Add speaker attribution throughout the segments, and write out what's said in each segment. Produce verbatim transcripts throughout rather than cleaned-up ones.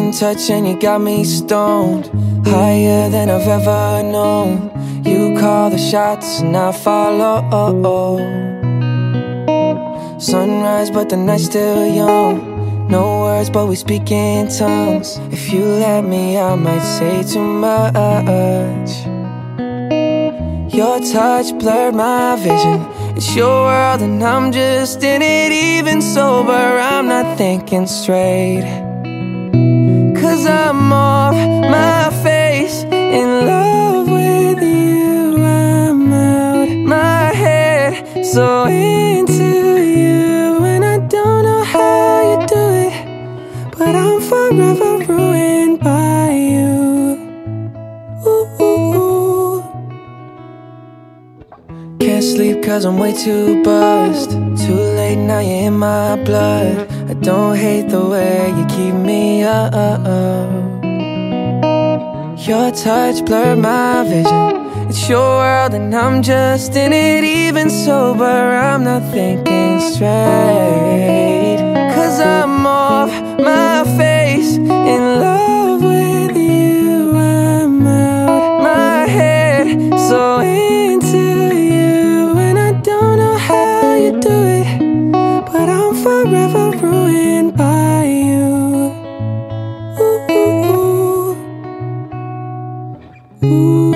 Speaker 1: in touch and you got me stoned, higher than I've ever known. You call the shots and I follow. Sunrise but the night's still young. No words but we speak in tongues. If you let me I might say too much. Your touch blurred my vision. It's your world and I'm just in it. Even sober I'm not thinking straight. Cause I'm off my face, in love with you. I'm out my head, so into you. And I don't know how you do it, but I'm forever ruined by you. Ooh, ooh, ooh. Can't sleep cause I'm way too buzzed. Too late now, you're in my blood. I don't hate the way you keep me up. Your touch blurred my vision. It's your world and I'm just in it. Even sober I'm not thinking straight. Cause I'm off my face, in love with you. I'm out my head, so into you. And I don't know how you do it, but I'm forever ruined by you. Ooh, ooh, ooh.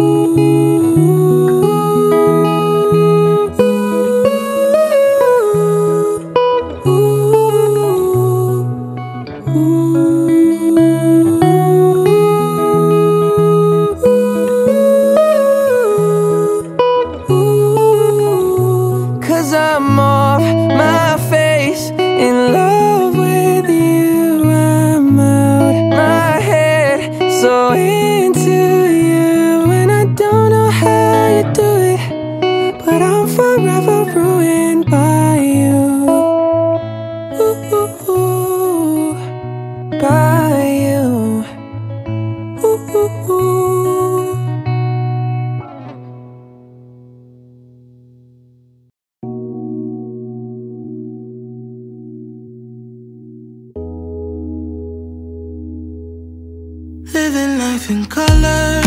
Speaker 1: Cause I'm off my face, in love with you. I'm out my head, so into you. And I don't know how you do it, but I'm forever ruined by you. Ooh, ooh, ooh. By you. Ooh, ooh, ooh.
Speaker 2: Living life in color.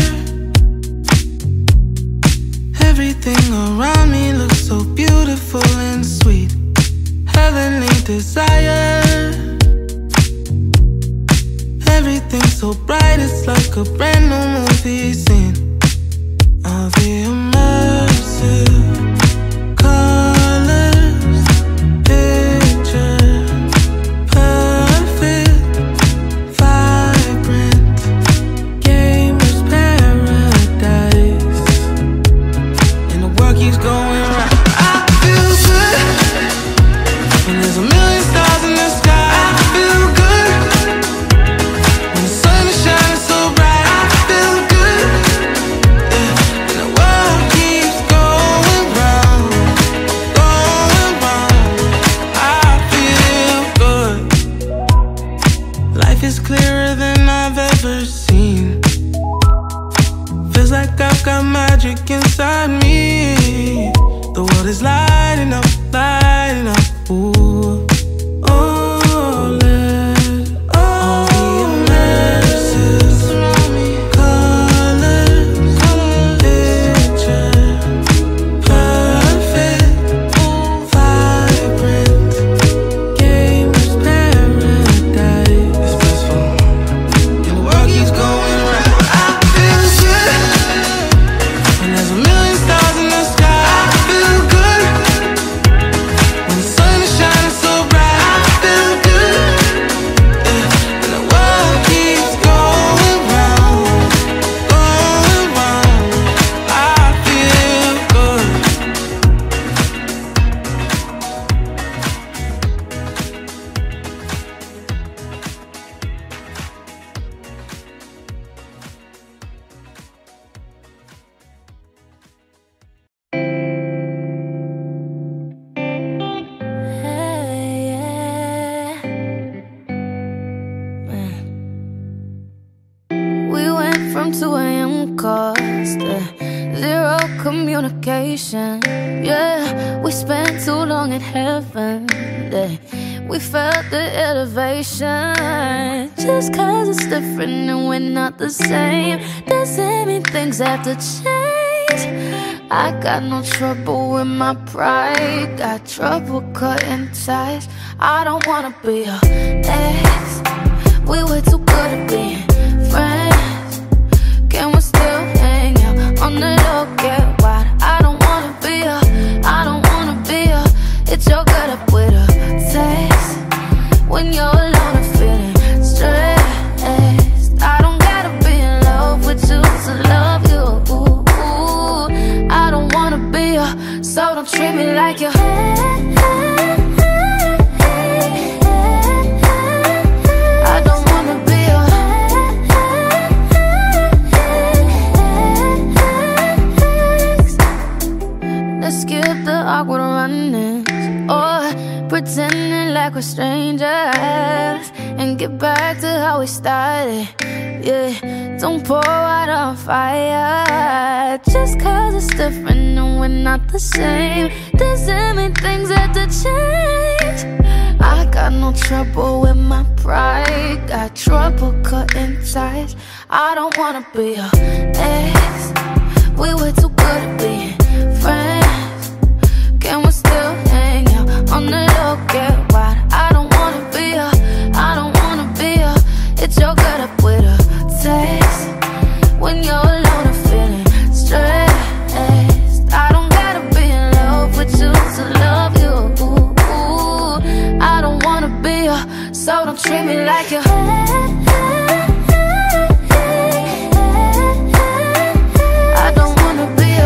Speaker 2: Everything around me looks so beautiful and sweet. Heavenly desire. Everything so bright, it's like a brand new movie scene. All the immersive colors, picture perfect, vibrant, gamer's paradise. And the world keeps going right. I feel good when there's a million stars in the sky. I feel good when the sun is shining so bright. I feel good, yeah. And the world keeps going round, going round. I feel good. Life is clearer than I've ever seen. Feels like I've got magic inside me. The world is lighting up, lighting up. Ooh. Oh, let all the immersive colors, picture perfect, vibrant, gamer's paradise. It's blissful, and the world keeps going round. I feel good when there's a million stars in the sky. I feel good when the sun is shining so bright. I feel good, yeah. And the world keeps going round, going round. I feel good.
Speaker 3: We went from two A M calls to zero communication. Yeah, we spent too long in heaven. Yeah. we felt the elevation. Just cause it's different and we're not the same doesn't mean things have to change. I got no trouble with my pride, got trouble cutting ties. I don't wanna be your ex, we were too good at being friends. Can we still hang out on the low, get wide? I don't wanna be a, I don't wanna be a, it's your good up with a text. When you're alone and feeling stressed, I don't gotta be in love with you to love you. Ooh, ooh. I don't wanna be a, so don't treat me like you're I don't wanna be a, let's skip the awkward running or pretending like we're strangers and get back to how we started. Yeah, don't pour out on fire. Just cause it's different and we're not the same doesn't mean things have to change. I got no trouble with my pride, got trouble cutting ties. I don't wanna be your ex, we were too good at being friends. Can we still hang out on the low, get wide? I don't wanna be a, I don't wanna be a, it's your good up with a text. When you're alone and feeling stressed, I don't gotta be in love with you to love you. Ooh, ooh. I don't wanna be a, so don't treat me like you're I don't wanna be a,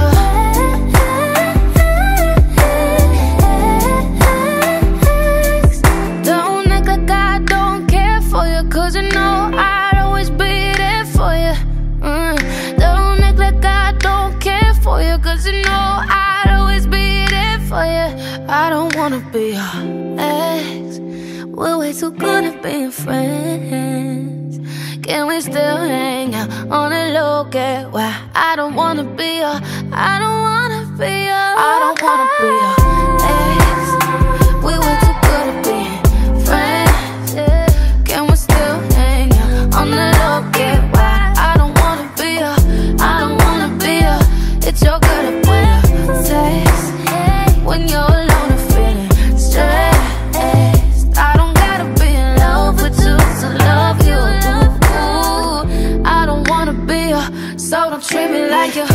Speaker 3: don't act like I don't care for you, cause you know I'd always be there for you. mm. Don't act like I don't care for you, cause you know I'd always be there for you. I don't wanna be your ex, we're way too good at being friends. Can we still hang out on the low, get why? I don't wanna be your, I don't wanna be your, I don't wanna be your ex, we were too good at being friends. Yeah. Can we still hang out on the low, get why? I don't wanna be your, I don't wanna be your, it's your good up with a text. When you're alone and feeling stressed, I don't gotta be in love with you to love you. Ooh, I don't wanna be a, so don't treat me like you're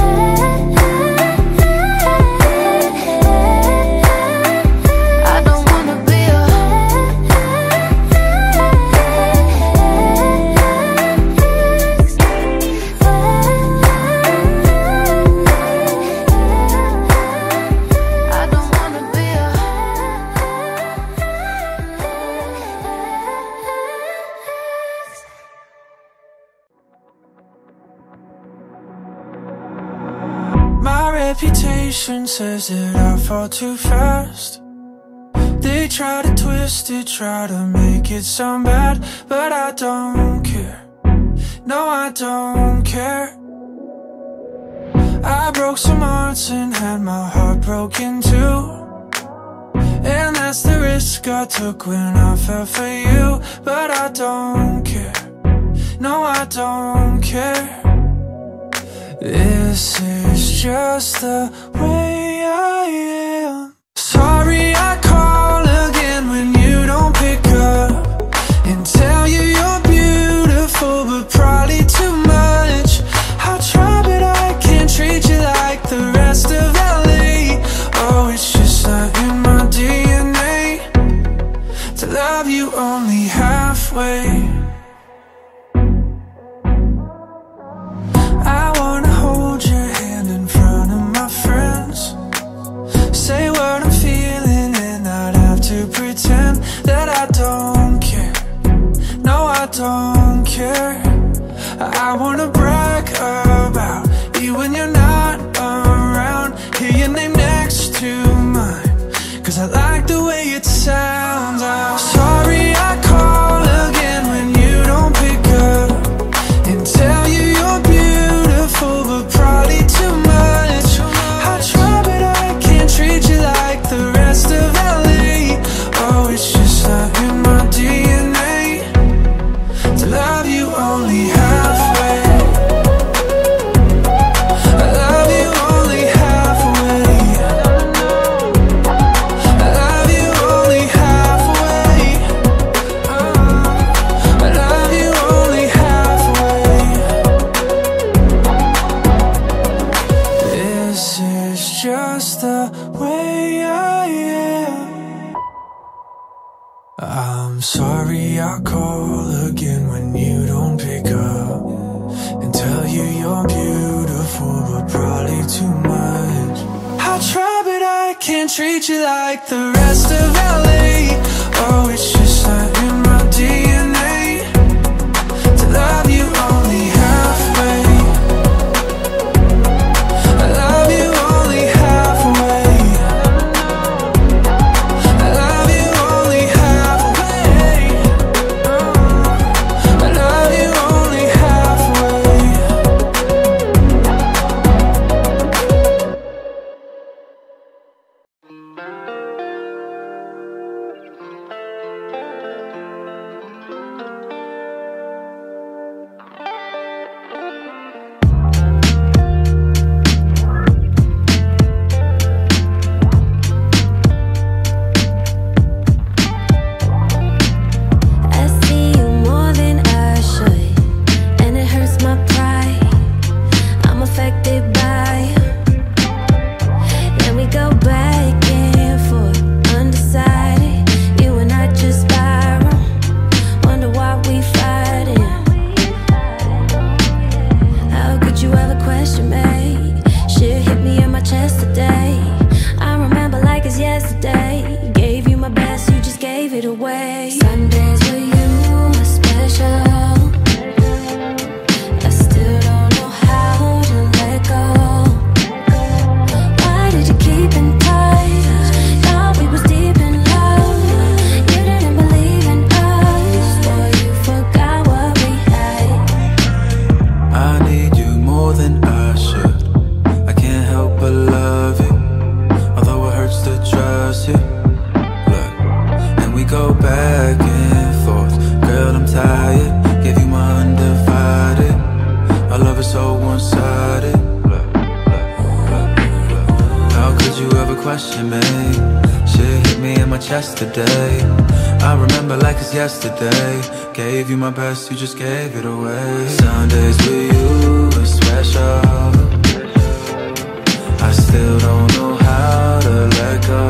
Speaker 3: I don't wanna be a, I don't wanna be a,
Speaker 2: My reputation says that I fall too fast. They try to twist it, try to make it sound bad, but I don't care. No, I don't care. I broke some hearts and had my heart broken too, and that's the risk I took when I fell for you. But I don't care. No, I don't care. This is just the way I am. Sorry I call again when you don't pick up, and tell you you're beautiful but probably too much. I'll try but I can't treat you like the rest of L A. Oh, it's just not in my D N A to love you only halfway. I wanna hold your hand in front of my friends,
Speaker 1: I'm sorry I call again when you don't pick up, and tell you you're beautiful but probably too much. I try but I can't treat you like the rest of L A. Oh, it's just not in my D N A to love you only halfway. I love you only halfway. I love you only halfway. I love you only halfway.
Speaker 4: Today, I remember like it's yesterday. Gave you my best, you just gave it away. Sundays with you are special. I still don't know how to let go.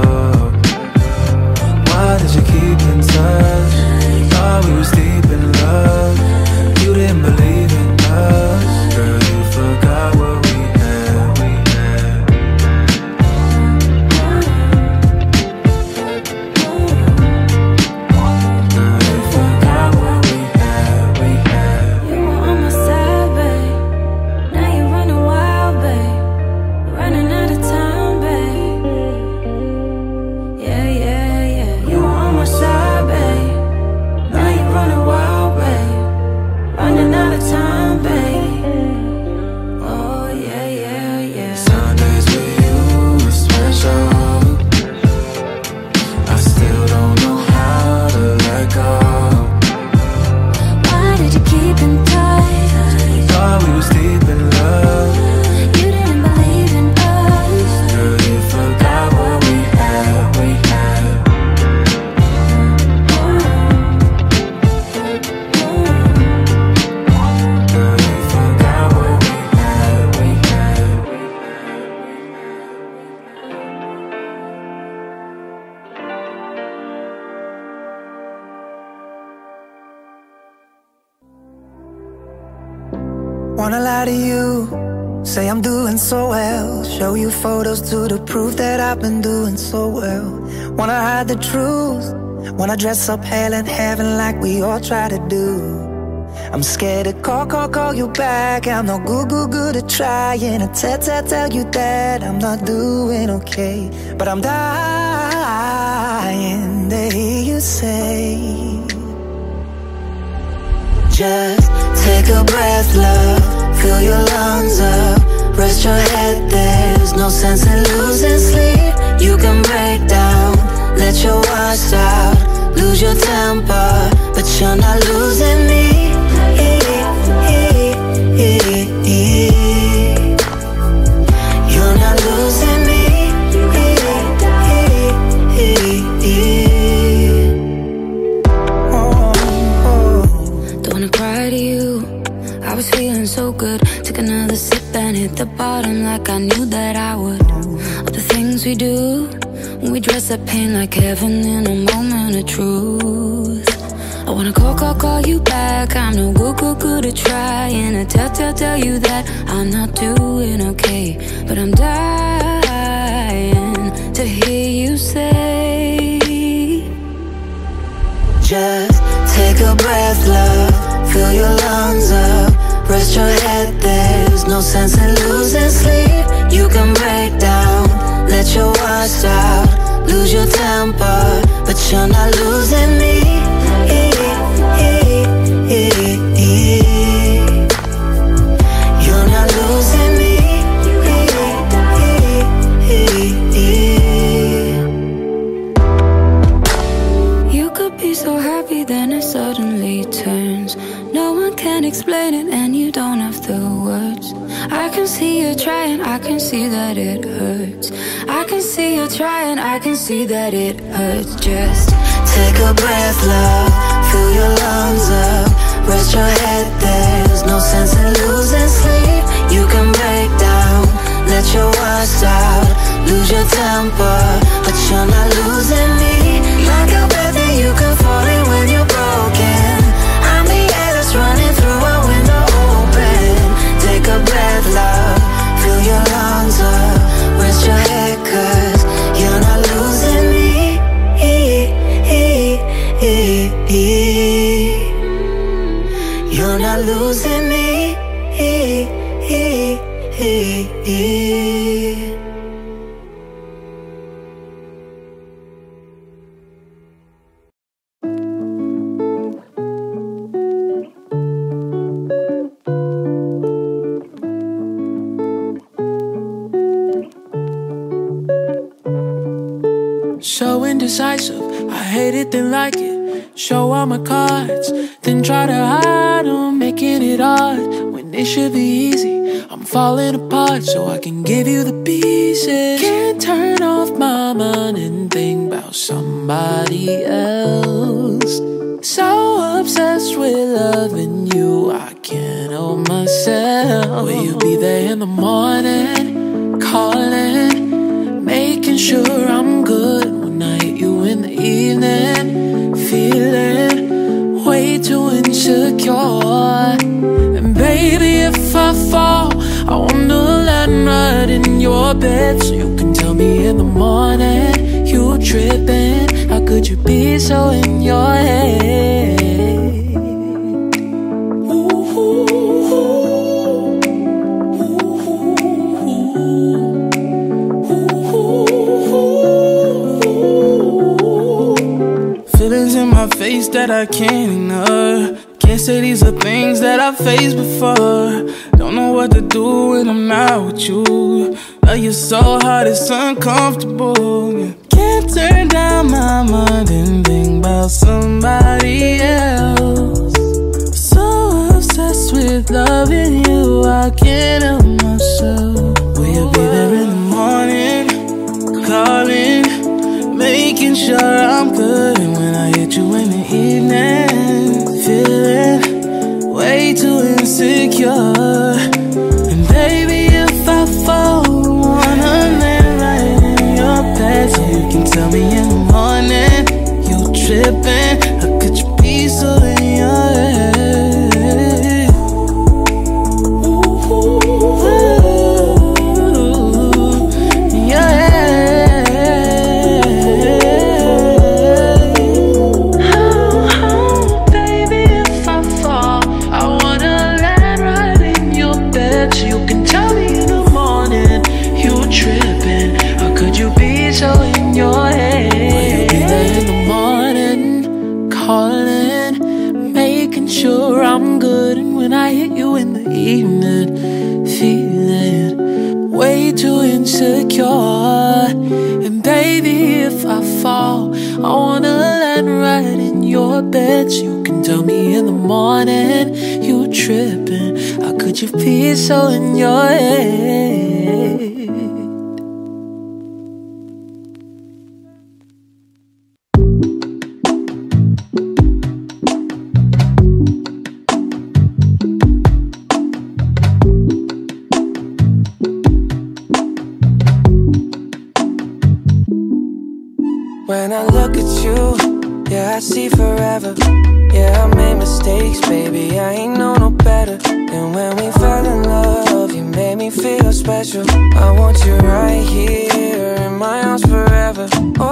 Speaker 4: Why did you keep in touch? Thought we was deep in love. You didn't believe in us. Girl, you forgot what we had, we had.
Speaker 1: Wanna lie to you, say I'm doing so well. Show you photos to the proof that I've been doing so well. Wanna hide the truth, wanna dress up hell and heaven like we all try to do. I'm scared to call, call, call you back. I'm no good, good, good at trying to tell, tell, tell you that I'm not doing okay. But I'm dying to hear you say, just take a breath, love, fill your lungs up, rest your head, there's no sense in losing sleep. You can break down, let your watch out, lose your temper, but you're not losing me. You're not losing me.
Speaker 3: Don't wanna cry to you, I was feeling so good. Took another sip and hit the bottom like I knew that I would. All the things we do when we dress up pain like heaven in a moment of truth. I wanna call, call, call you back. I'm no good, good, good at trying to tell, tell, tell you that I'm not doing okay. But I'm dying to hear you say,
Speaker 5: just take a breath, love. Fill your lungs up. Rest your head, there's no sense in losing sleep. You can break down, let your watch out. Lose your temper, but you're not losing me. You're not losing me.
Speaker 3: you could be so happy, then it suddenly turns. No one can explain it, and you don't have the words. I can see you trying, I can see that it hurts. I can see you trying, I can see that it hurts. Just
Speaker 5: take a breath, love. Fill your lungs up. Rest your head, there's no sense in losing sleep. You can break down, let your watch out. Lose your temper, but you're not losing me. Like a bed that you can fall in when you're broken. I'm the air that's running through a window open. Take a breath, love. Fill your lungs up. Rest your head, cause you're not losing me. You're not losing me.
Speaker 2: So indecisive, I hate it, then like it. Show all my cards, then try to hide them, making it hard when it should be easy. I'm falling apart so I can give you the pieces. Can't turn off my mind and think about somebody else. So obsessed with loving you, I can't help myself. Will you be there in the morning, calling, making sure I'm good when I hit you in the evening, feeling way too insecure. And baby, if I fall, I wanna land right in your bed so you can tell me in the morning you tripping. How could you be so in your head? Feelings in my face that I can't ignore. Can't say these are things that I've faced before. Don't know what to do when I'm not with you. Love you so hard it's uncomfortable. Can't turn down my mind and think about somebody else. So obsessed with loving you, I can't help myself. Will you be there in the morning, calling, making sure I'm good? And when I hit you in the evening, feeling way too insecure. And baby, if I fall, I wanna land right in your bed so you can tell me in the morning you tripping. How could you be so in your head? Ooh, in your head. Oh, oh, baby, if I fall, I wanna land right in your bed so you can tell me in the morning you tripping. How could you be so in your head? Will you be there in the morning, calling, making sure I'm good? And when I hit you in the evening, feeling way too insecure. And baby, if I fall, I wanna land right in your bed so you can tell me in the morning you tripping. How could you be so in your head?
Speaker 1: When I look at you, yeah, I see forever. Yeah, I made mistakes, baby, I ain't know no better. And when we fell in love, you made me feel special. I want you right here in my arms forever.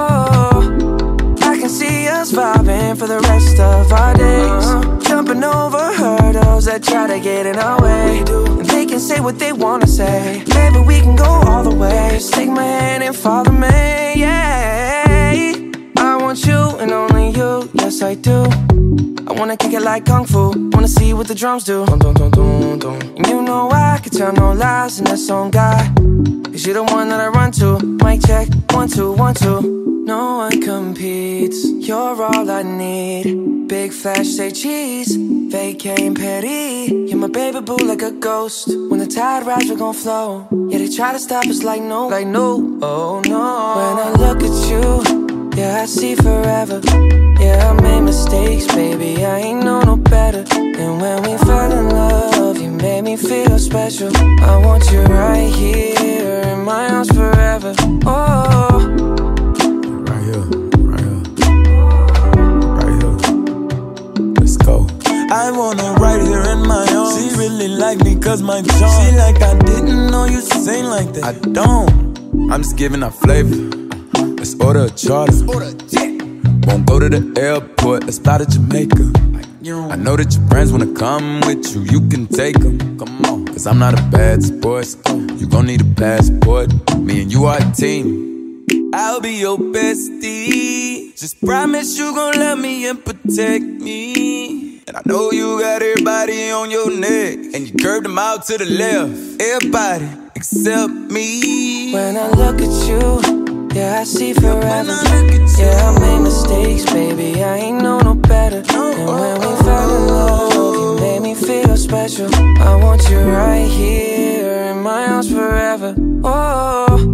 Speaker 1: Oh, I can see us vibing for the rest of our days, uh-huh. Jumping over hurdles that try to get in our way. And they can say what they wanna say, maybe we can go all the way. Just take my hand and follow me, yeah. I want you and only you, yes I do. I wanna kick it like Kung Fu, wanna see what the drums do. Dun, dun, dun, dun, dun. And you know I can tell no lies, and that's on God, cause you're the one that I run to. Mic check, one, two, one, two. No one competes, you're all I need. Big flash, say cheese, vacay and petty. You're my baby boo like a ghost. When the tide rises, we're gon' flow. Yeah, they try to stop us like no, like no, oh no. When I look at you, yeah, I see forever. Yeah, I made mistakes, baby, I ain't know no better. And when we fell in love, you made me feel special. I want you right here in my arms forever. Oh,
Speaker 4: right here, right here, right here. Let's go. I want her right here in my arms. She really like me cause my charm. She like I didn't know you sing like that. I don't, I'm just giving her flavor. Let's order a charter. Won't go to the airport, let's fly to Jamaica. I know that your friends wanna come with you, you can take them. Come on, cause I'm not a bad sport. You gon' need a passport, me and you are a team. I'll be your bestie. Just promise you gon' love me and protect me. And I know you got everybody on your neck, and you curved them out to the left. Everybody except me.
Speaker 1: When I look at you, yeah, I see forever. Yeah, I made mistakes, baby, I ain't know no better. And when we fell in love, you made me feel special. I want you right here in my arms forever. Oh,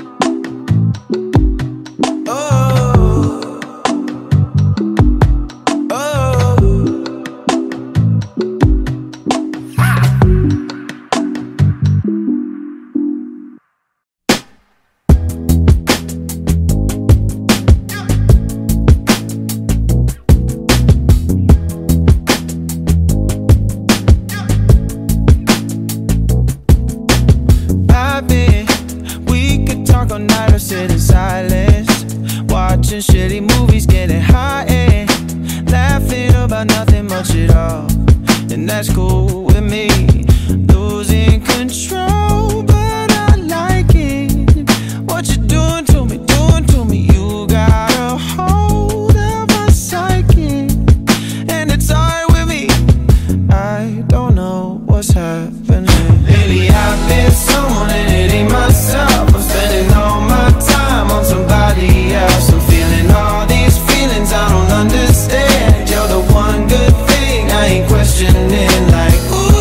Speaker 2: shitty movies, getting high and laughing about nothing much at all, and that's cool with me. Losing control, but I like it. What you doing to me, doing to me? You got a hold of my psyche, and it's alright with me. I don't know what's happening. Lately I've been someone and it ain't myself. I'm spending all my time on somebody else. I'm feeling all these feelings I don't understand. You're the one good thing I ain't questioning. Like, ooh,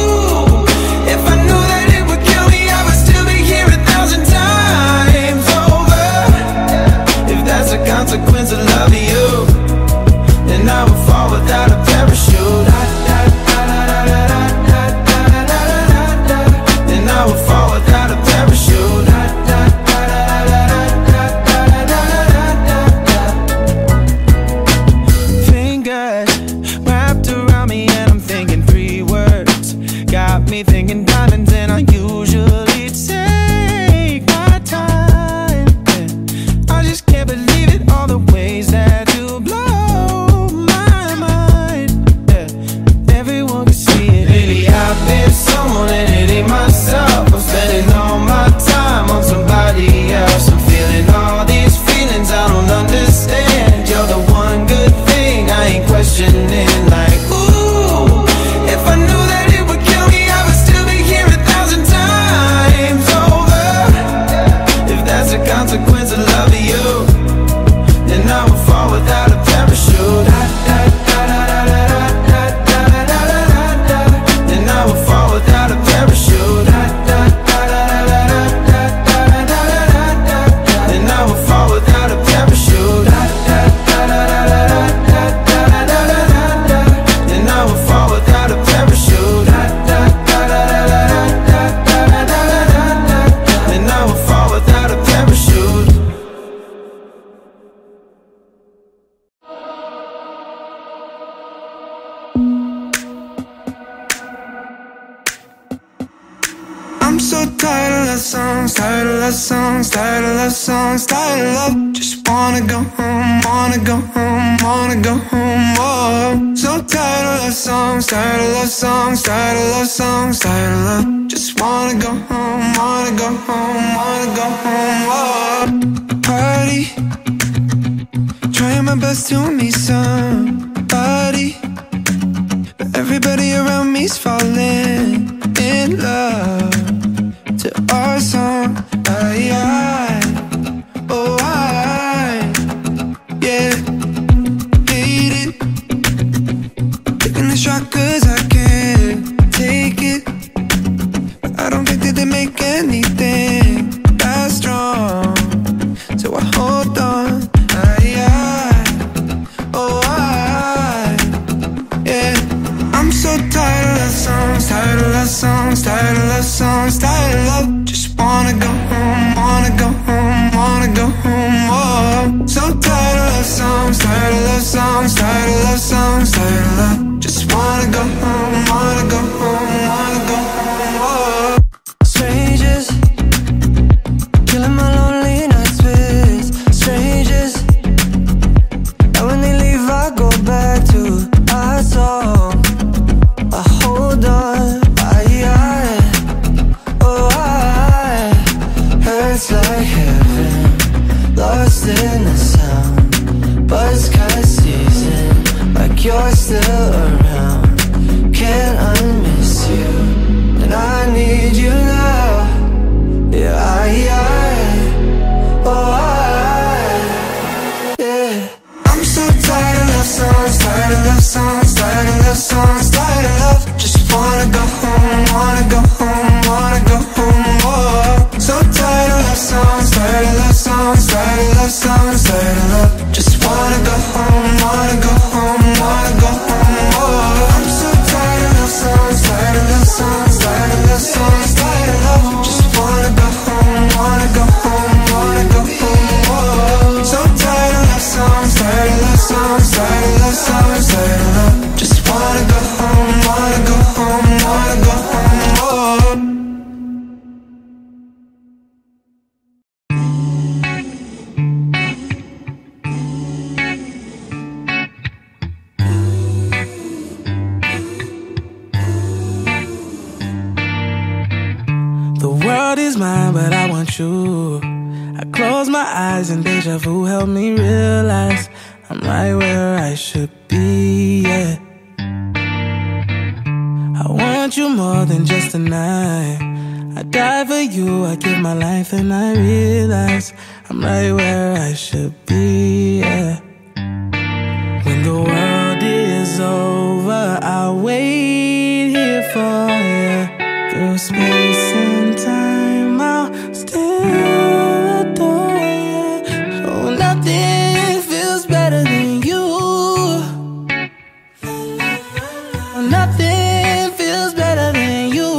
Speaker 2: songs, tired of love songs, tired of love songs, tired of love. Just wanna go home, wanna go home, wanna go home, oh. So tired of love songs, tired of love songs, tired of love songs, tired of love. Just wanna go home, wanna go home, wanna go home, oh. Party, trying my best to meet somebody, but everybody around me's falling in love to our song. I, I, oh I, yeah, hate it. Taking the shot cause I can't take it, but I don't think that they make anything that strong, so I hold on. I, I, oh I, yeah. I'm so tired of love songs, tired of love songs, tired of love songs, tired of love. Just wanna go home, wanna go home, wanna go home, oh. So tired of love songs, tired of love songs, tired of love songs, tired of love. Just wanna go home, wanna go home, wanna go home, oh. Strangers, killing my lonely nights with strangers, and when they leave I go back to our song. I hold on, I, I, oh I, hurts like heaven, lost in the sound, buzzcut season, like you're still around. Can't unmiss you, and I need you now. Yeah, I, I, oh I, yeah. I'm so tired of love songs, tired of love songs, tired of love songs, tired of love. Just wanna go home, wanna go home, wanna go home, oh. So tired of love songs, tired of love songs, tired of love songs, tired of love. Just wanna go home, wanna go home, wanna go home, oh. I'm so tired of love songs, tired of love songs, tired of love songs, tired of love. Just wanna go home, wanna go home, wanna go home, oh. So tired of love songs, tired of love songs, tired of love songs, tired of love. Just wanna go home, wanna go home, wanna go home, oh. The world is mine, but I want you. I close my eyes and deja vu helped me realize I'm right where I should be, yeah. I want you more than just a night. I die for you, I give my life, and I realize I'm right where I should be, yeah. When the world is over, I'll wait here for you. Through space and time, I'll still adore you. Oh, nothing feels better than you. Nothing feels better than you.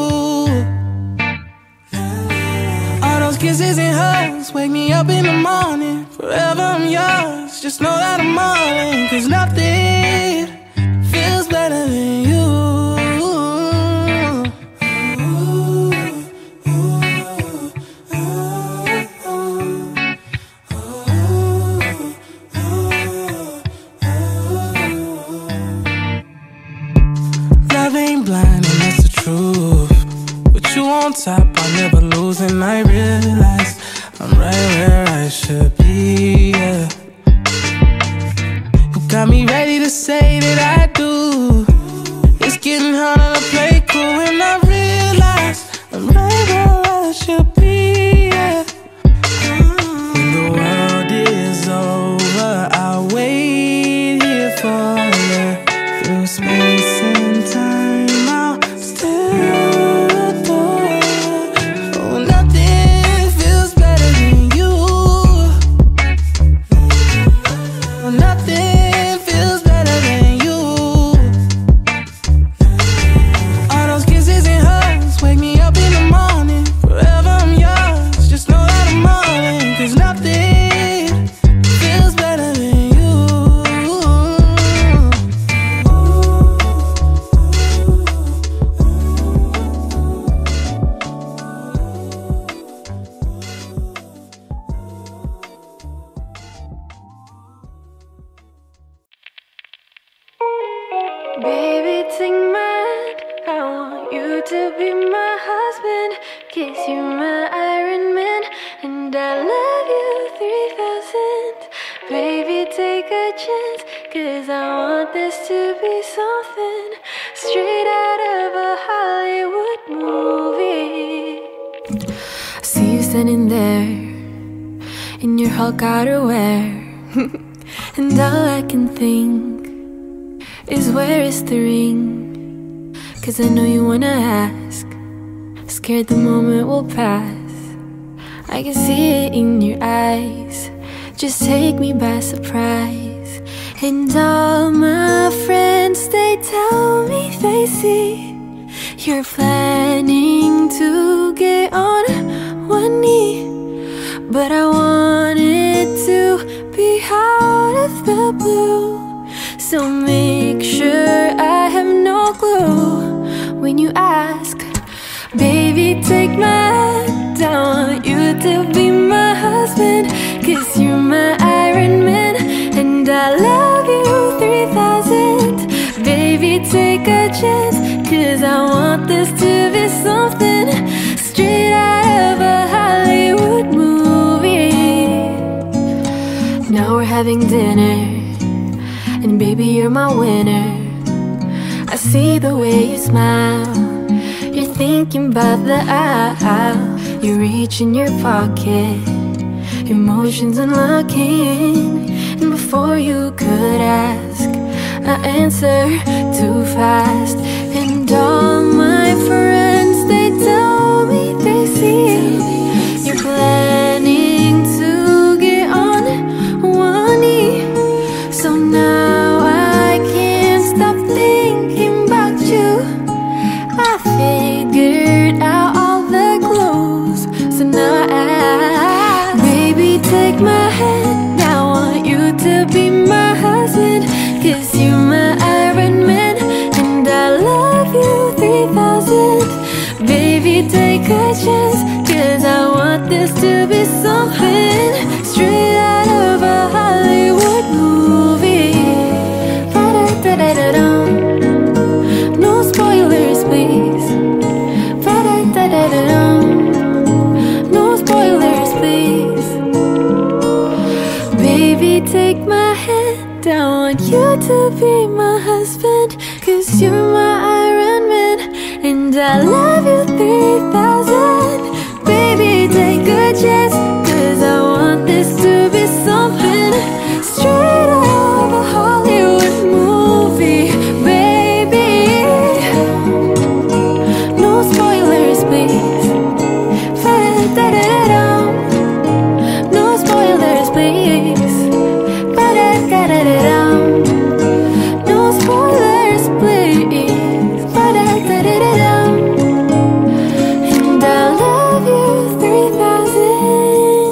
Speaker 2: All those kisses and hugs wake me up in the morning. Forever I'm yours, just know that I'm all in. Cause nothing feels better than you. Blind, and that's the truth. With you on top, I'll never lose, and I realize I'm right where I should be, yeah. You got me ready to say that I do. It's getting harder to play cool, and I realize I'm right where I should be, yeah. When the world is over, I'll wait here for you. Through space and time, wake me up in the morning. Forever I'm
Speaker 3: And I love you three thousand. Baby, take a chance, 'cause I want this to be something straight out of a Hollywood movie. I see you standing there in your Hulk outerwear, and all I can think is, where is the ring? 'Cause I know you wanna ask, scared the moment will pass. I can see it in your eyes, just take me by surprise. And all my friends, they tell me they see you're planning to get on one knee. But I want it to be out of the blue, so make sure I have no clue when you ask. Baby, take my hand, I want you to be my husband, 'cause you're my Iron Man. And I love you three thousand. Baby, take a chance, 'cause I want this to be something straight out of a Hollywood movie. Now we're having dinner, and baby, you're my winner. I see the way you smile, you're thinking about the aisle. You reach in your pocket, emotions unlocking. And before you could ask, I answer too fast. And all my friends, they tell me they see you're planning to get on one knee. So now I can't stop thinking about you. I figured out all the clues, so now I ask. Baby, take my hand, I want you to be my husband, 'cause you're my Iron Man. And I love you three thousand. Baby, take a chance, 'cause I want this to be something straight out of a Hollywood movie. Ba-da-da-da-da-dum. No spoilers, please. Ba-da-da-da-da-dum. No spoilers, please. Baby, take my hand, I want you to be my husband, 'cause you're my Iron Man. And I love you three thousand. Baby, take a chance, 'cause I want this to be something straight out of a Hollywood movie. Baby, no spoilers, please. Ba-da-da-da-dum. No spoilers, please. Ba-da-da-da-dum. No spoilers, please. Ba-da-da-da-dum. And I love you three thousand.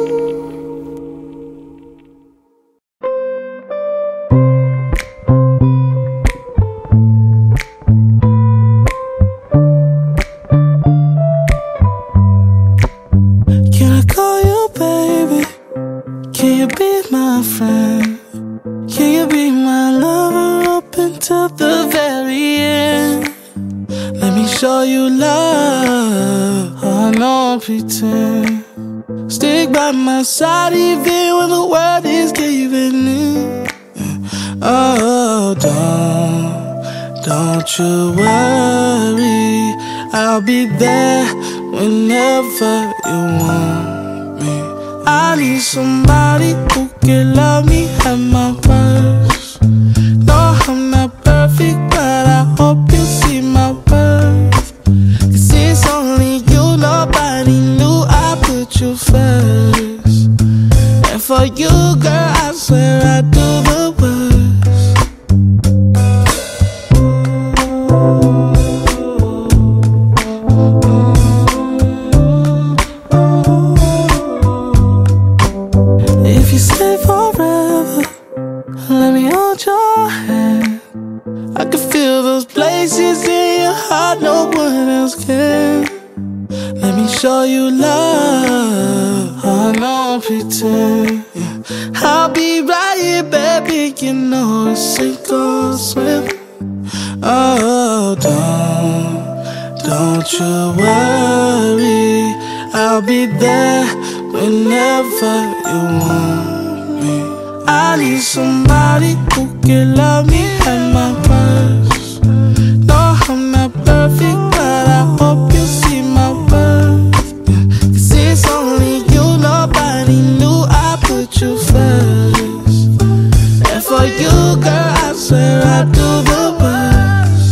Speaker 2: Can I call you baby? Can you be my friend? Can you be my lover up until the very end? Let me show you love, oh, no pretend. Stick by my side even when the world is giving in. Oh, don't, don't you worry, I'll be there whenever you want me. I need somebody who can love me at my worst. No, I'm not perfect, but I hope you see my worth. 'Cause it's only you, nobody knew I put you first. And for you, girl, I swear I do the worst. If you stay forever, let me hold your hand. I can feel those places in your heart no one else can. Let me show you love, oh, no pretend. Yeah. I'll be right here, baby, you know it's sink or swim. Oh, don't, don't you worry, I'll be there whenever you want me. I need somebody who can love me at my worst. No, I'm not perfect, but I hope you see my worth. Yeah. Cause it's only you, nobody knew I put you first. And for you, girl, I swear I do the worst.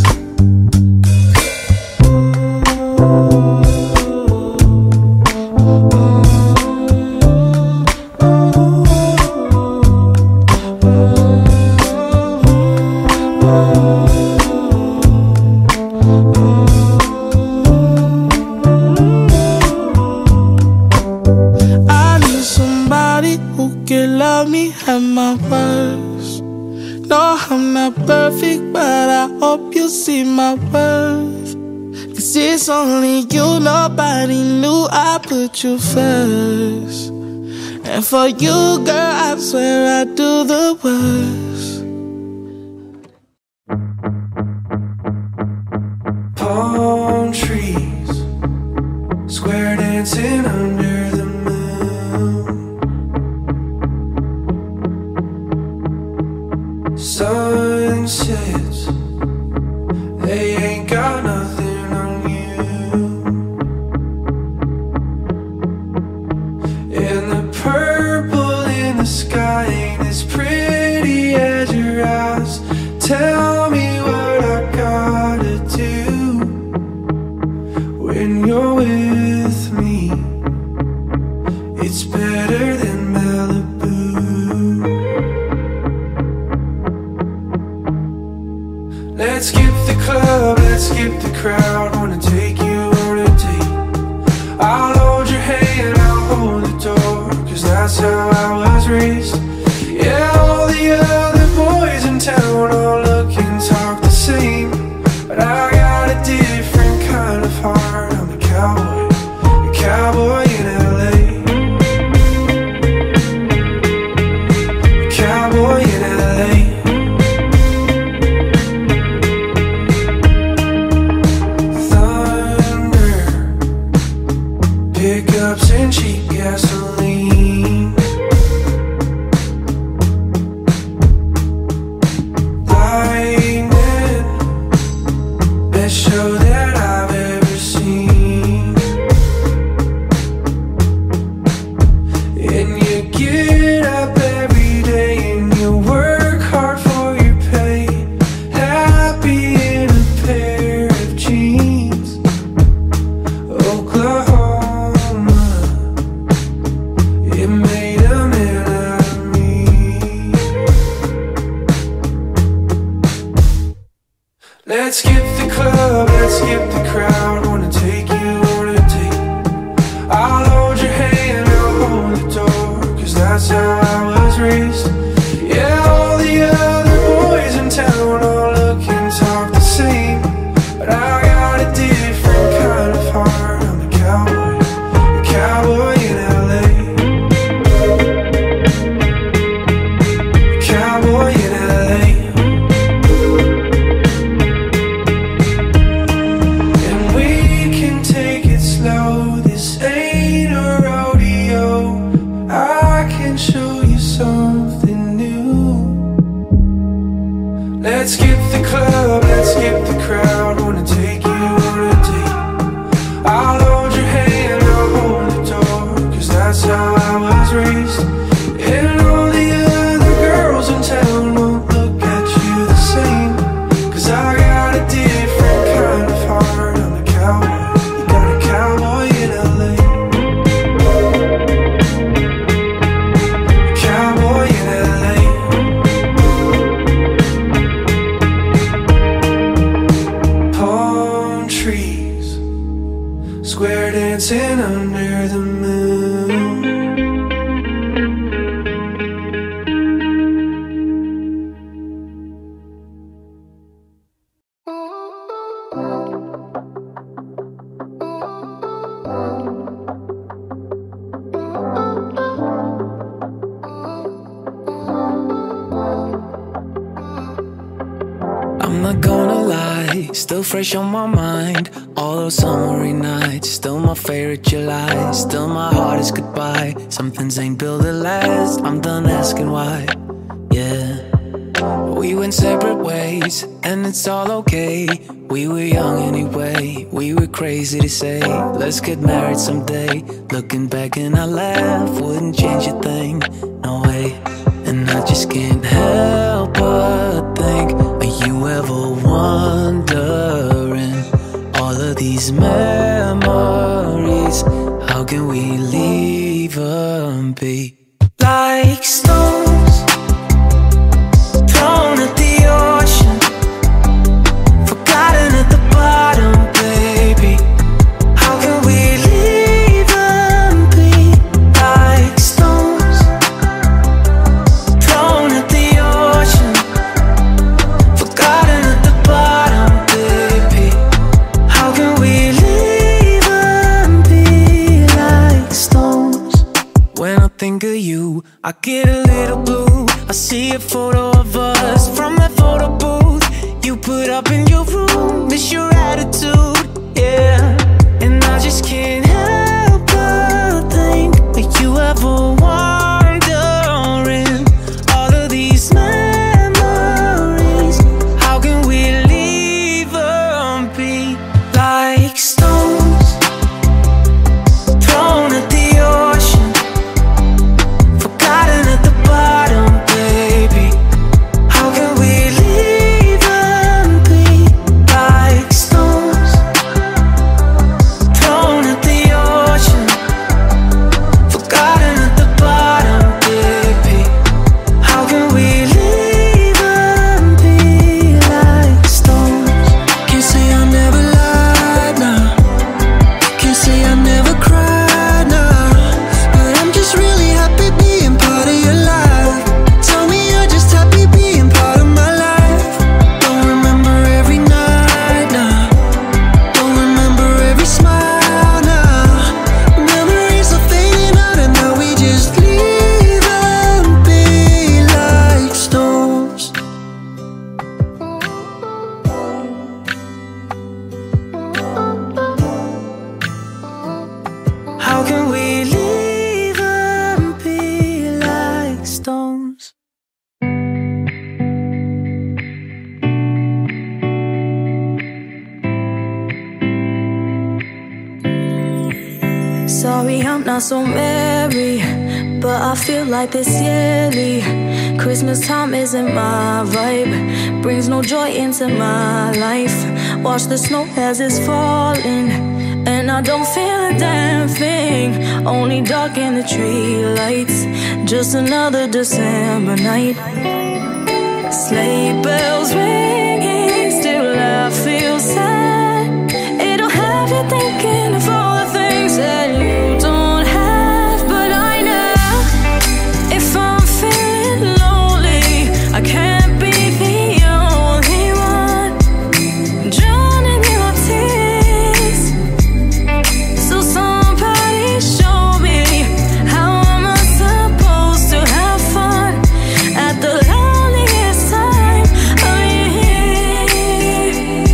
Speaker 2: I need somebody who can love me at my worst. No, I'm not perfect, but I hope you see my worth. Cause it's only you, nobody knew I put you first. And for you, girl, I swear I do the worst.
Speaker 1: Palm trees, square dancing under the moon. Sunsets, they ain't got nothing on you. And the purple in the sky ain't as pretty as your eyes. Tell me what I gotta do when you're with me. It's better than Malibu. Let's skip the club, let's skip the crowd. Wanna take you on a date. I'll hold your hand, I'll hold the door. Cause that's how I was raised. Yeah, all the other boys in town all look and talk the same, but I got a different kind of heart. I'm a cowboy, a cowboy in L A. A cowboy in L A. Thunder, pickups and cheap gasoline. Lightning, best show that I've ever seen. And you get up every day and you work hard for your pay. Happy in a pair of jeans. Oklahoma, it made a man out of me. Let's skip the club, let's skip the crowd. Wanna take you on a date. I'll hold your hand, I'll hold the door. Cause that's how I was raised. Yeah, all the other boys in town all look and talk the same, but I got a different kind of heart. I'm a cowboy, a cowboy in L A. A cowboy in L A. And we can take it slow, this ain't a rodeo. I can show you something new. Let's skip the club, let's skip the crowd. Wanna take you on a date. I'll hold your hand, I'll hold the door. Cause that's how I was raised. And all the other girls in town won't look at you the same. Cause I got a different kind of heart. I'm a cowboy, you got a cowboy in L A. A cowboy in L A. Palm trees, square dancing under the moon. I'm not gonna lie, still fresh on my mind. All those summery nights, still my favorite July. Still my heart is goodbye. Some things ain't built to last. I'm done asking why, yeah. We went separate ways, and it's all okay. We were young anyway, we were crazy to say let's get married someday. Looking back and I laugh, wouldn't change a thing, no way. And I just can't help but think, are you ever wondering, all of these memories, how can we leave them be? Like stones thrown at the ocean, forgotten at the bottom, baby. How can we leave them be? Like stones thrown at the ocean, forgotten at the bottom, baby. How can we leave them be? Like stones. When I think of you, I get a little blue. I see a photo of us from that photo booth you put up in your room. Miss your attitude, yeah. And I just can't help but think, are you ever wondering, all of these memories, how can we leave them be? Like stones thrown at the ocean, forgotten at the bottom, baby. How can we leave them be? Like stones thrown at the ocean, forgotten at the bottom, baby. How can we leave them be? Like stones. Can't say I never lied, nah. Can't say I never cried, nah. But I'm just really happy being part of your life. Tell me you're just happy being part of my life. Don't remember every night, nah. Don't remember every smile, nah. Memories are fading out and now we just leave them be. Like stones. How can we leave them be? Like stones.
Speaker 3: Sorry, I'm not so merry, but I feel like this yearly. Christmas time isn't my vibe, brings no joy into my life. Watch the snow as it's falling, and I don't feel a damn thing. Only dark in the tree lights, just another December night. Sleigh bells ringing, still I feel sad. It'll have you thinking of all the things that you don't have. But I know, if I'm feeling lonely, I can't be the only one drowning in my tears. So somebody show me, how am I supposed to have fun at the loneliest time of year?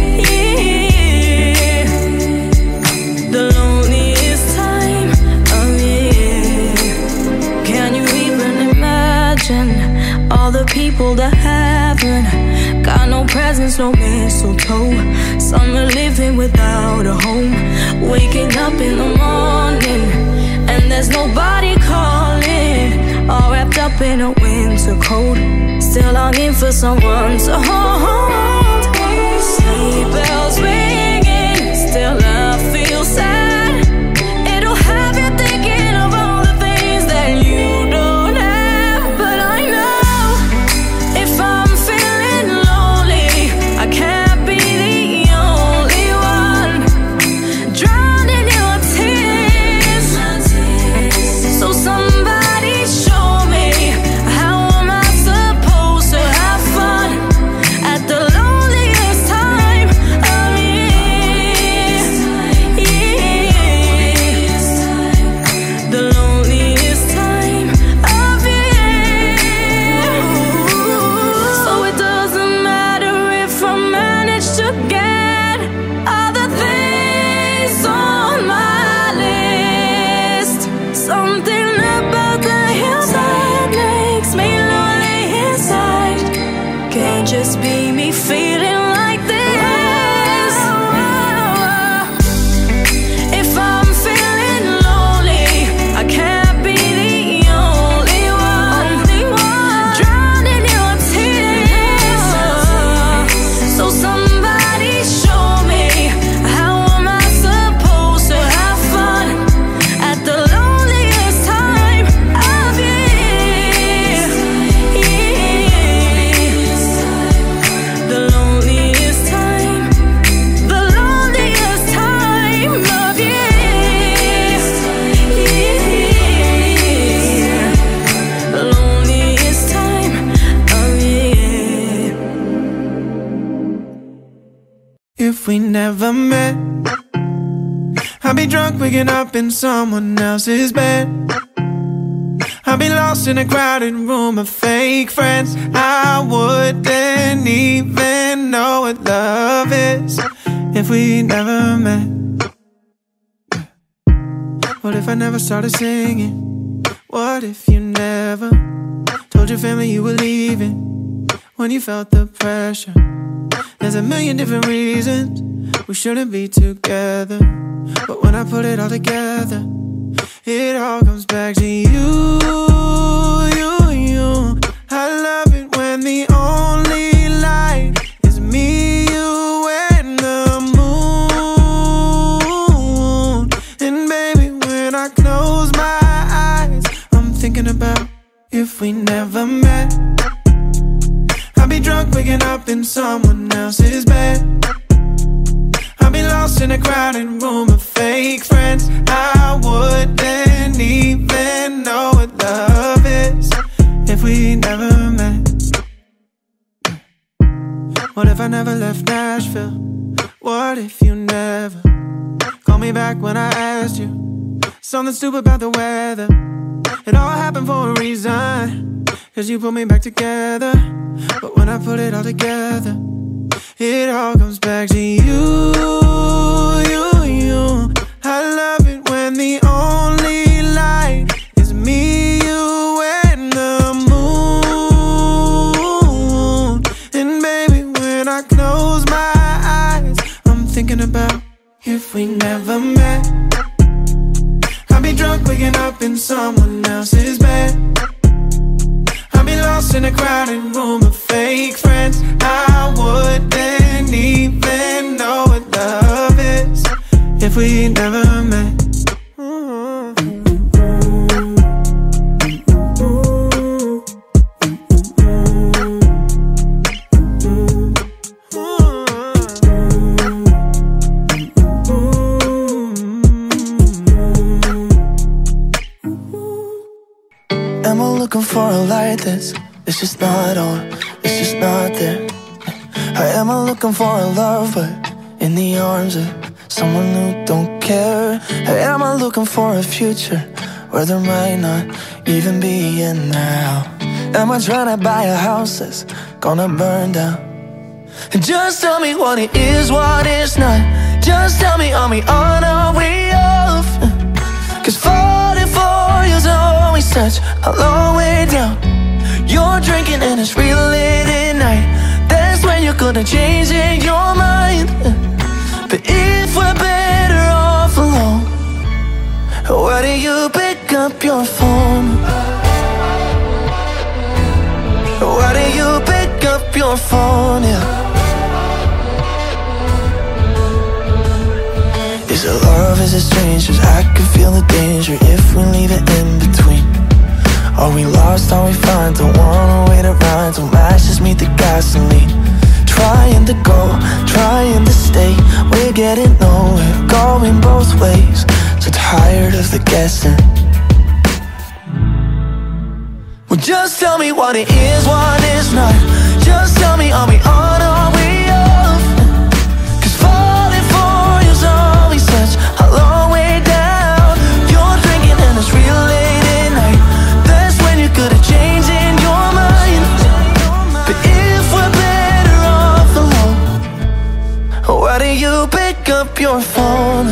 Speaker 3: The loneliest time of year. Can you even imagine all the people that haven't got no presents, no mistletoe? Some are living without a home, waking up in the morning and there's nobody calling. All wrapped up in a winter coat, still longing for someone to hold. Sleigh bells ringing, still I feel sad. It'll have you thinking of all the things that you don't have. But I know, if I'm feeling lonely, I can't be the only one drowning in your tears. So somebody show me, how am I supposed to have fun at the loneliest
Speaker 2: if we never met. I'd be drunk waking up in someone else's bed. I'd be lost in a crowded room of fake friends. I wouldn't even know what love is if we never met. What if I never started singing? What if you never told your family you were leaving when you felt the pressure? There's a million different reasons we shouldn't be together, but when I put it all together, it all comes back to you, you, you. I love it when the only light is me, you, and the moon. And baby, when I close my eyes, I'm thinking about if we never met. I'd be drunk waking up in someone else's bed. I'd be lost in a crowded room of fake friends. I wouldn't even know what love is if we never met. What if I never left Nashville? What if you never called me back when I asked you something stupid about the weather? It all happened for a reason, 'cause you put me back together. But when I put it all together, it all comes back to you, you, you. I love it when the only light is me, you, and the moon. And baby, when I close my eyes, I'm thinking about if we never met. I'd be drunk waking up in someone else's bed. I'd be lost in a crowded room of fake friends. I wouldn't even know what love is if we never met.
Speaker 6: Am I looking for a light that's it's just not on, it's just not there? Or am I looking for a love but in the arms of someone who don't care? Or am I looking for a future where there might not even be a now? Am I trying to buy a house that's gonna burn down? And just tell me what it is, what it's not. Just tell me, are we on our way off? 'Cause forty-four years always such a long way down. You're drinking and it's real late at night. That's when you're gonna change in your mind. But if we're better off alone, why do you pick up your phone? Why do you pick up your phone, yeah? Is it love, is it strange? 'Cause I can feel the danger if we leave it in between. Are we lost, are we fine? Don't wanna wait around till matches meet the gasoline. Trying to go, trying to stay, we're getting nowhere, going both ways. So tired of the guessing. Well, just tell me what it is, what it's not. Just tell me, are we on our way off? 'Cause forty-four years always such a long way down. You're drinking and it's real late at night. That's when you could have changed in your mind. But if we're better off alone, why do you pick up your phone?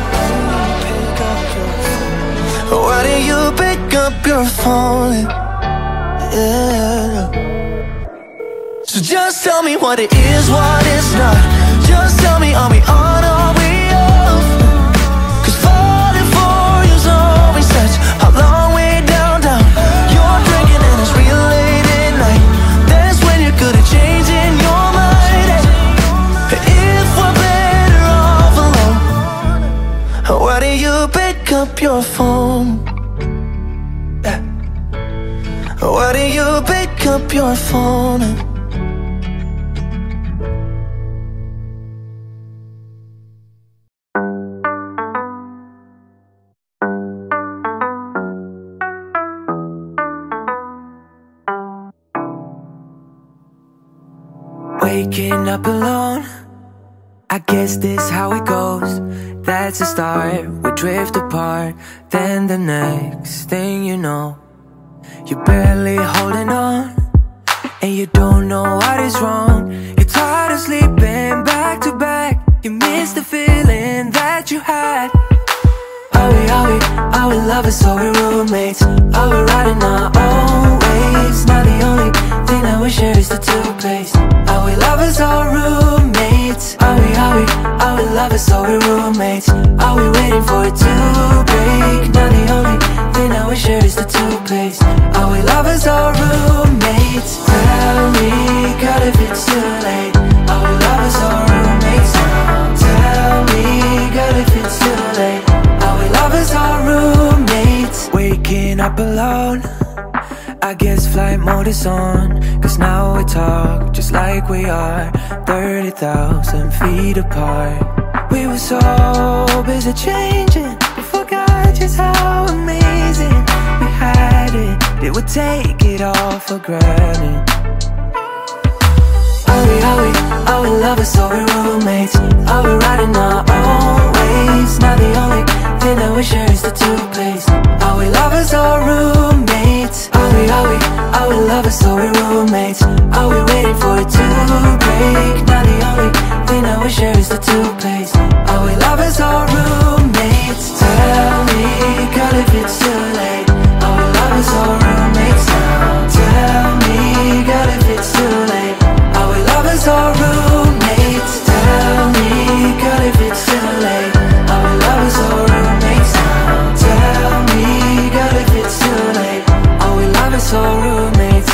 Speaker 6: Why do you pick up your phone? Yeah. So just tell me what it is, what it's not. Just tell me, are we on our way off? 'Cause forty-four years always such a long way down, down. You're drinking and it's real late at night. That's when you could have changed in your mind. If we're better off alone, why do you pick up your phone? Yeah. Why do you pick up your phone?
Speaker 1: Waking up alone, I guess this how it goes. That's the start, we drift apart. Then the next thing you know, you're barely holding on, and you don't know what is wrong. You're tired of sleeping back to back. You miss the feeling that you had. Are we, are we, are we lovers or we roommates? Are we riding our own waves? Now the only thing that we share is the toothpaste. Are we lovers or roommates? Are we, are we, are we lovers or we roommates? Are we waiting for it to break? Now the only thing that we share is the toothpaste. Are we lovers or roommates? Tell me, girl, if it's too late. Are we lovers or roommates? Tell me, girl, if it's too late. Are we lovers or roommates? Waking up alone, I guess flight mode is on. Cause now we talk just like we are, thirty thousand feet apart. We were so busy changing, we forgot just how amazing we had it. Did we take it all for granted? Are we, are we, are we lovers or we roommates? Are we riding our own waves? Now the only thing that we share is the toothpaste. Are we lovers or roommates? Are we, are we, are we lovers or we roommates? Are we waiting for it to break? Now the only thing that we share is the toothpaste. Are we lovers or roommates? Tell me, girl, if it's too late. Are we lovers or roommates now? Tell me, girl, if it's too late. Are we lovers or roommates? Tell me, girl, if it's too late. Are we lovers or roommates now? Tell me, girl, if it's too late. Are we lovers or roommates?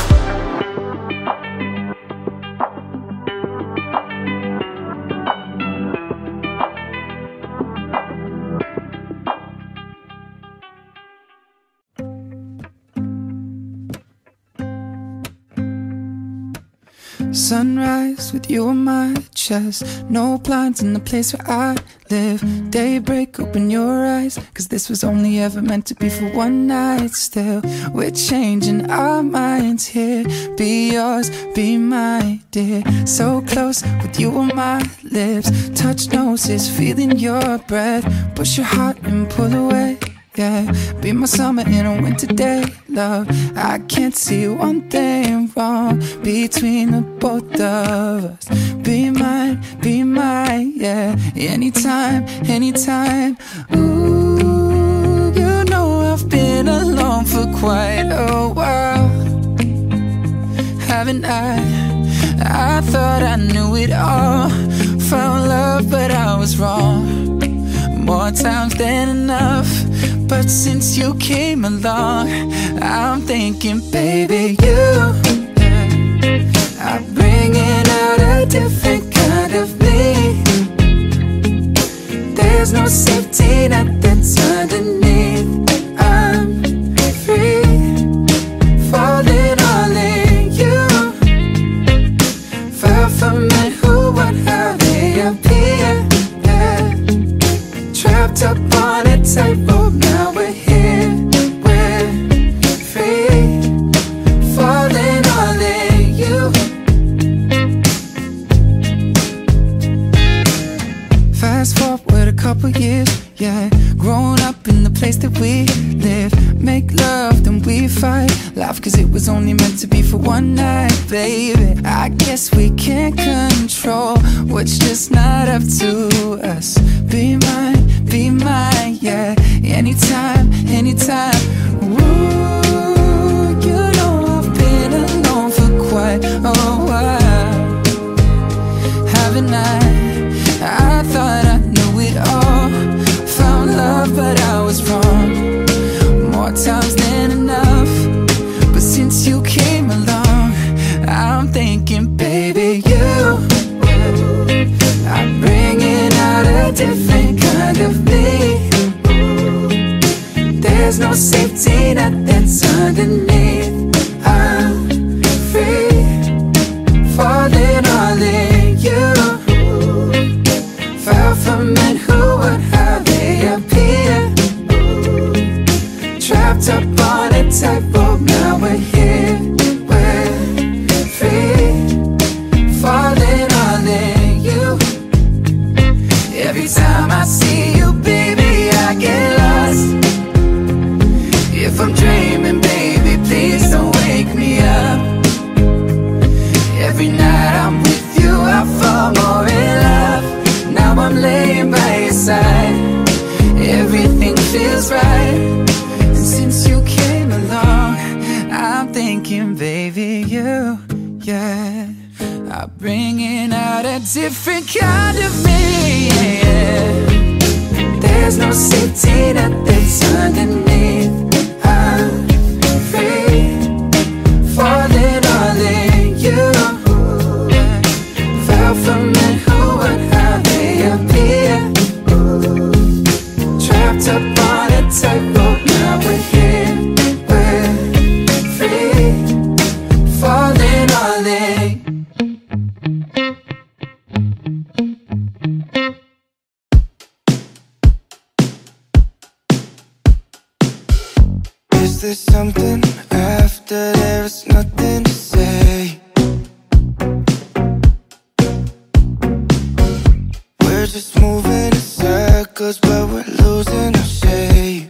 Speaker 7: Sunrise with you on my chest. No blinds in the place where I live. Daybreak, open your eyes. Cause this was only ever meant to be for one night. Still, we're changing our minds here. Be yours, be mine, dear. So close with you on my lips. Touch noses, feeling your breath. Push your heart and pull away. Yeah, be my summer in a winter day, love. I can't see one thing wrong between the both of us. Be mine, be mine, yeah. Anytime, anytime. Ooh, you know I've been alone for quite a while, haven't I? I thought I knew it all. Found love, but I was wrong. More times than enough. But since you came along, I'm thinking, baby, you, yeah, are bringing out a different kind of me. There's no safety net that's underneath. I'm free, falling all in you. Far from men who would have they appear, yeah. Trapped up on a tightrope, now we're here, we're free, falling all in you. Fast forward a couple years, yeah. Grown up in the place that we live. Make love, then we fight. Laugh cause it was only meant to be for one night, baby. I guess we can't control what's just not up to us. Be mine, be mine, yeah. Anytime, anytime. Ooh, you know I've been alone for quite a while, haven't I? I thought I knew it all. Found love, but I was wrong. More times than enough. But since you came along, I'm thinking, baby, you are bringing out a different kind of me. There's no safety net that's underneath. I'm free, falling all in you. Far from men who would have they appear. Trapped up on a tightrope, now we're here, we're free, falling all in you. And baby, please don't wake me up. Every night I'm with you, I fall more in love. Now I'm laying by your side, everything feels right. And since you came along, I'm thinking, baby, you, yeah, are bringing out a different kind of me, yeah. There's no safety net that's underneath. I'm free, falling all in you. Fell from it, who and how they appear. Trapped up on a tightrope, now we're here. We're free, falling all in.
Speaker 6: Is there something after there's nothing to say? We're just moving in circles, but we're losing our shape.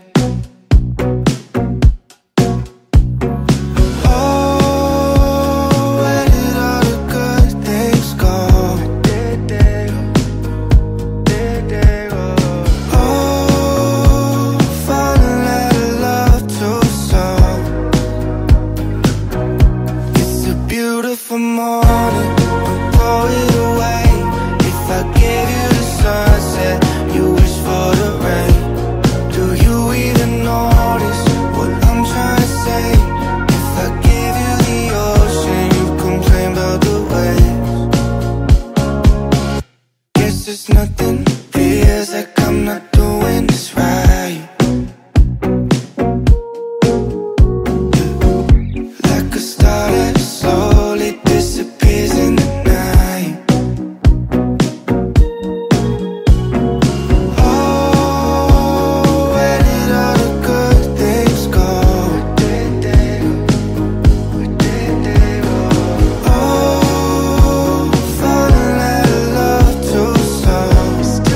Speaker 6: Oh, where did all the good things go? Oh, falling out of love too soon. It's a beautiful morning, don't throw it away. If I gave you the sunset, you wish for the rain. Do you even notice what I'm trying to say? If I gave you the ocean, you complain about the waves. Guess there's nothing, feels like I'm not doing this right. Like a star that slowly disappears in the night. Oh, where did all the good things go? Oh, falling out of love too soon.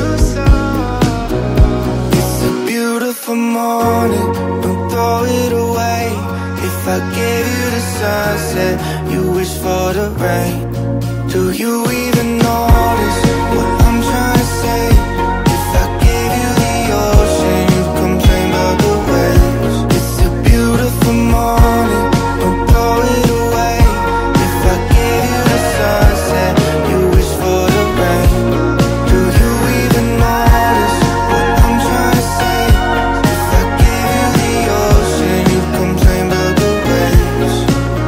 Speaker 6: It's a beautiful morning, don't throw it away. If I gave you the sunset, you wish for the rain. Do you even notice what I'm trying to say? If I gave you the ocean, you complain about the waves. It's a beautiful morning, don't throw it away. If I gave you the sunset, you wish for the rain. Do you even notice what I'm trying to say? If I gave you the ocean, you complain about the waves.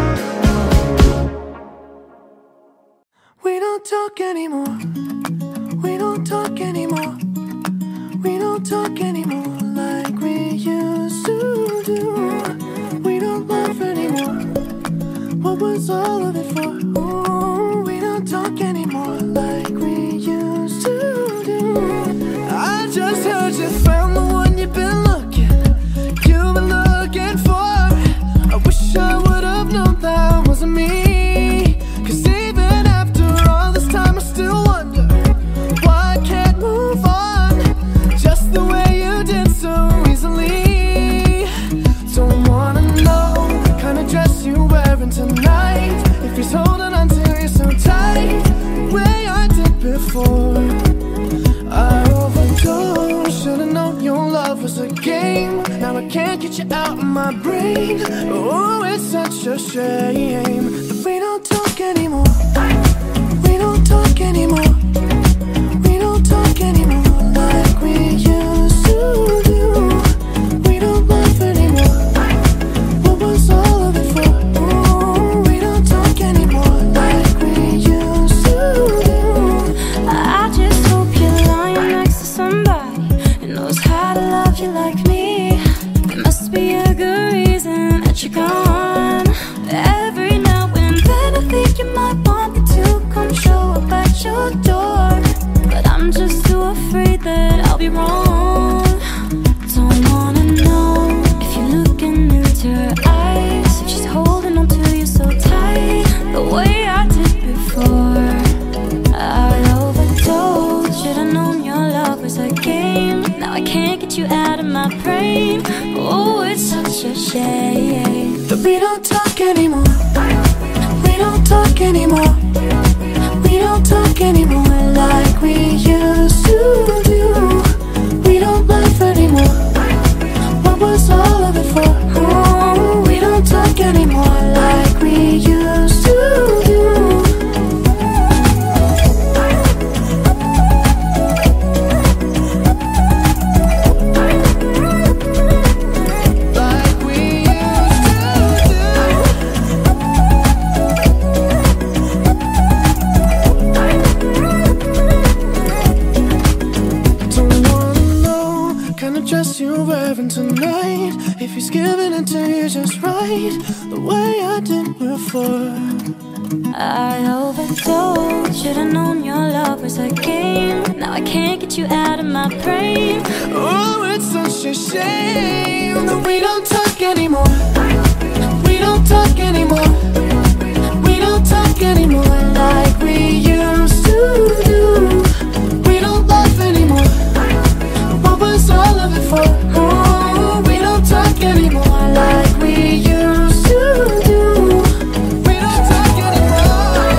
Speaker 2: We don't talk anymore. We don't talk anymore. We don't talk anymore like we used to do. We don't laugh anymore. What was all of it for? Ooh, we don't talk anymore like we used to do. I just heard you found the one you've been looking, you've been looking for. I wish I would have known that wasn't me. Cause even after all this time I still wonder why I can't move on just the way you did so easily. Don't wanna know the kind of dress you're wearing tonight, if he's holding on to you so tight, the way I did before. I overdosed, should've known your love was a game. Now I can't get you out of my brain. Oh, it's such a shame that we don't talk anymore. We don't talk anymore. We don't talk anymore like we used to do. We don't laugh anymore. What was all of it for? Ooh, we don't talk anymore like we used to do.
Speaker 3: I just hope you're lying next to somebody who knows how to love you like me. There must be a good reason that you're gone. Every now and then I think you might want me to come show up at your door, but I'm just too afraid that I'll be wrong. Don't wanna know if you're looking into her eyes, if she's holding on to you so tight, the way I did before. I overdosed, should've known your love was a game. Now I can't get you out of my brain. Oh, it's such a shame.
Speaker 8: But we don't talk anymore. We don't talk anymore. We don't talk anymore like we used to do. We don't laugh anymore. What was all of it for? Oh, we don't talk anymore like we used to do. Dress you're wearing tonight, if he's giving it to you just right, the way I did before.
Speaker 5: I overdosed, should've known your love was a game. Now I can't get you out of my brain.
Speaker 8: Oh, it's such a shame that we don't talk anymore. We don't talk anymore. We don't talk anymore like we used to do. We don't laugh anymore. What was all of it for? Oh, we don't talk anymore like we used to do. We don't talk anymore.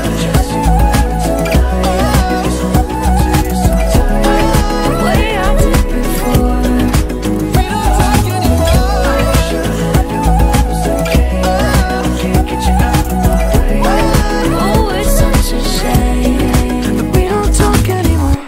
Speaker 8: The way I did before. We don't talk anymore. Can't get you out of my way. Oh, it's such a shame that we don't talk anymore.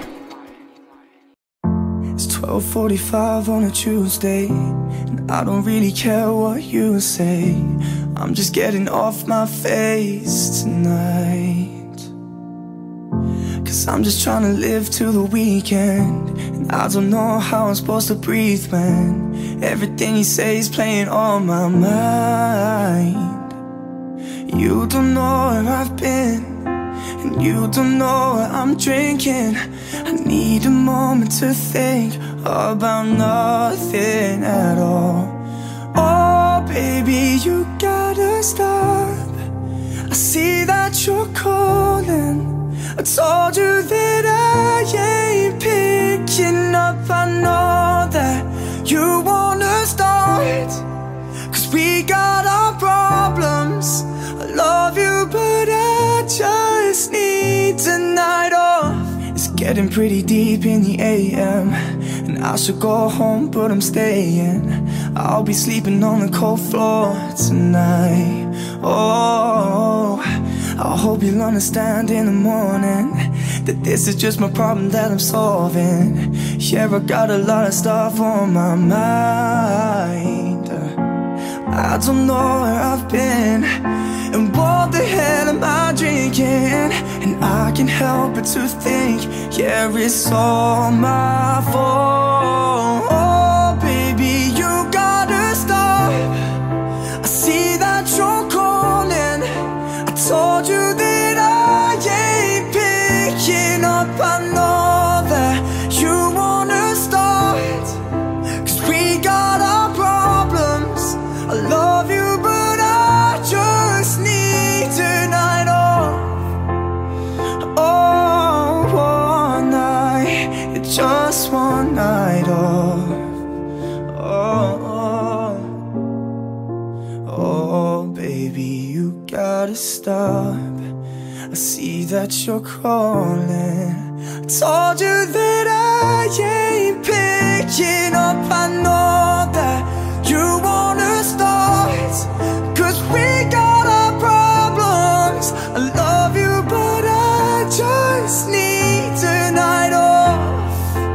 Speaker 6: twelve forty-five on a Tuesday, and I don't really care what you say. I'm just getting off my face tonight, 'cause I'm just trying to live till the weekend. And I don't know how I'm supposed to breathe when everything you say is playing on my mind. You don't know where I've been, and you don't know what I'm drinking. I need a moment to think about nothing at all. Oh baby, you gotta stop. I see that you're calling. I told you that I ain't picking up. I know that you wanna start, 'cause we got our problems. I love you but I just need tonight off. It's getting pretty deep in the A M, and I should go home but I'm staying. I'll be sleeping on the cold floor tonight. Oh, I hope you'll understand in the morning that this is just my problem that I'm solving. Yeah, I got a lot of stuff on my mind. I don't know where I've been, and what the hell am I drinking? And I can't help but to think, yeah, it's all my fault. Oh baby, you gotta stop. I see that you're calling. I told you that I ain't picking up. I know that you wanna start, 'cause we got our problems. I love you but I just need tonight off. Oh, one night, just one night off. Oh, oh, oh baby, you gotta stop. I see that you're calling. I told you that I ain't picking up. I know that you wanna start, 'cause we got our problems. I love you but I just need tonight off.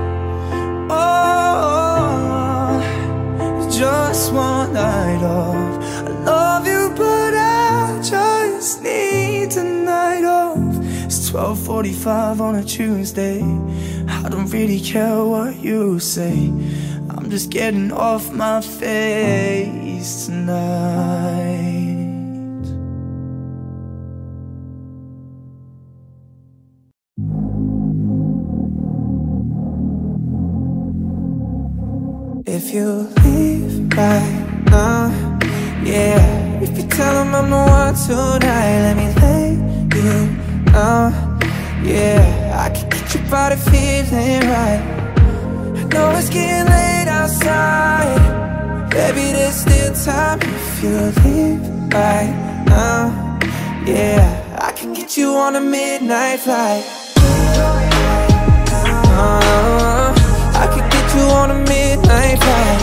Speaker 6: Oh, just one night off. I love you but I just need tonight off. It's twelve forty-five on a Tuesday. I don't really care what you say. I'm just getting off my face tonight. If you leave right now, yeah, if you tell them I'm the one tonight, let me lay you down. Yeah, I can get your body feeling right. I know it's getting late outside,
Speaker 1: Baby, there's still time if you leave right now. Yeah, I can get you on a midnight flight. uh, I can get you on a midnight flight.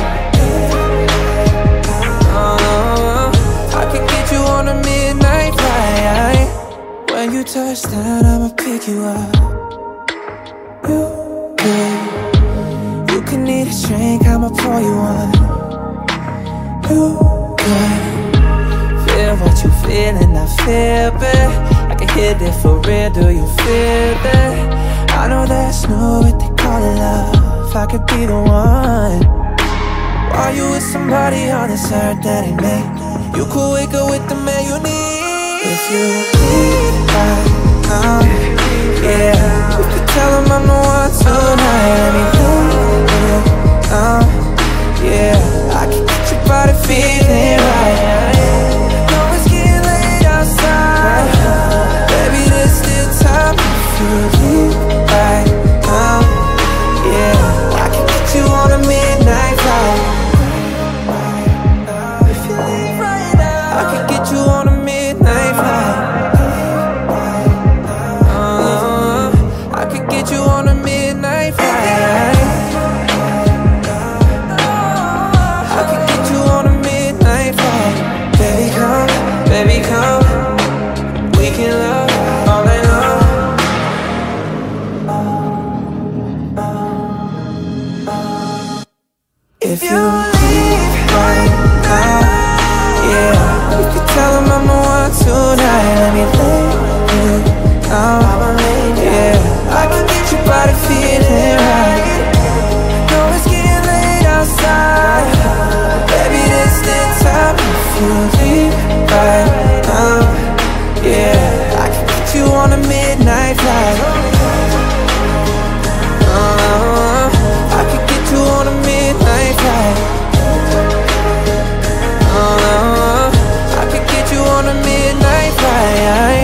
Speaker 1: uh, I can get you on a midnight flight. When you touch down, I'ma pick you up. You, you, you can need a drink, I'ma pour you one. You good, feel what you feel and I feel bad. I can hit it for real, do you feel that? I know that's not what they call it love. I could be the one. While you with somebody on this earth that ain't me, you could wake up with the man you need. If you leave right now, yeah, you could tell him I'm the one tonight. Let me leave you now, yeah, I can get your body feeling right. Know it's getting late outside, baby, there's still time if you leave right now. Yeah, I can get you on a midnight flight. If you leave right now, I can get you on a midnight flight. uh, I can get you on a midnight flight. Baby, come, we can love all night long. If you leave right now, yeah, you can tell him I'm the one tonight. Let me lay you down, yeah, I can get your body feeling right. Know it's getting late outside, baby, there's still time if you leave right now, yeah, I can get you on a midnight flight. uh, I can get you on a midnight flight. uh, I can get you on a midnight flight.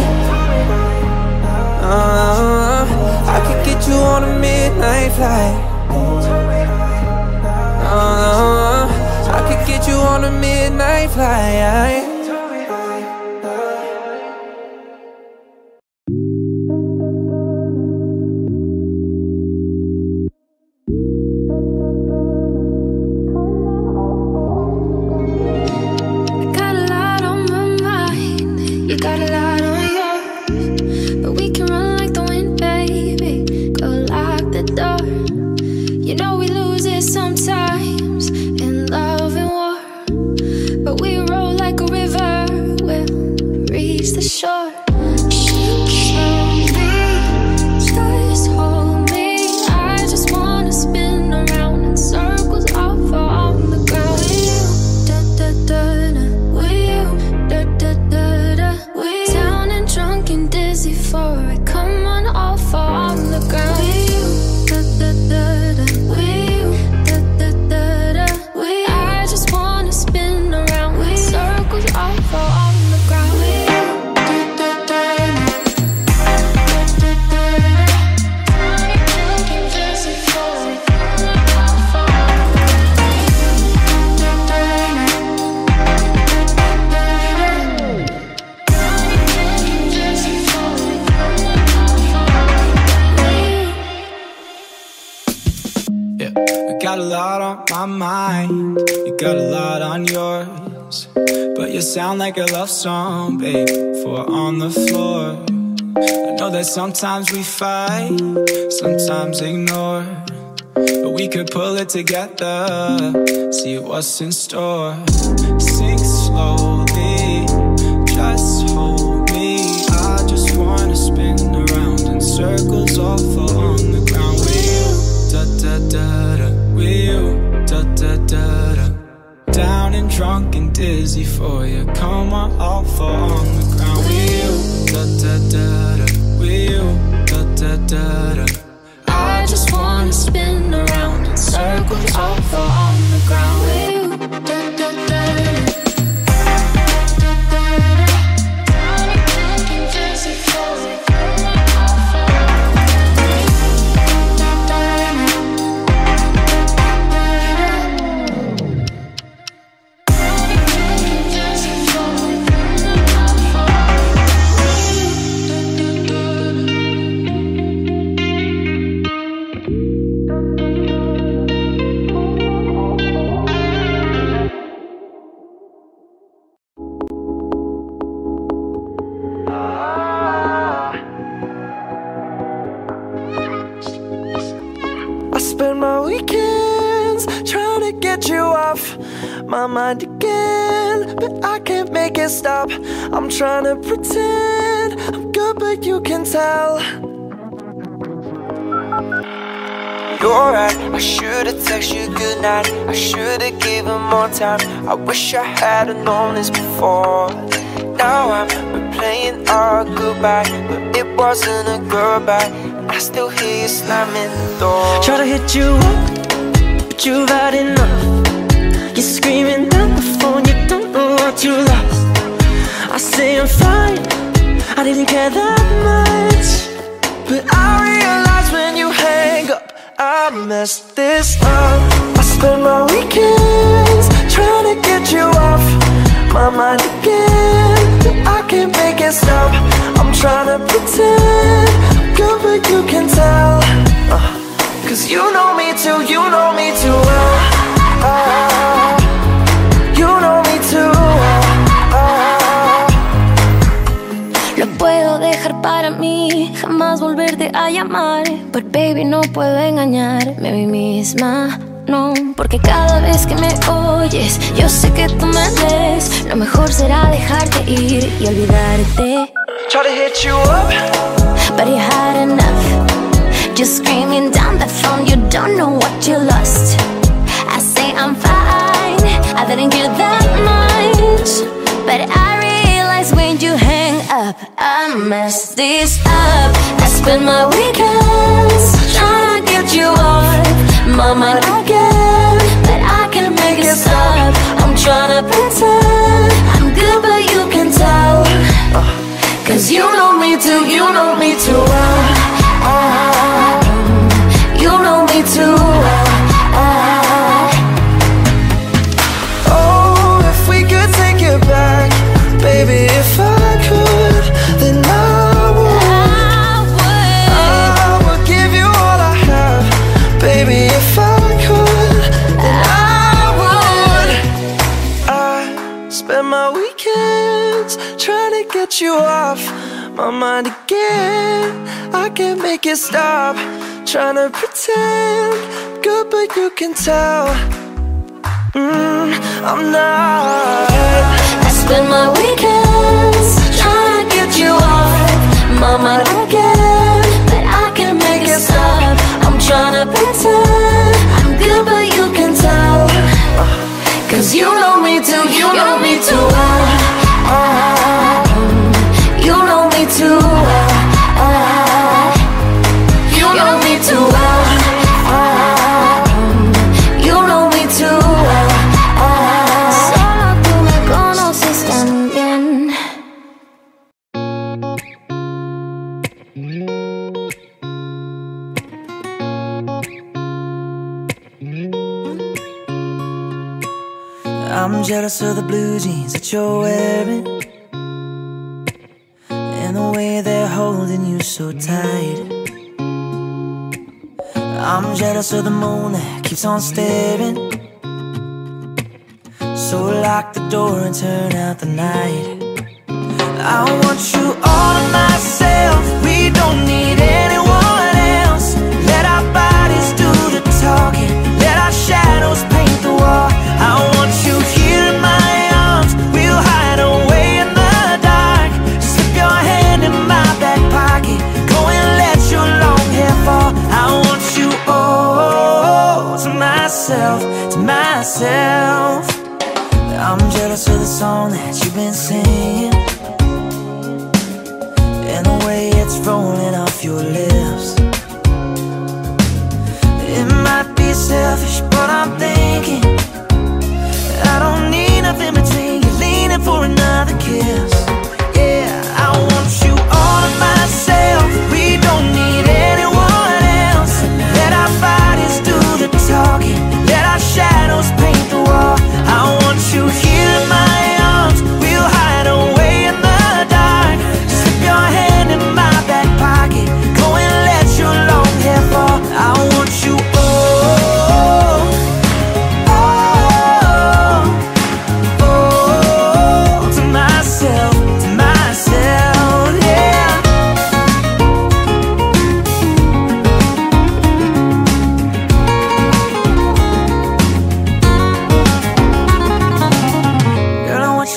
Speaker 1: uh, I can get you on a midnight flight. uh, I can get you on a midnight flight.
Speaker 9: Got a lot on my mind, you got a lot on yours, but you sound like a love song, babe, for on the floor. I know that sometimes we fight, sometimes ignore, but we could pull it together, see what's in store. Sink slowly, just hold me. I just wanna spin around in circles, all fall on the ground with you. Da da da da, with you. Da da da da. Down and drunk and dizzy for you. Come on, I'll fall on the ground with you. Da da da da, with you. Da da da da. I just wanna spin around in circles, I'll fall on the ground with you. Da da da da.
Speaker 6: spend my weekends trying to get you off my mind again, but I can't make it stop. I'm trying to pretend I'm good, but you can tell. You're right, I should've texted you goodnight. I should've given more time. I wish I had've known this before. Now I'm replaying our goodbye, but it wasn't a goodbye. And I still hear you slamming the door.
Speaker 10: Try to hit you up, but you've had enough. You're screaming down the phone, you don't know what you lost. I say I'm fine, I didn't care that much,
Speaker 6: but I realize when you hang up, I messed this up. I spend my weekends trying to get you off my mind again, but I can't make it stop. I'm trying to pretend I'm good, but you can tell. uh, Cause you know me too, you know me too well. uh, You know me too well. uh,
Speaker 3: Lo puedo dejar para mí, jamás volverte a llamar. But baby, no puedo engañarme a mí misma, no. Porque cada vez que me oyes, yo sé que tú me ves. Lo mejor será dejarte ir y olvidarte.
Speaker 6: Try to hit you up,
Speaker 3: but you had enough. Just screaming down the phone, you don't know what you lost. I say I'm fine, I didn't care that much, but I realize when you hang up, I messed this up. I spend my weekends trying to get you off my mind again, but I can't make it stop. I'm trying to pretend I'm good, but you can tell. Cause you know me too, you know me too well. uh, You know me too well. uh,
Speaker 6: Oh, if we could take it back, baby, if I could, then I would.
Speaker 3: I would.
Speaker 6: I would give you all I have, baby, if I could, then I would. I spend my weekends trying to get you off my mind again. I can't make it stop. Trying to pretend good, but you can tell. Mm, I'm not.
Speaker 3: I spend my weekends trying to get you off my mind again, but I can't make it stop. I'm trying to pretend I'm good, but you can tell. Cause you know me too, you know me too well. uh, You know me too well. uh, You know me too well. uh, You know me too well. uh, Solo tú me conoces tan bien.
Speaker 10: I'm jealous of the blue jeans that you're wearing, and the way they're holding you so tight. I'm jealous of the moon that keeps on staring, so lock the door and turn out the night. I want you all to myself, we don't need anyone else. Let our bodies do the talking, let our shadows paint the wall. I want you here in my arms, we'll hide away in the dark. Slip your hand in my back pocket, go and let your long hair fall. I want you all to myself, to myself. I'm jealous of the song that you've been singing, and the way it's rolling off your lips. It might be selfish, but I'm thinking I don't need nothing between you, leaning for another kiss. Yeah, I want you all to myself, we don't need anyone else. Let our bodies do the talking, let our shadows paint the wall. I want you here in my arms, we'll hide away in the dark. Slip your hand in my back pocket, go and let your long hair fall. I want you all, all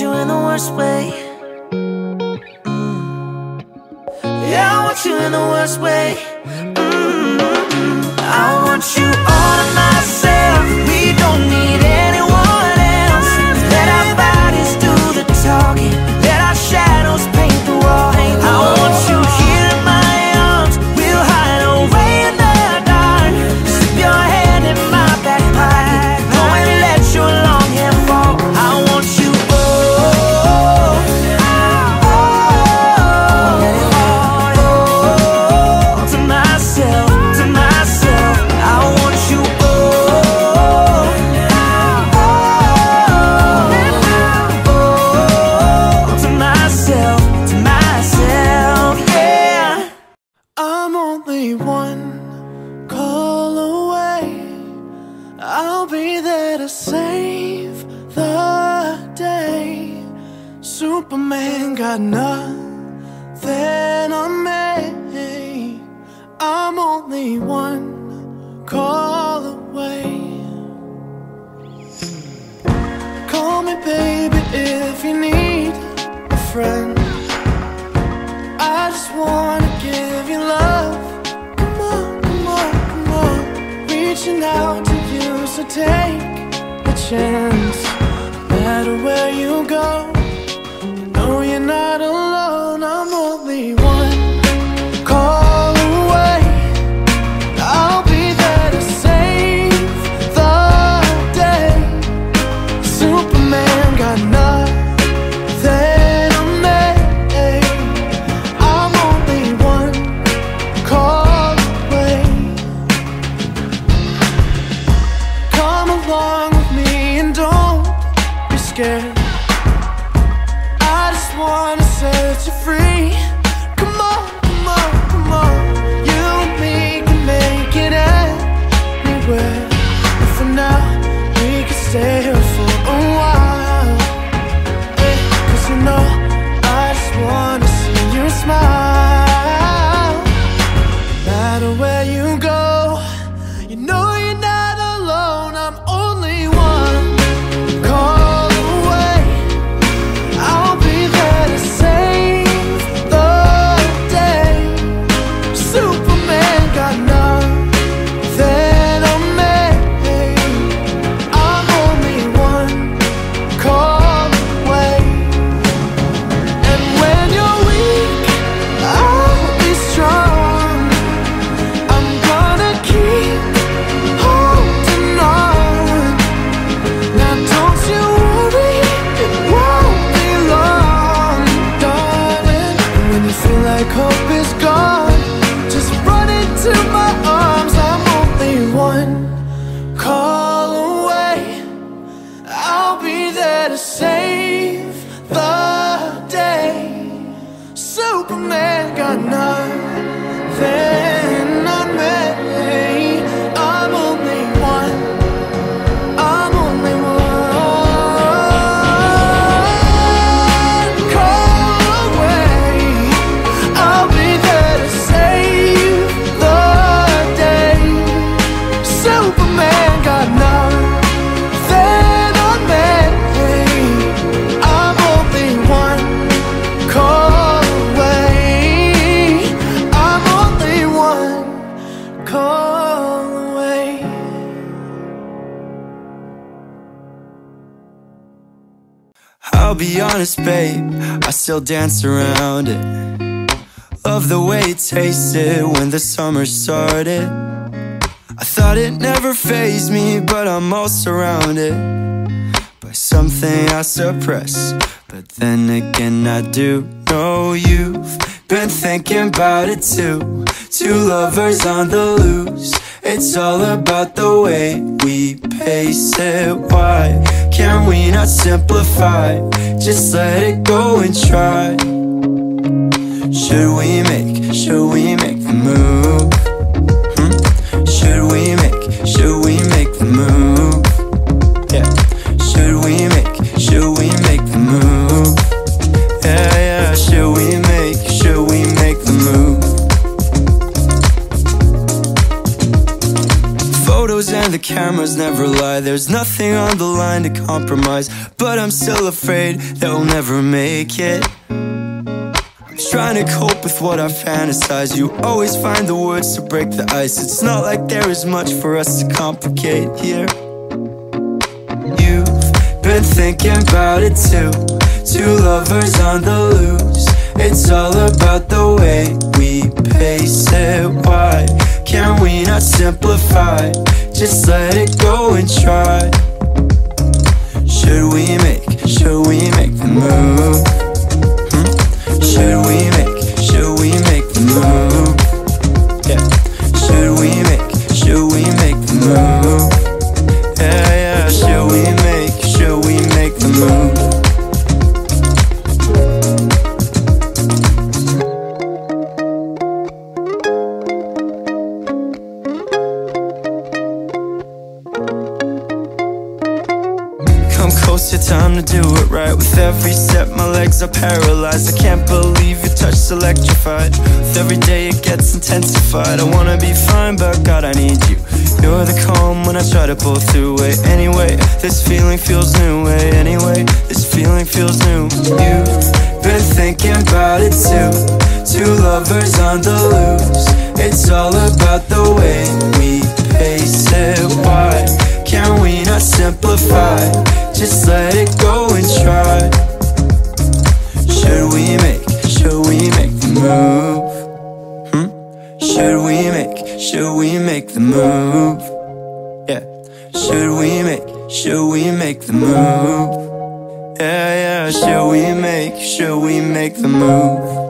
Speaker 10: you in the worst way. Mm. Yeah, I want you in the worst way. Mm-hmm. I want you all to myself. We don't need anyone else. Let our bodies do the talking. Let our shadows paint the wall. I want you here in my arms. We'll hide away in the dark. Slip your hand in my back pocket. Go and let your long hair fall. I want you oh, oh, oh, to myself, to myself. I want you oh, oh, to myself, to myself, yeah.
Speaker 8: I'm only one call away. I'll be there to save the day. Superman got nothing on me. I'm only one call away. Call me baby if you need a friend. I just wanna give you love. Come on, come on, come on. Reaching out to you, so take a chance. No matter where you go, you know you're not alone. I'm only one call away. I'll be there to save the day. Superman got nothing on me. I'm only one call away. Come along with me and don't be scared. I just wanna set you free. Come on, come on, come on. You and me can make it anywhere. And for now, we can stay here for a while. Yeah, 'cause you know, I just wanna see you smile. No matter where you go, you know you're not alone. I'm only one call away. I'll be there to save the day. Superman got nothing on me. I'm only one call away. And when you're weak, I'll be strong. I'm gonna keep holding on. Now don't you worry, it won't be long, darling. And when you feel like hope is gone, just run into my arms. I'm only one call away. I'll be there to save the day. Superman got nothing on me. I'm only one. I'm only one call away. I'll be there to save the day. Superman got nothing on me. I'm only one call away. I'm only one call away.
Speaker 1: I'll be honest, babe, I still dance around it. Love the way it tasted when the summer started. I thought it never fazed me, but I'm all surrounded by something I suppress. But then again, I do know you've been thinking about it too. Two lovers on the loose. It's all about the way we pace it. Why can't we not simplify? Just let it go and try. Should we make, should we make the move? Hmm? Should we make, should we make the move? Yeah. Should we make, should we make the move? Yeah, yeah. Should we make, should we make the move? Photos and the cameras never lie. There's nothing on the line to compromise.
Speaker 11: but I'm still afraid that we'll never make it. Trying to cope with what I fantasize. You always find the words to break the ice. It's not like there is much for us to complicate here. You've been thinking about it too. Two lovers on the loose. It's all about the way we pace it. Why can't we not simplify? Just let it go and try. Should we make, should we make the move? Should we make, should we make the move? Yeah. Should we make, should we make the move? Yeah, yeah. Should we make, should we make the move? Come closer, time to do it right. With every step, my legs are paralyzed. I can't believe your touch's electrified. With every day, it gets intensified. I wanna be fine, but God, I need you. You're the calm when I try to pull through it. Anyway, this feeling feels new. Way anyway, this feeling feels new. You've been thinking about it too. Two lovers on the loose. It's all about the way we pace it. Why can't we not simplify? Just let it go and try. Should we make, should we make the move? Hmm? Should we make, should we make the move? Yeah. Should we make, should we make the move? Yeah, yeah. Should we make, should we make the move?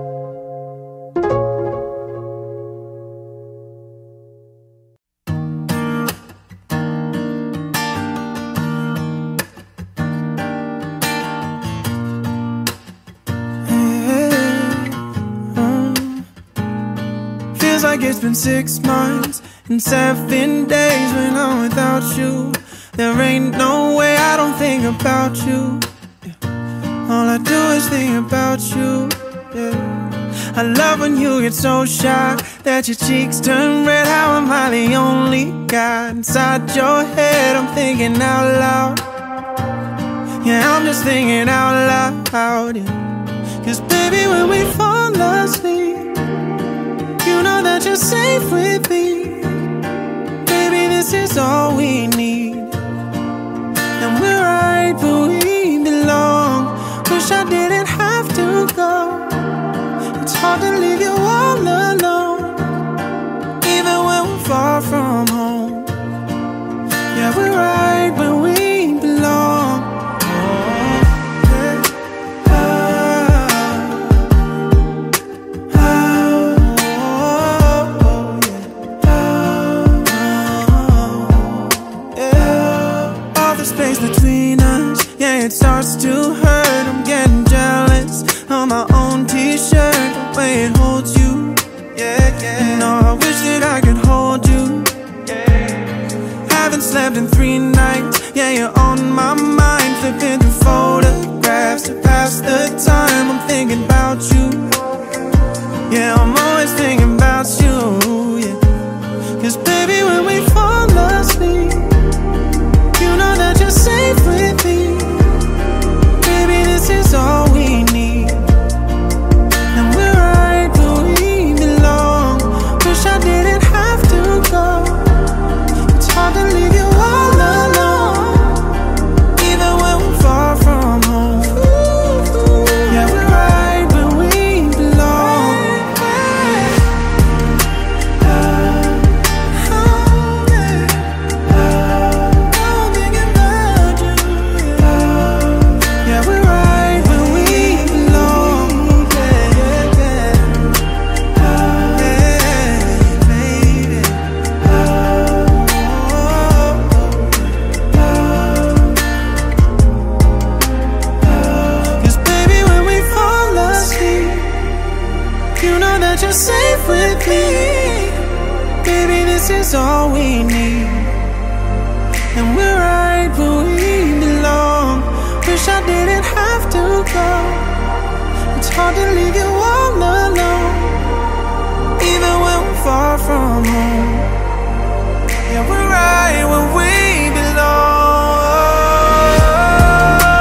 Speaker 2: It's been six months and seven days when I'm without you. There ain't no way I don't think about you. Yeah. All I do is think about you. Yeah. I love when you get so shy that your cheeks turn red. How am I the only guy inside your head? I'm thinking out loud. Yeah, I'm just thinking out loud. Yeah. Cause baby, when we fall asleep, you know that you're safe with me. Baby, this is all we need. And we're right where we belong. Wish I didn't have to go. It's hard to leave you all alone, even when we're far from home. Yeah, we're right where we belong. Space between us, yeah, it starts to hurt. I'm getting jealous of my own t-shirt, the way it holds you. Yeah, yeah. No, I wish that I could hold you. Yeah. Haven't slept in three nights. Yeah, you're on my mind. Flipping through photographs to pass the time. I'm thinking about you. Yeah, I'm always thinking about you. Yeah. Cause baby, when we fall asleep, that you're safe with me. Baby, this is all we need. And we're right where we belong. Wish I didn't have to go. It's hard to leave you all alone, even when we're far from home. Yeah, we're right where we belong. You're safe with me. Baby, this is all we need. And we're right where we belong. Wish I didn't have to go. It's hard to leave you all alone, even when we're far from home. Yeah, we're right where we belong.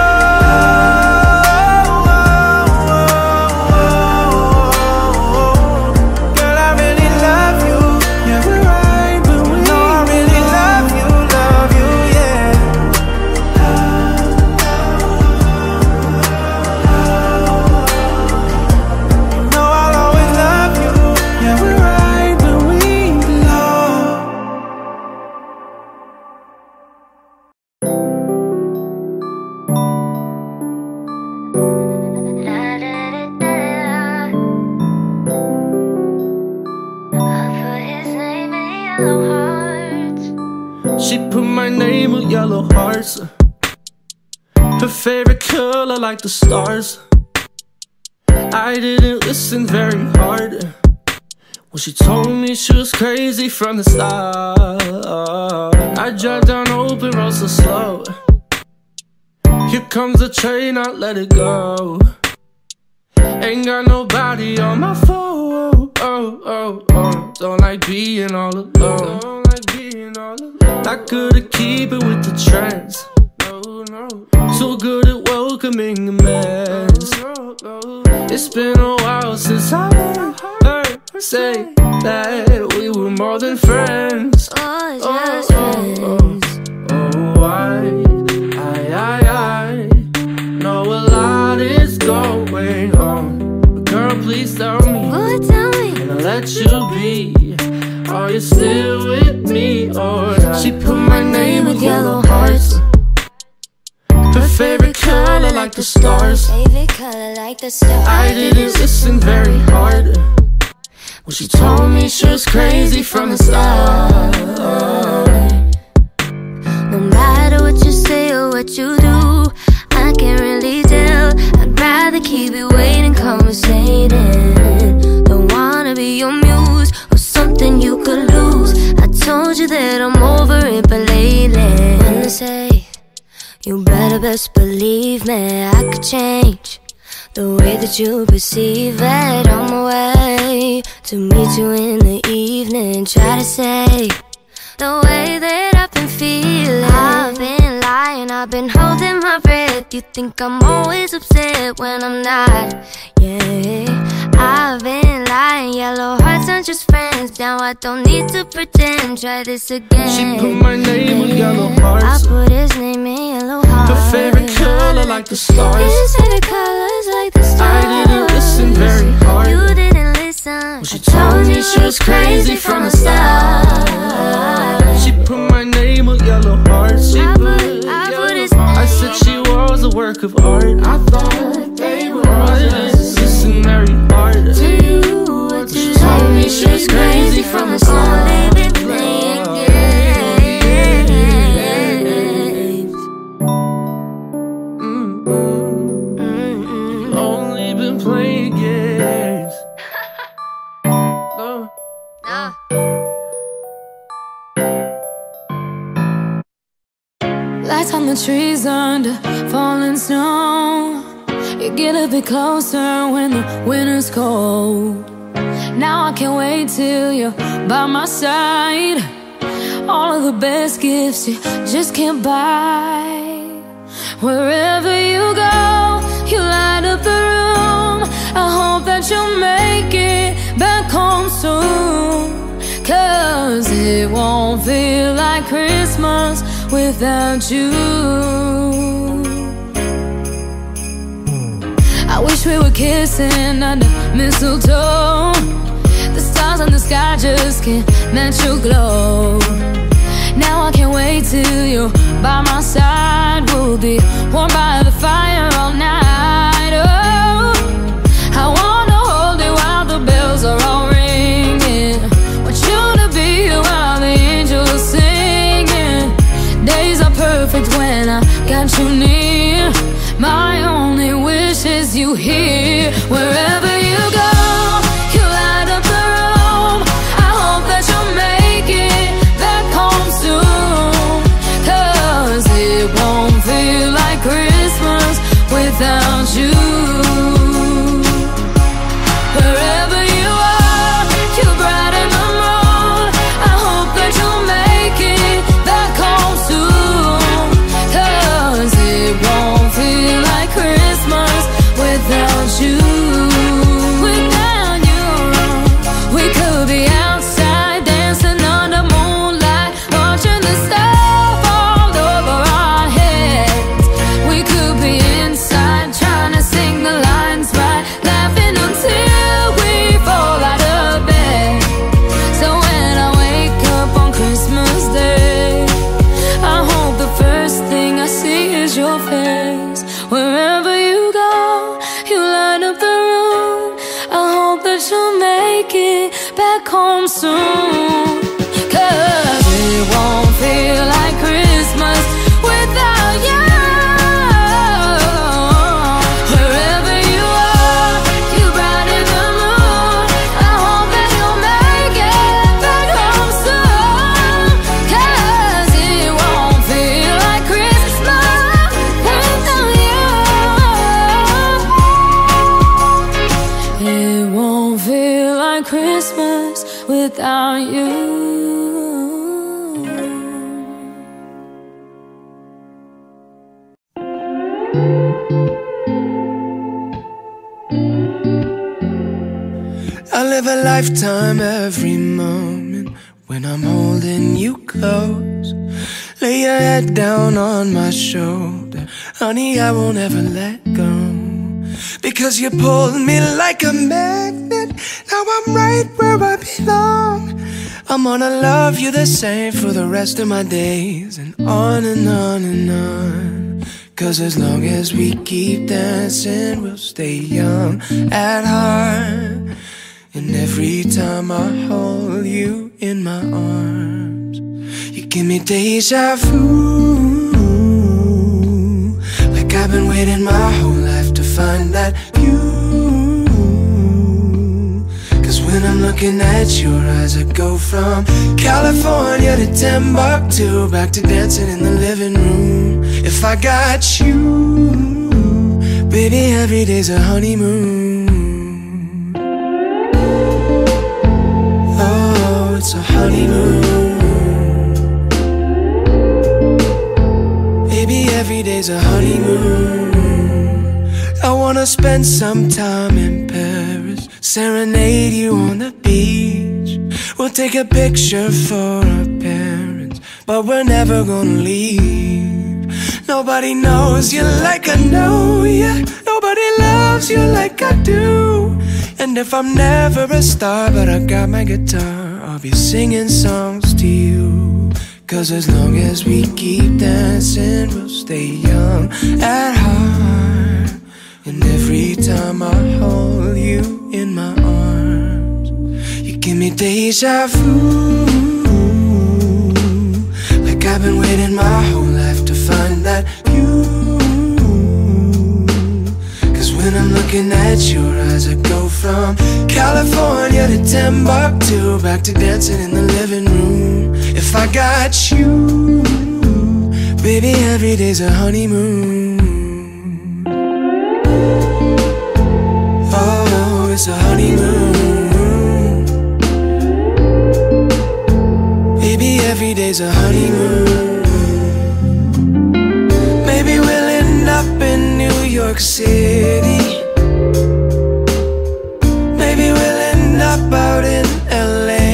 Speaker 12: my name with yellow hearts. Her favorite color like the stars. I didn't listen very hard when she told me she was crazy from the start. I drive down open roads so slow. Here comes the train, I let it go. Ain't got nobody on my phone. Oh, oh, oh. Don't like being all alone. Don't like being all alone. Not good at keeping with the trends. No, no. So good at welcoming a mess. It's been a while since I heard her say that we were more than friends.
Speaker 3: Oh,
Speaker 12: oh,
Speaker 3: just friends.
Speaker 12: Oh, oh, oh, I, I, I, I know a lot is going on. But girl, please tell me.
Speaker 3: Oh, tell me.
Speaker 12: Can I let you be? Are you still with me or not?
Speaker 3: She put my name with yellow hearts.
Speaker 12: Her favorite color like the stars.
Speaker 3: Favorite color like the stars.
Speaker 12: I didn't listen very hard when she told me she was crazy from the start.
Speaker 3: No matter what you say or what you do, I can't really tell. I'd rather keep it waiting, conversating. Don't wanna be your muse or something you could lose. I told you that I'm over it, but lately when they say, you better best believe me, I could change the way that you perceive it. On my way to meet you in the evening. Try to say the way that I've been feeling. I've been lying, I've been holding my breath. You think I'm always upset when I'm not. Yeah, I've been lying. Yellow hearts aren't just friends. Now I don't need to pretend. Try this again.
Speaker 12: She put my name with yellow hearts.
Speaker 3: I put his name in yellow hearts.
Speaker 12: Her favorite color like the stars.
Speaker 3: His favorite colors like the stars.
Speaker 12: I didn't listen very hard.
Speaker 3: You didn't listen.
Speaker 12: When she told me she was crazy from the start. She put my name with yellow hearts. She
Speaker 3: I
Speaker 12: put,
Speaker 3: put, I
Speaker 12: yellow
Speaker 3: put his
Speaker 12: hearts. I said she was a work of art. I thought they were all. I didn't listen very hard
Speaker 3: to you. What
Speaker 12: she
Speaker 3: you
Speaker 12: told me she was crazy from the start.
Speaker 3: Only been playing games.
Speaker 12: Mm-mm. Only been playing games. No.
Speaker 3: No.
Speaker 13: Lights on the trees under falling snow. You get a bit closer when the winter's cold. Now I can't wait till you're by my side. All of the best gifts you just can't buy. Wherever you go, you light up the room. I hope that you'll make it back home soon. Cause it won't feel like Christmas without you. I wish we were kissing under mistletoe. The stars in the sky just can't match your glow. Now I can't wait till you're by my side. We'll be warm by the fire all night. Oh, I wanna hold you while the bells are all ringing. Want you to be here while the angels are singing. Days are perfect when I got you near. My only wish is you here. Wherever you go, you light up the room. I hope that you'll make it back home soon. Cause it won't feel like Christmas without you. Wherever you are, you brighten the moon. I hope that you'll make it back home soon. Cause it won't feel like Christmas without you. Without you, we could be outside dancing under moonlight, watching the stars fall over our heads. We could be inside trying to sing the lines right, laughing until we fall out of bed. So when I wake up on Christmas Day, I hope the first thing I see is your face. Wherever you go, you light up the room. I hope that you'll make it back home soon. Cause it won't feel like Christmas without you.
Speaker 6: I live a lifetime every moment when I'm holding you close. Lay your head down on my shoulder, honey, I won't ever let go. Because you pulled me like a magnet, now I'm right where I belong. I'm gonna love you the same for the rest of my days, and on and on and on. Cause as long as we keep dancing, we'll stay young at heart. And every time I hold you in my arms, you give me deja vu. Like I've been waiting my whole life to find that view. Cause when I'm looking at your eyes, I go from California to Timbuktu, back to dancing in the living room. If I got you, baby, every day's a honeymoon. It's a honeymoon. Baby, every day's a honeymoon. I wanna spend some time in Paris, serenade you on the beach. We'll take a picture for our parents, but we're never gonna leave. Nobody knows you like I know you. Nobody loves you like I do. And if I'm never a star, but I got my guitar, I'll be singing songs to you. Cause as long as we keep dancing, we'll stay young at heart. And every time I hold you in my arms, you give me deja vu. Like I've been waiting my whole life to find that view. Cause when I'm looking at your eyes, I go from California to Timbuktu, back to dancing in the living room. If I got you, baby, every day's a honeymoon. Oh, it's a honeymoon. Baby, every day's a honeymoon. Maybe we'll end up in New York City. Maybe we'll end up out in L A.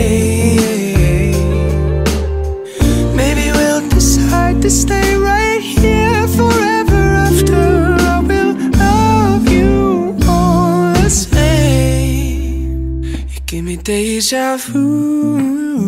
Speaker 6: Maybe we'll decide to stay right here forever after. I will love you all the same. You give me deja vu.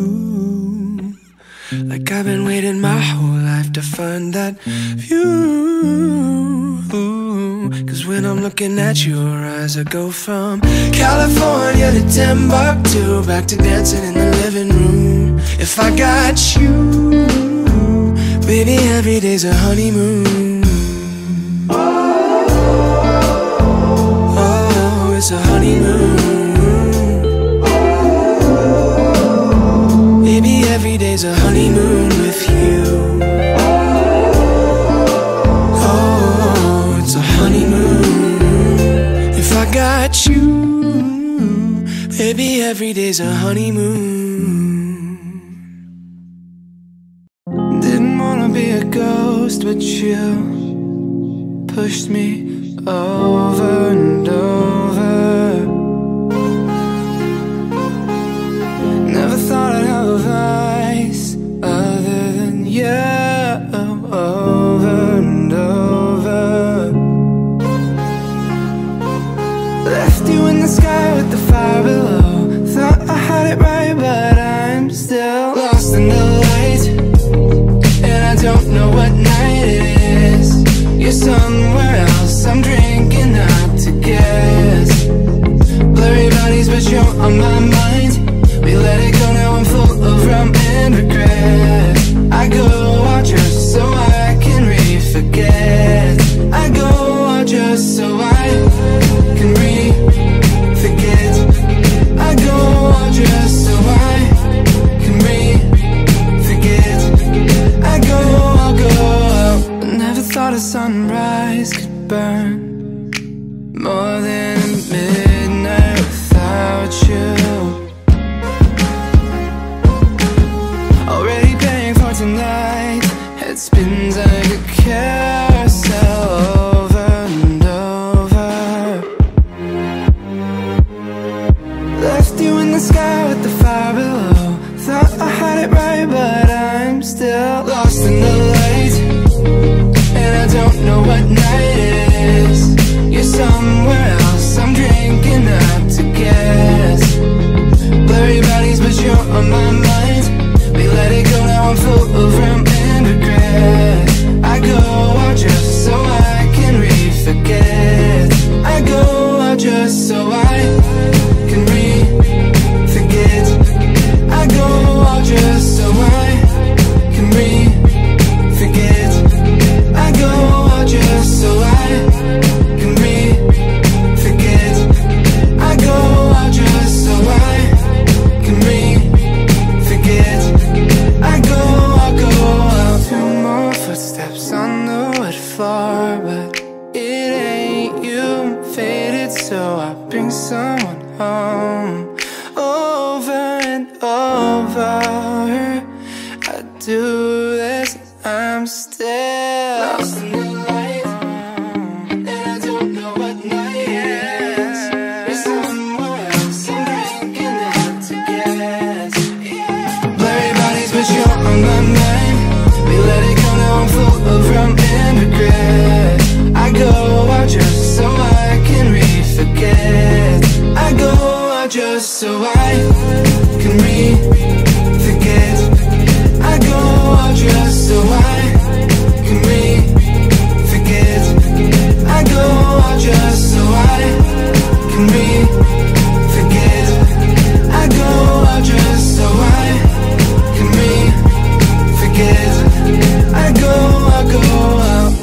Speaker 6: Like I've been waiting my whole life to find that view. Cause when I'm looking at your eyes, I go from California to Timbuktu, back to dancing in the living room. If I got you, baby, every day's a honeymoon. Oh, it's a honeymoon. Baby, every day's a honeymoon with you. Oh, it's a honeymoon. If I got you, baby, every day's a honeymoon. Didn't wanna be a ghost, but you pushed me over and over. Never thought I'd have a vice other than you, over and over. Left you in the sky with the fire below. Thought I had it right, but I'm still lost in the light. And I don't know what night it is. You're somewhere else, I'm drinking out to guess. Blurry bodies, but you're on my mind. We let it go, now I'm full of rum and regret. I go out just so I can re-forget. I go out just so I can re-forget. I go out just so I can re-forget. I go, I'll go out. Never thought a sunrise could burn more than a midnight without you.
Speaker 7: bring someone home over and over. I do this, I'm still lost in the light, and I don't know what night is. You're somewhere else, I'm breaking out to guess. Blurry bodies, but you're on my mind. We let it go, now I'm full of rum and regret. I go out just so I can re-forget. I go out just so I can re-forget. I go out just so I can re-forget. I go out just so I can re-forget. I go out just so I can re-forget. I go, I go out.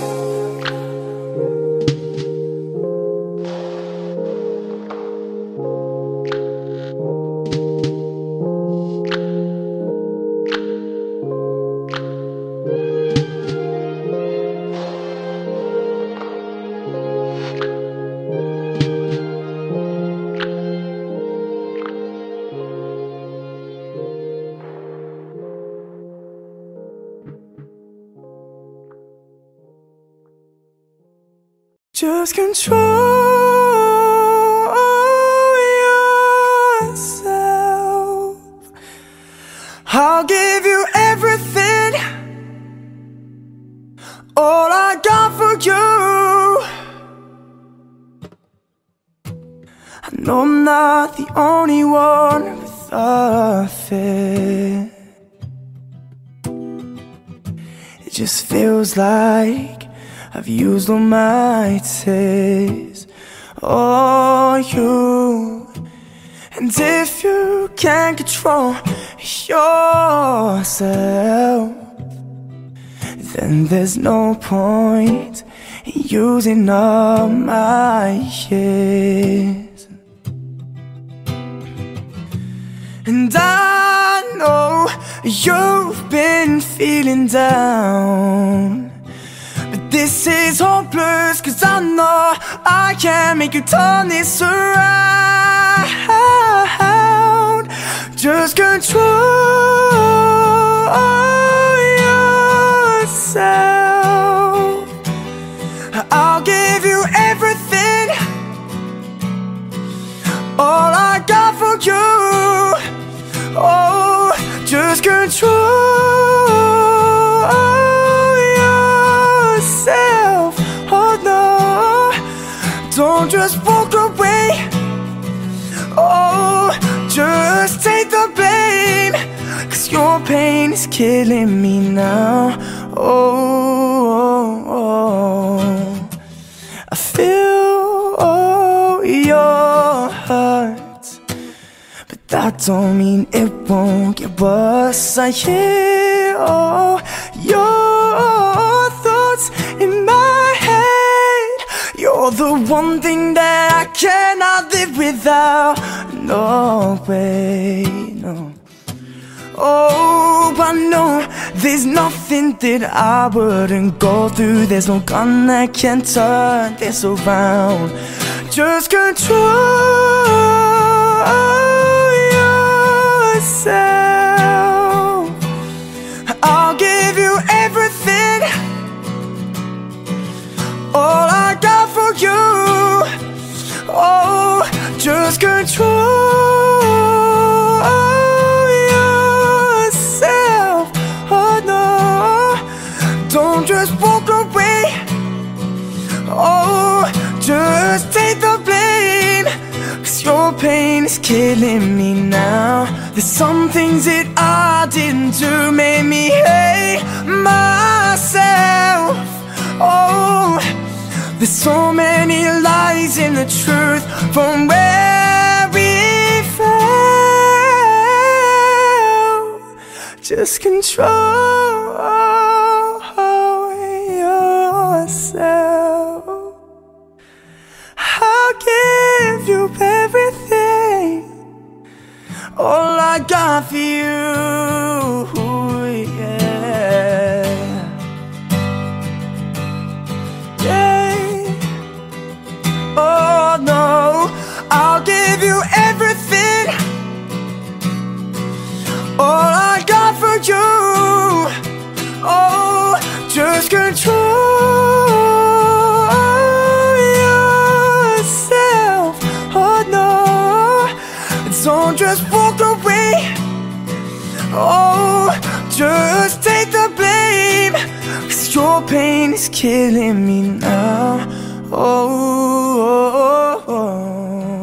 Speaker 7: Just control yourself. I'll give you everything, all I got for you. I know I'm not the only one with a fit. It just feels like I've used all my tears on you. And if you can't control yourself, then there's no point in using all my years. And I know you've been feeling down, but this is hopeless, 'cause I know I can't make you turn this around. Just control yourself. I'll give you everything, all I got for you. Oh, just control yourself. Oh no, don't just walk away. Oh, just take the blame, 'cause your pain is killing me now. Oh, oh, oh. I feel oh, your hurt, but that don't mean it won't get worse. I hear all your thoughts in my head. You're the one thing that I cannot live without. No way, no. Oh, I know there's nothing that I wouldn't go through. There's no gun that can turn this around. Just control yourself. I'll give you everything, all I got for you. Oh, just control yourself. Oh no, don't just walk away. Oh, just take the blame, 'cause your pain is killing me now. There's some things that I didn't do, made me hate myself. Oh, there's so many lies in the truth from where we fell. Just control yourself. I'll give you everything, all I got for you, yeah. Yeah. Oh no, I
Speaker 1: So just walk away. Oh, just take the blame, 'cause your pain is killing me now. Oh, oh, oh, oh.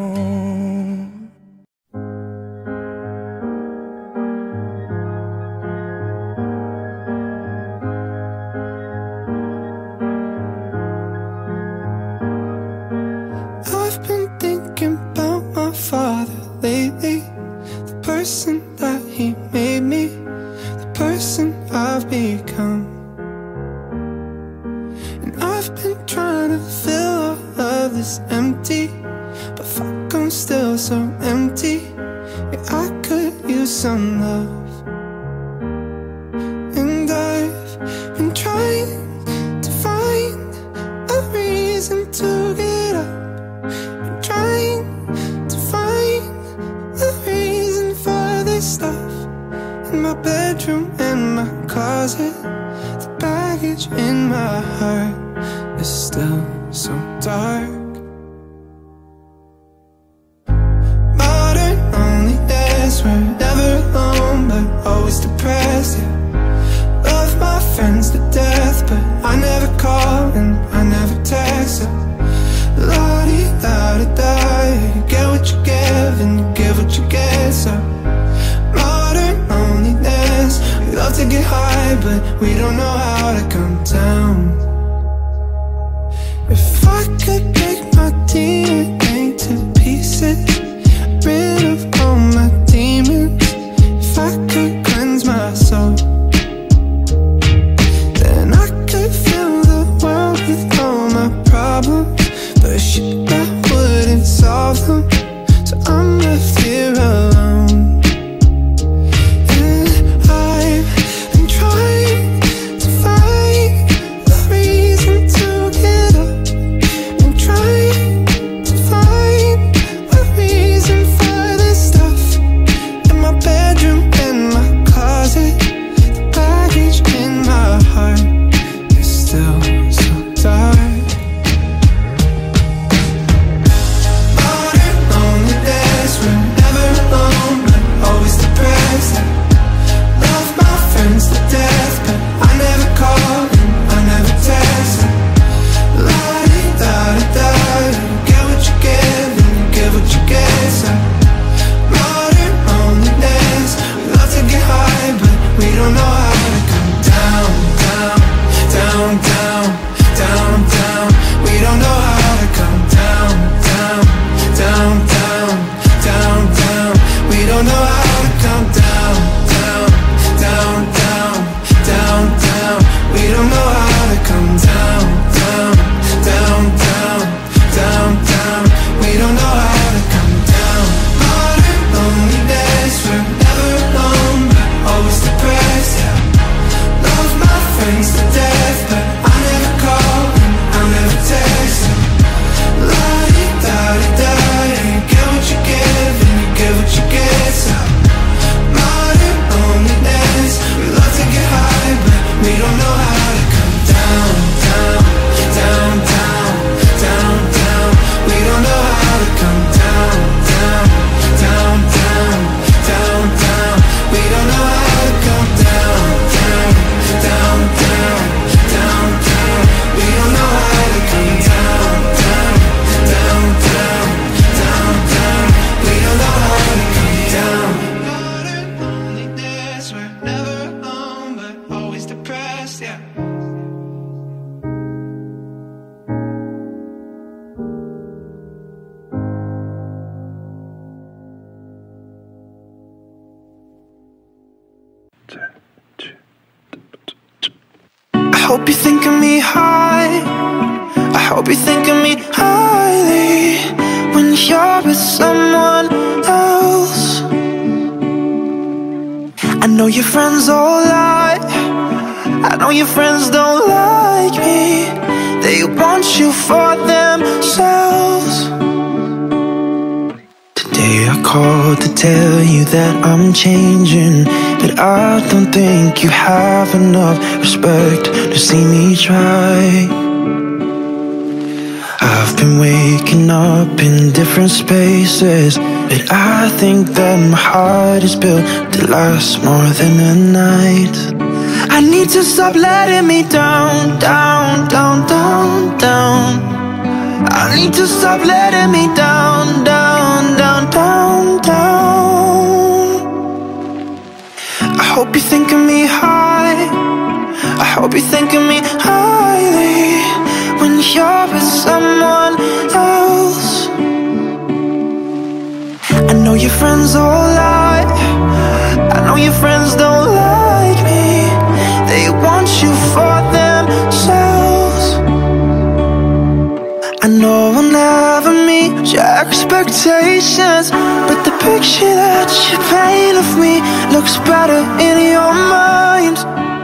Speaker 7: I've been thinking about my father lately, the person that he made me, the person I've become. And I've been trying to fill all of this empty, but fuck, I'm still so empty. Yeah, I could use some love. And I've been trying to find a reason to get up, been trying to find a reason for this stuff. In my bedroom and my closet, the baggage in my heart is still so dark. Modern loneliness, we're never alone but always depressed, yeah. Love my friends to death, but I never call and I never text her. La-di-da-di-da, you get what you give and you give what you get, so modern loneliness, we love to get high but we don't know how to come down. If I could break my D N A to pieces, rid of all my demons, if I could cleanse my soul, then I could fill the world with all my problems, but shit, that wouldn't solve them, so I'm left here alone. And I've been trying to find a reason to get up, been trying to find a reason for this stuff. In my bedroom, in my closet, the baggage in my heart is still so dark. Modern loneliness, we're never alone but always depressed. Love my friends to death, but I never call and I never text. La-di-da-di-da, you get what you give and you give what you get, so modern loneliness, we love to get high but we don't know how to come down, down, down, down, down, down. We don't know how to come down, down, down, down, down, down. We don't know how to come down, down, down, down, down, down. We don't know how to come down, down, down, down, down, down. We don't know how to come down. Modern loneliness, we're never alone but always depressed, yeah. Love my friends to death, but I never call and I never text. La-di-da-di-da, you get what you give and you get what you get, so modern loneliness, we love to get high but we don't know how to come down, down, down, down, down, down. We don't know how to come down, down, down, down, down, down. We don't know how to come down, down, down, down, down, down. We don't know how to come down, down, down, down, down, down. We don't know how to come down. Modern loneliness, we're never alone but always depressed, yeah. I hope you think of me high, I hope you think of me highly when you're with someone else. I know your friends all lie, I know your friends don't like me, they want you for themselves. Today I called to tell you that I'm changing, but I don't think you have enough respect to see me try. I've been
Speaker 6: been waking up in different spaces, but I think that my heart is built to last more than a night. I need to stop letting me down, down, down, down, down. I need to stop letting me down, down, down, down, down. I hope you think of me high, I hope you think of me highly when you're with someone else. I know your friends all lie, I know your friends don't like me. They want you for themselves. I know I'll never meet your expectations, but the picture that you paint of me looks better in your mind.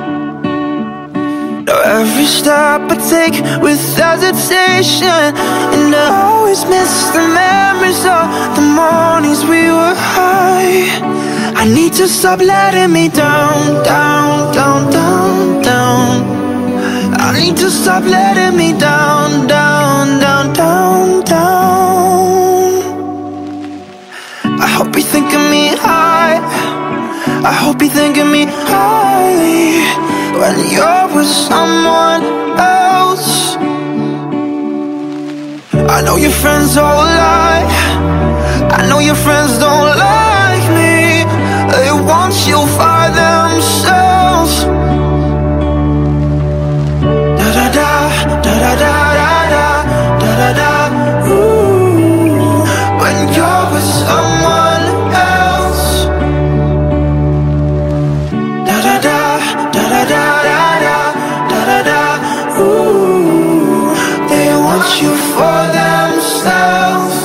Speaker 6: Now every step I take with hesitation, and I always miss the memories of the mornings we were high. I need to stop letting me down, down, down, down, down. I need to stop letting me down, down, down, down, down. I hope you think of me high, I hope you think of me highly when you're with someone else. I know your friends all lie, I know your friends don't like me. They want you for themselves. Da da da, da da da da da da da. Ooh, when you're with someone else. Da da da, da da da da da da da. Ooh, they want you for themselves.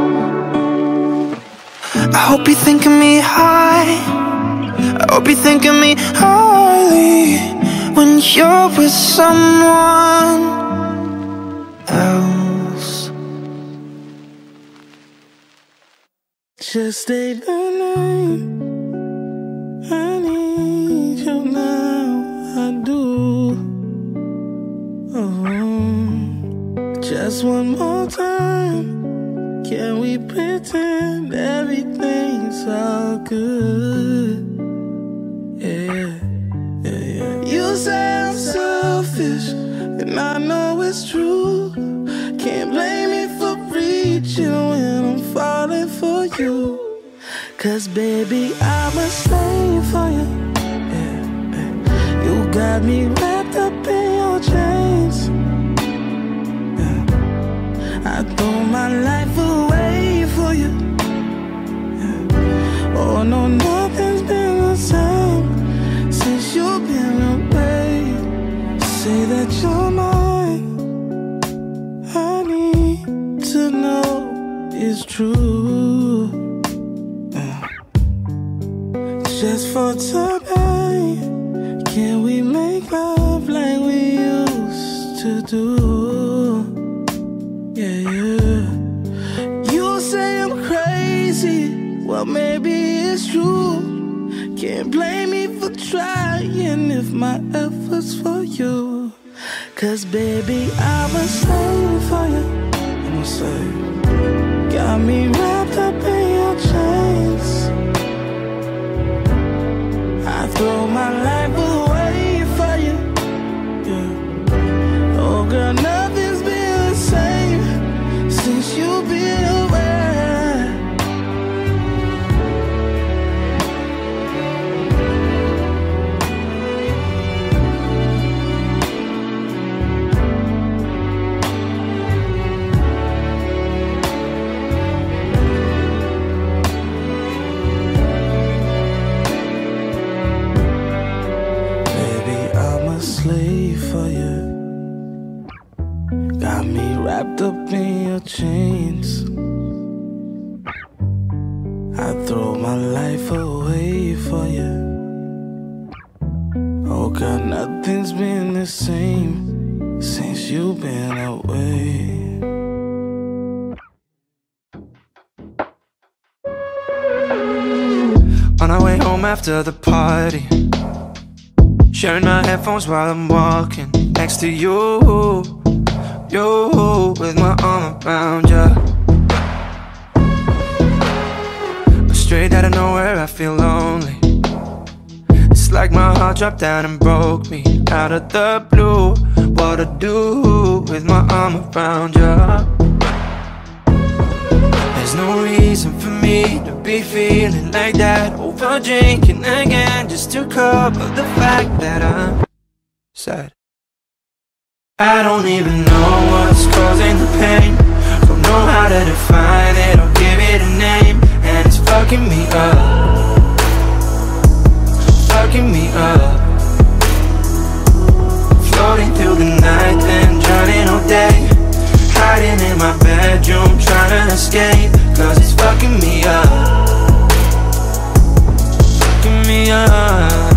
Speaker 6: I hope you think of me high, I hope you think of me highly when you're with someone else.
Speaker 12: Just stay the night, I need you now, I do. Oh, just one more time, can we pretend everything's all good? Yeah, yeah, yeah. You say I'm selfish, and I know it's true. Can't blame me for reaching when I'm falling for you. Cause baby, I'm a slave for you. Yeah, yeah. You got me wrapped up in your chains. Yeah. I throw my life away for you. Yeah. Oh no, nothing's been the same since you've been away. Say that you're mine, I need to know it's true. Yeah. Just for tonight, can we make love like we used to do? Yeah, yeah. You say I'm crazy, well maybe it's true. Can't blame me for trying if my effort's for you. Cause baby, I'm a slave for you. I'm a slave. Got me wrapped up in your chains. I throw my life away for you. Yeah. Oh girl, nothing's been the same since you've been away. Slave for you. Got me wrapped up in your chains. I throw my life away for you. Oh God, nothing's been the same since you've been away.
Speaker 11: On our way home after the party, sharing my headphones while I'm walking next to you. you with my arm around ya. Straight out of nowhere, I feel lonely. It's like my heart dropped down and broke me out of the blue. What to do with my arm around ya? There's no reason for me to be feeling like that, over drinking again just to cover the fact that I'm sad. I don't even know what's causing the pain, don't know how to define it or give it a name, and it's fucking me up, fucking me up. Floating through the night, then drowning all day, hiding in my bedroom, trying to escape, cause it's fucking me up, fucking me up.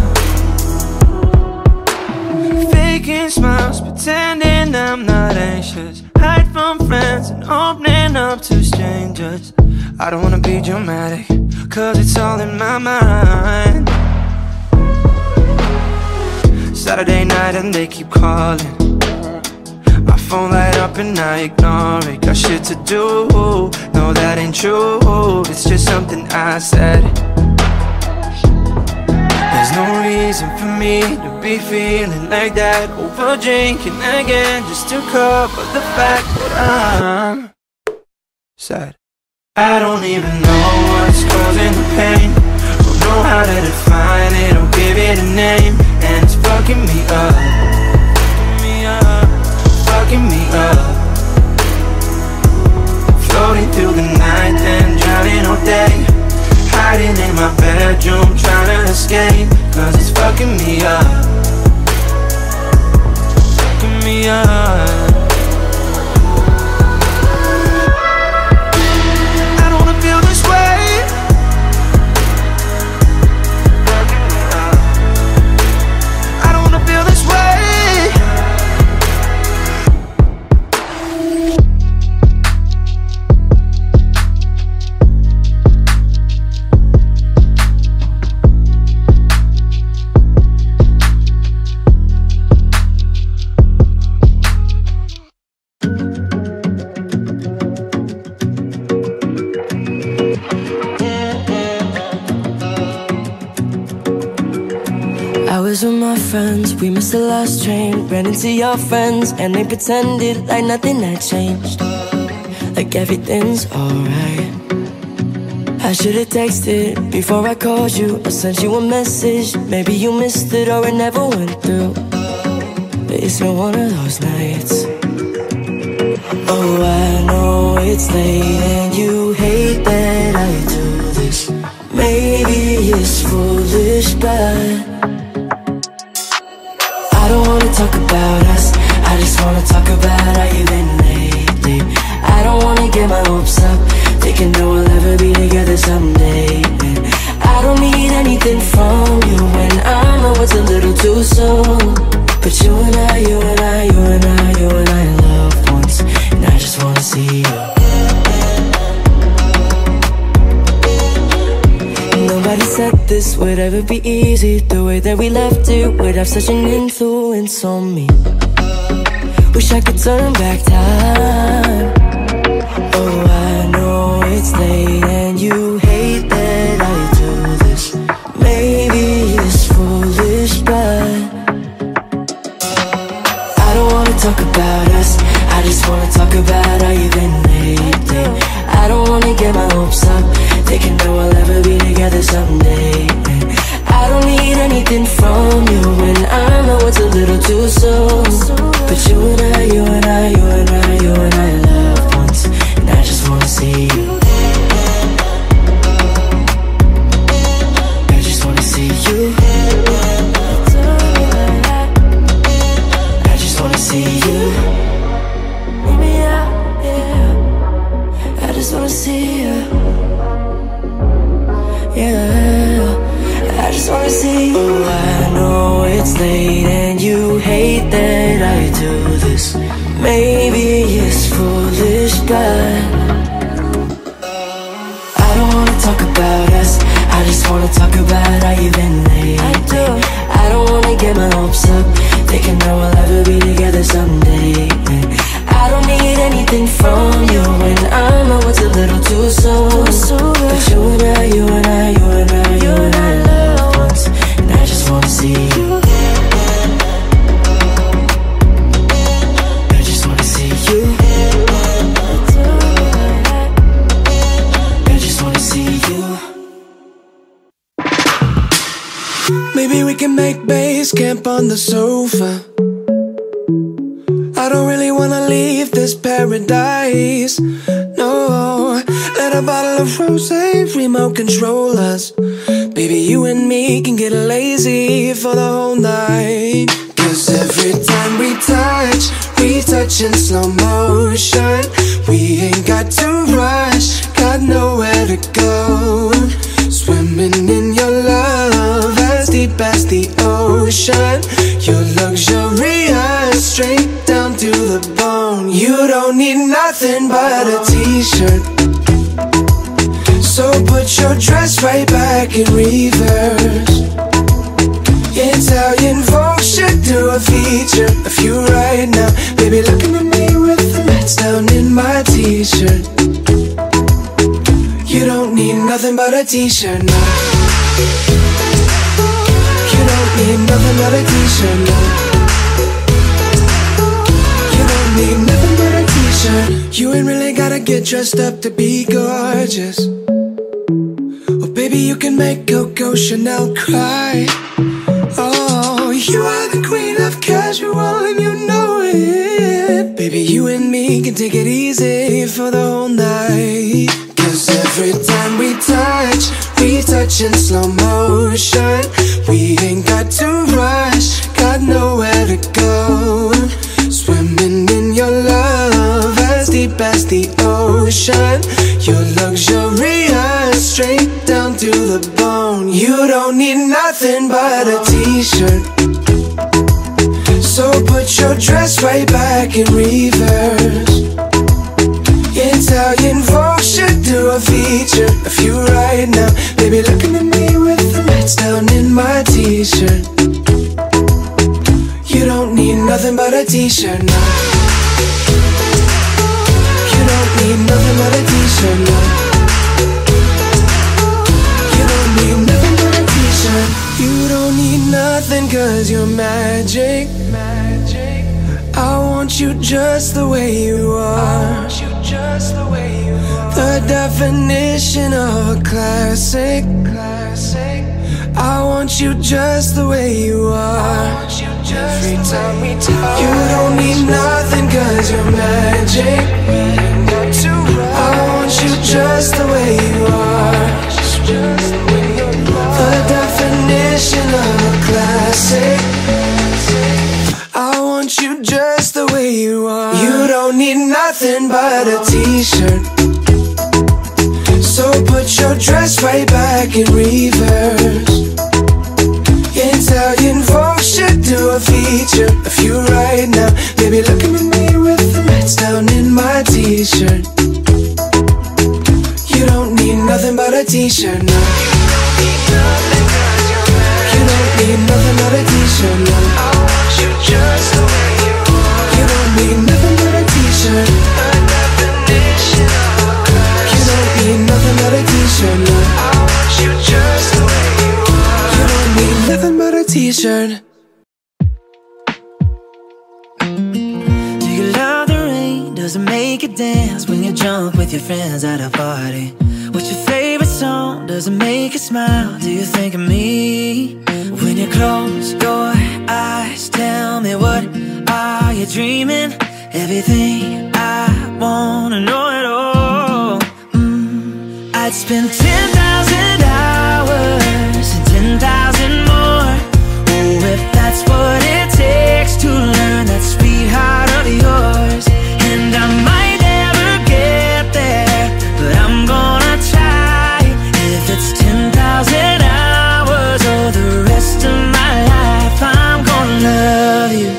Speaker 11: Faking smiles, pretending I'm not anxious, hide from friends and opening up to strangers. I don't wanna be dramatic, cause it's all in my mind. Saturday night and they keep calling, my phone light up and I ignore it. Got shit to do, no that ain't true, it's just something I said. There's no reason for me to be feeling like that, over drinking again just to cover the fact that I'm sad. I don't even know what's causing the pain, don't know how to define it or give it a name, and it's fucking me up, fucking me up, fucking me up. Floating through the night, then drowning all day, hiding in my bedroom, trying to escape, cause it's fucking me up, fucking me up. I don't wanna feel this way, fucking me up. I don't wanna feel this way.
Speaker 10: I was with my friends, we missed the last train, ran into your friends and they pretended like nothing had changed, like everything's alright. I should've texted before I called you, I sent you a message, maybe you missed it or it never went through, but it's been one of those nights. Oh, I know it's late and you hate that I do this, maybe it's foolish but I don't wanna talk about us, I just wanna talk about how you've been lately. I don't wanna get my hopes up, thinking that we'll ever be together someday. And I don't need anything from you, and I know it's a little too soon, but you and I, you and I, you and I, you and I loved once, and I just wanna see you. Nobody said this would ever be easy, the way that we left it would have such an influence on me. Wish I could turn back time. Oh, I know it's late and you hate that I do this, maybe it's foolish but I don't wanna talk about us, I just wanna talk about how you've been lately. I don't wanna get my hopes up, thinking that we'll ever be together someday. And I don't need anything from you, and I know it's a little too soon, but you and I, you and I, you and I, you and I loved once, and I just wanna see you. I just wanna see you. I just wanna see you. I just wanna see you. Yeah, I just wanna see you. Oh, I know it's late and you hate that I do this, maybe it's foolish but I don't wanna talk about us, I just wanna talk about how you've been lately. I do. I don't wanna get my hopes up, thinking that we'll ever be together someday. And I
Speaker 5: anything from you, and I know it's a little too soon. But you and I, you and I, you and I, you and I love once, and I just wanna see you. I just wanna see you. I just wanna see you.
Speaker 8: Maybe we can make base camp on the sofa. I don't really wanna leave this paradise, no. Let a bottle of rosé remote control us. Baby, you and me can get lazy for the whole night. Cause every time we touch, we touch in slow motion. We ain't got to rush, got nowhere to go. Swimming in your love, as deep as the ocean. You're luxurious, straight down to the bone. You don't need nothing but a t-shirt. So put your dress right back in reverse. Italian folk should do a feature of you right now. Baby, looking at me with the lights down in my t-shirt. You don't need nothing but a t-shirt now. You don't need nothing but a t-shirt now. You don't need nothing but a t-shirt. You ain't really gotta get dressed up to be gorgeous. Oh baby, you can make Coco Chanel cry. Oh, you are the queen of casual and you know it. Baby, you and me can take it easy for the whole night. Cause every time we touch, we touch in slow motion. We ain't got to rush, got nowhere to go. Swimming in your love, as deep as the ocean. You're luxurious, straight down to the bone. You don't need nothing but a t-shirt. So put your dress right back in reverse. Italian folk should do a feature of you right now. Baby, looking at me with the lights down in my t-shirt. You don't need nothing but a t-shirt now. You don't need nothing but a t-shirt now. You don't need nothing but a t-shirt. You don't need nothing cause you're magic. I want you just the way you are. Just the way you are. The definition of a classic. Classic. I want you just the way you are. Every time we talk, you don't need nothing cause you're magic. I want you just the way you are. The definition of a classic. I want you just the way you are. You don't need nothing but a t-shirt. So put your dress right back in reverse. Italian folk should do a feature of you right now. Baby, looking at me with the lights down in my t-shirt. You don't need nothing but a t-shirt now. You don't need nothing but a t-shirt now. I want you just the way you are. You don't need nothing but a t-shirt. The definition of a classic. You don't need nothing but a t-shirt now. I want you just the way you are. You don't need nothing but a t-shirt.
Speaker 10: Do you love the rain? Does it make you dance when you jump with your friends at a party? What's your favorite song? Does it make you smile? Do you think of me? When you close your eyes, tell me what are you dreaming? Everything I wanna know at all. mm. I'd spend ten thousand hours and ten thousand more. Oh, if that's what it takes to learn that sweetheart of yours. And I might never get there, but I'm gonna try. If it's ten thousand hours or the rest of my life, I'm gonna love you.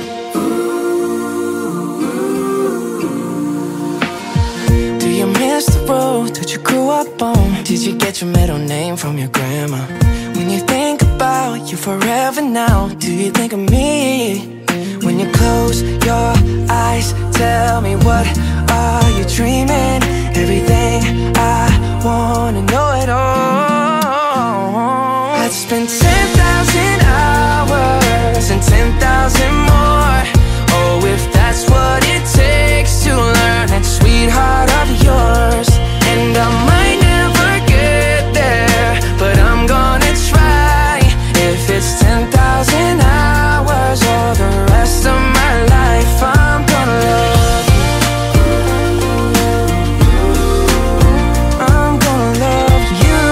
Speaker 1: Do you miss the road that you grew up on? Did you get your middle name from your grandma? When you think about you forever now, do you think of me? When you close your eyes, tell me what are you dreaming? Everything I wanna know it all. I'd spend ten thousand hours and ten thousand more. Oh, if that's what it takes to learn that sweetheart of yours. And I might never get there, but I'm gonna try. If it's ten thousand hours or the rest of my life, I'm gonna love you. I'm gonna love you.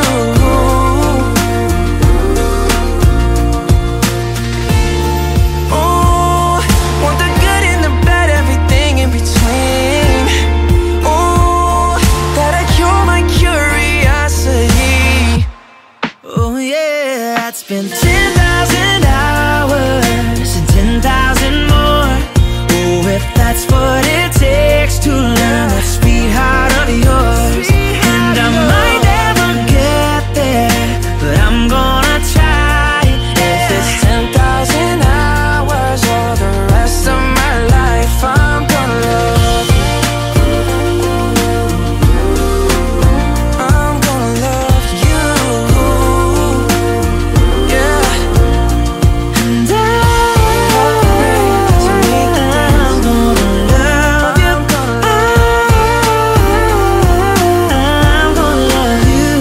Speaker 1: Oh, want the good and the bad, everything in between. Oh, that'll cure my curiosity.
Speaker 10: Oh yeah, I'd spend ten thousand hours and ten thousand more. Oh, if that's what it takes to learn that sweetheart of yours. And I might never get there, but I'm gonna try.
Speaker 1: If it's ten thousand hours or the rest of my life, I'm gonna love you. I'm gonna love you. Yeah.
Speaker 10: And I, I'm gonna love you. I'm gonna love you.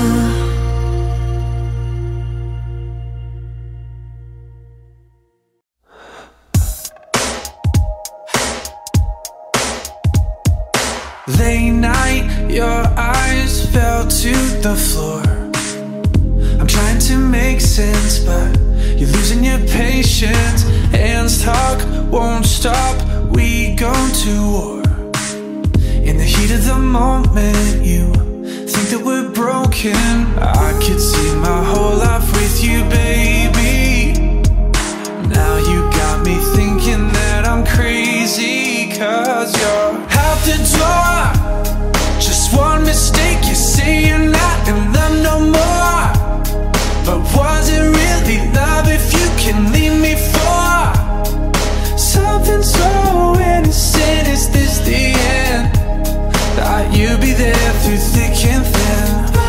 Speaker 9: Late night, your eyes fell to the floor. I'm trying to make sense, but you're losing your patience. Hands talk, won't stop, we go to war. In the heat of the moment, you think that we're broken. I could see my whole life with you, baby. Now you got me thinking that I'm crazy, 'cause you're out the door. Just one mistake, you say you're not in love no more. But was it really love if you can leave me for something so innocent? Is this the end? Thought you'd be there through thick and thin.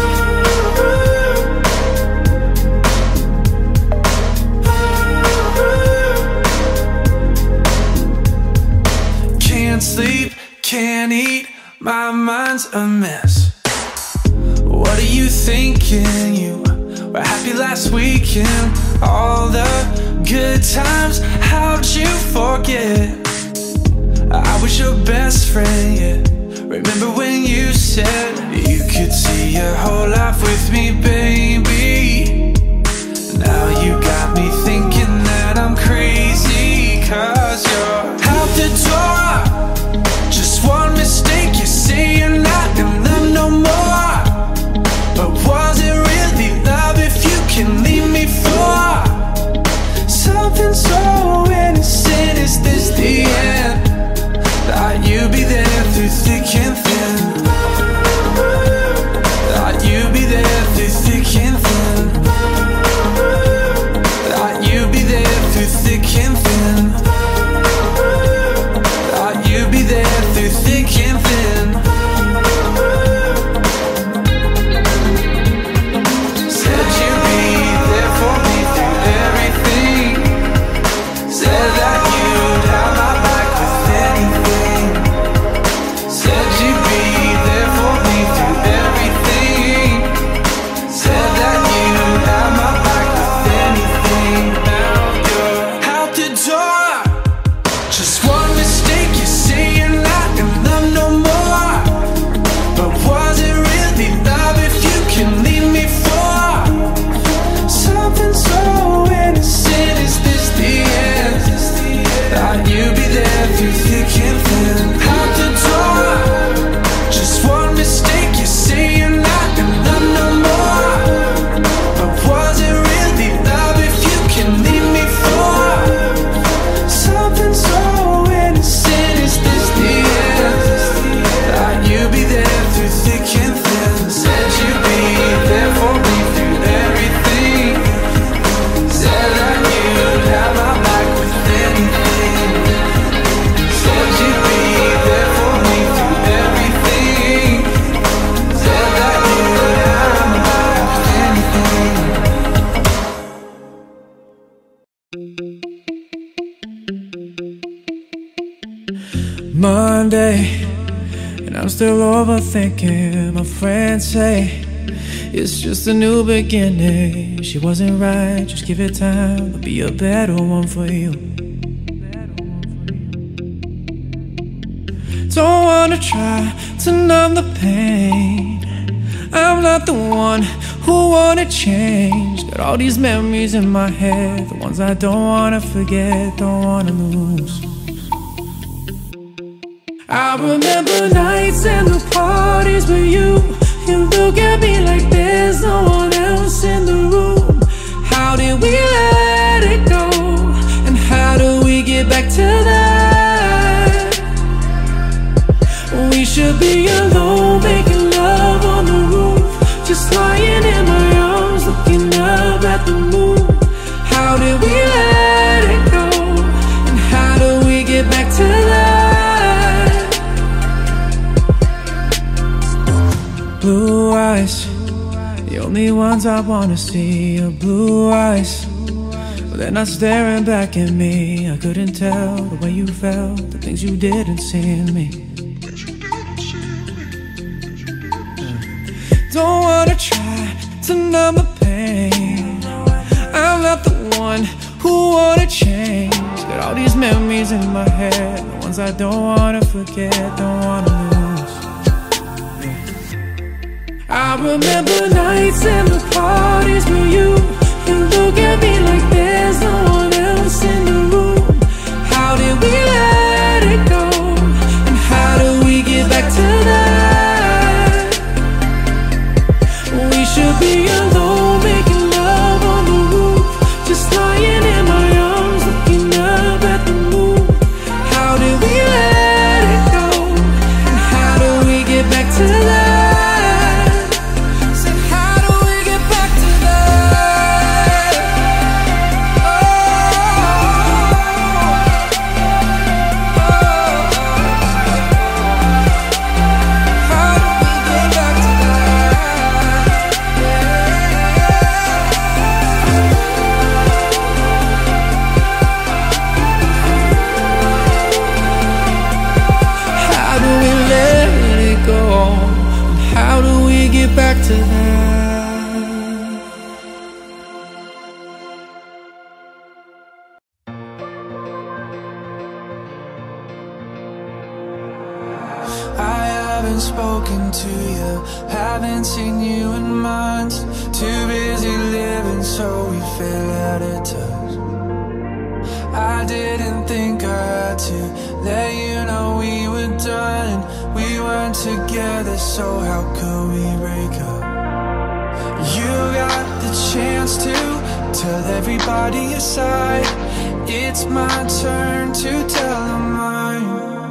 Speaker 9: Can't sleep, can't eat, my mind's a mess. What are you thinking? You were happy last weekend. All the good times, how'd you forget? I was your best friend, yeah. Remember when you said you could see your whole life with me, baby? Now you got me thinking that I'm crazy, 'cause you're out the door. Just one mistake, you say you're not in love no more. But was it really love if you can leave me for something so innocent? Is this the end? Thought you'd be there through thick and thin. Thought you Monday, and I'm still overthinking. My friends say it's just a new beginning. She wasn't right, just give it time. There'll be a better one for you. Don't wanna try to numb the pain. I'm not the one who wanna change. Got all these memories in my head, the ones I don't wanna forget, don't wanna lose. I remember nights and the parties with you. You look at me like there's no one else in the room. How did we let it go? And how do we get back to that? We should be alone, making love on the roof, just lying in my arms, looking up at the moon. How did we let it go? And how do we get back to that? Blue eyes, the only ones I wanna see are blue eyes. But they're not staring back at me. I couldn't tell the way you felt, the things you didn't see in me. Don't wanna try to numb the pain. I'm not the one who wanna change. Got all these memories in my head, the ones I don't wanna forget, don't wanna lose. I remember nights and the parties with you. You look at me like there's no one else in the room. How did we let it go? And how do we get back to that? We should be alone, making love on the roof, just lying in my arms, looking up at the moon. How did we let it go? And how do we get back to that? Said, how do we get back to that? Oh, how do we get back to that? How do we let it go? And how do we get back to that? I haven't spoken to you, haven't seen you in months. Too busy living, so we fell out of touch. I didn't think I had to let you know we were done. We weren't together, so how could we break up? You got the chance to tell everybody your side. It's my turn to tell them mine.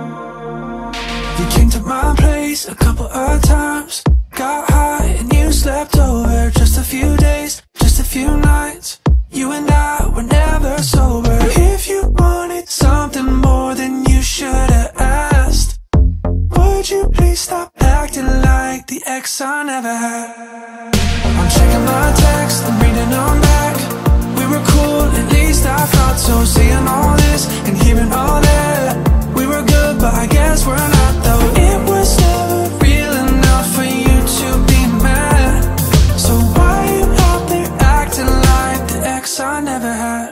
Speaker 9: You came to my place a couple of times, got high and you slept over. Just a few days, just a few nights. You and I were never sober. If you wanted something more, then you should have asked. Would you please stop acting like the ex I never had? I'm checking my text, I'm reading them back. We were cool, at least I thought so. Seeing all this and hearing all that, we were good, but I guess we're not though. It was never real enough for you to be mad. So why you out there acting like the ex I never had?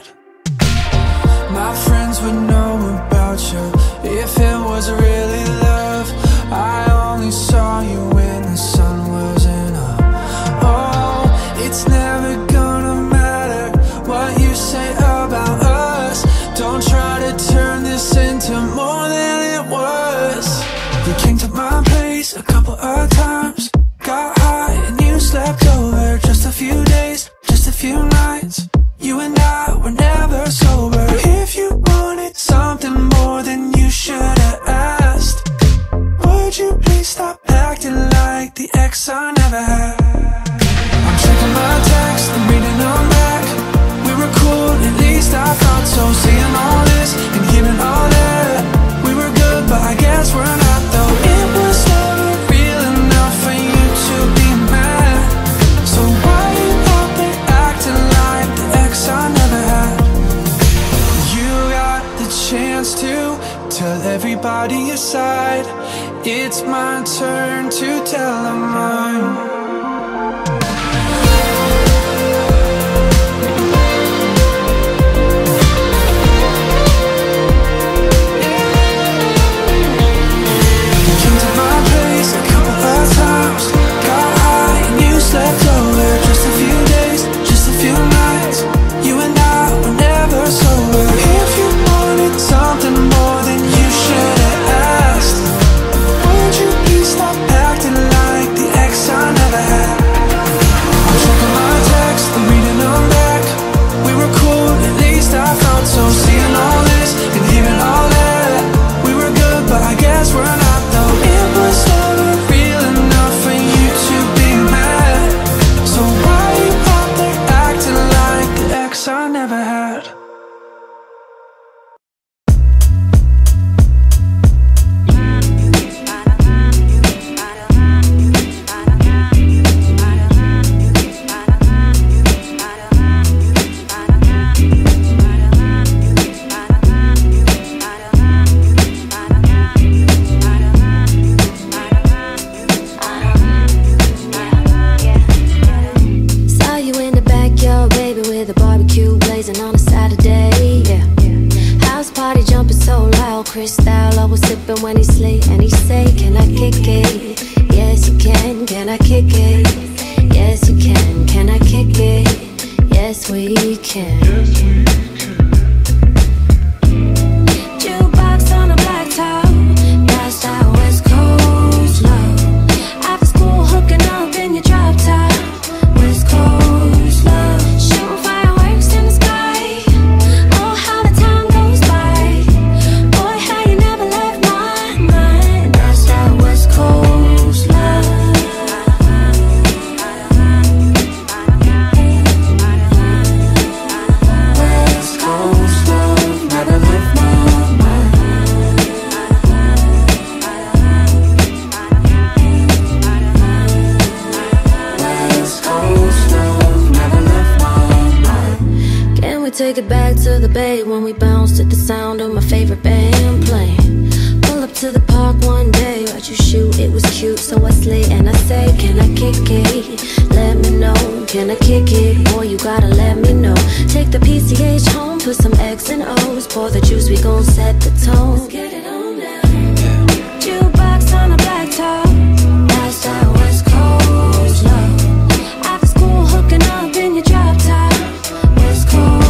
Speaker 9: My friends would know about you if it was really love. I only saw you when the sun wasn't up. Oh, it's never gonna matter what you say about us. Don't try to turn this into more than it was. You came to my place a couple of times, got high and you slept over. Just a few days, just a few nights. You and I were never sober. If you wanted something more, then you should have asked. Would you please stop acting like the ex I never had? I'm checking my text, I'm reading them back. We were cool, at least I thought so. Seeing all this and hearing all that, we were good, but I guess we're not though. It was never real enough for you to be mad. So why you out there acting like the ex I never had? You got the chance to tell everybody your side.
Speaker 7: it's my turn to tell them mine. Slept over just a few days, just a few nights. You and I were never sober. If you wanted something more, then you should have asked. Would you please stop acting like the ex I never had? I'm checking my texts, I'm reading them back. We were cool, at least I felt so. Seeing all this and hearing all that, we were good, but I guess we're not though. It was never real enough for you to be mad. So why you out there acting like the ex I never had?
Speaker 14: On a Saturday, yeah. House party jumping so loud. Crystal always sipping when he sleep. And he say, can I kick it? Yes you can, can I kick it? Yes you can, can I kick it? Yes we can. Jukebox on a black top, that's that West Coast love. After school hooking up in your drop top, West Coast love. Shooting fireworks in the sky. Take it back to the bay when we bounced at the sound of my favorite band playing. Pull up to the park one day, watch you shoot, it was cute, so I slay and I say, can I kick it? Let me know, can I kick it? Boy, you gotta let me know. Take the P C H home, put some X and O's, pour the juice, we gon' set the tone. Let's get it on now. Jukebox on a black top, that's that West Coast love. After school hooking up in your drop top, West Coast.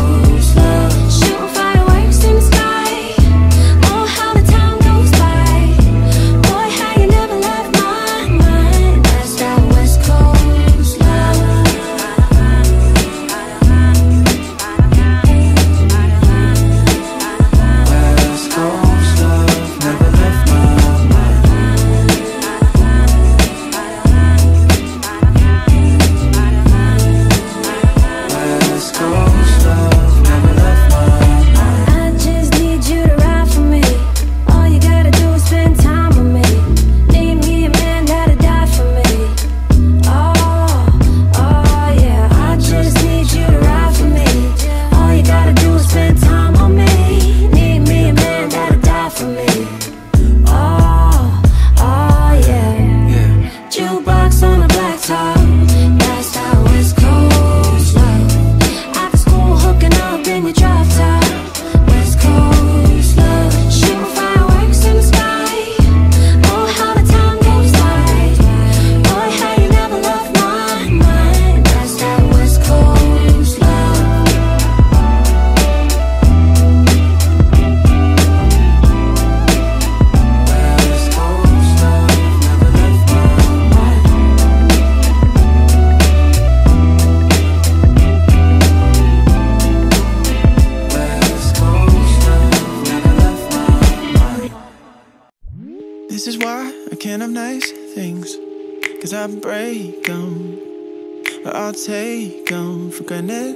Speaker 4: I break them, but I'll take them for granted,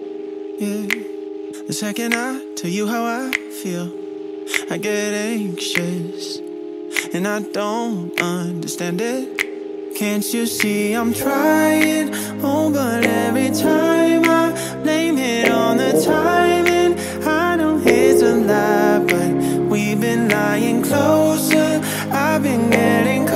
Speaker 4: yeah. The second I tell you how I feel, I get anxious, and I don't understand it. Can't you see I'm trying? Oh, but every time I blame it on the timing. I know it's a lie, but we've been lying closer. I've been getting closer.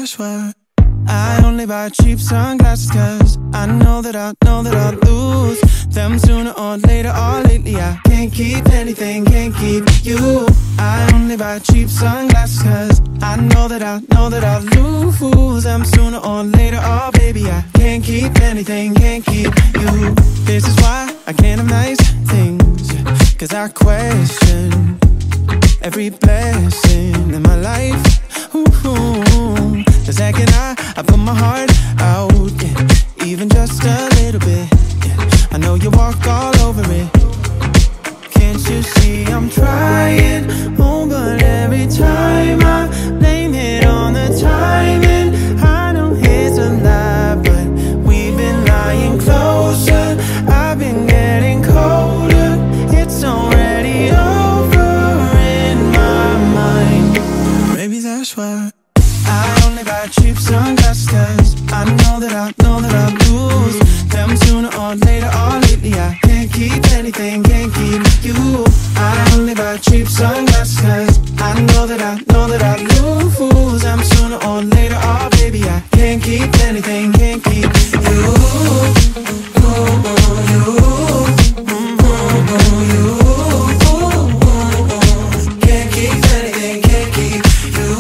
Speaker 4: that's why I only buy cheap sunglasses, cause I know that I know that I'll lose them sooner or later. Or lately I can't keep anything, can't keep you. I only buy cheap sunglasses, cause I know that I know that I'll lose them sooner or later. Oh baby, I can't keep anything, can't keep you. This is why I can't have nice things, cause I question every blessing in my life. Ooh, the second I, I put my heart out, yeah, even just a little bit, yeah, I know you walk all over it. Can't you see I'm trying? Oh, but every time I blame it on the timing. I know it's a lie, but we've been lying closer. I've been getting colder. It's already over in my mind. Maybe that's why I only buy cheap sunglasses, cause I know that I know that I'll lose them sooner or later. Or lately I can't keep anything, can't keep you. I only buy cheap sunglasses, cause I know that I know that I'll lose them sooner or later. Oh baby, I can't keep anything, can't keep you. Ooh, ooh, you. Ooh, you. Can't keep anything, can't keep you.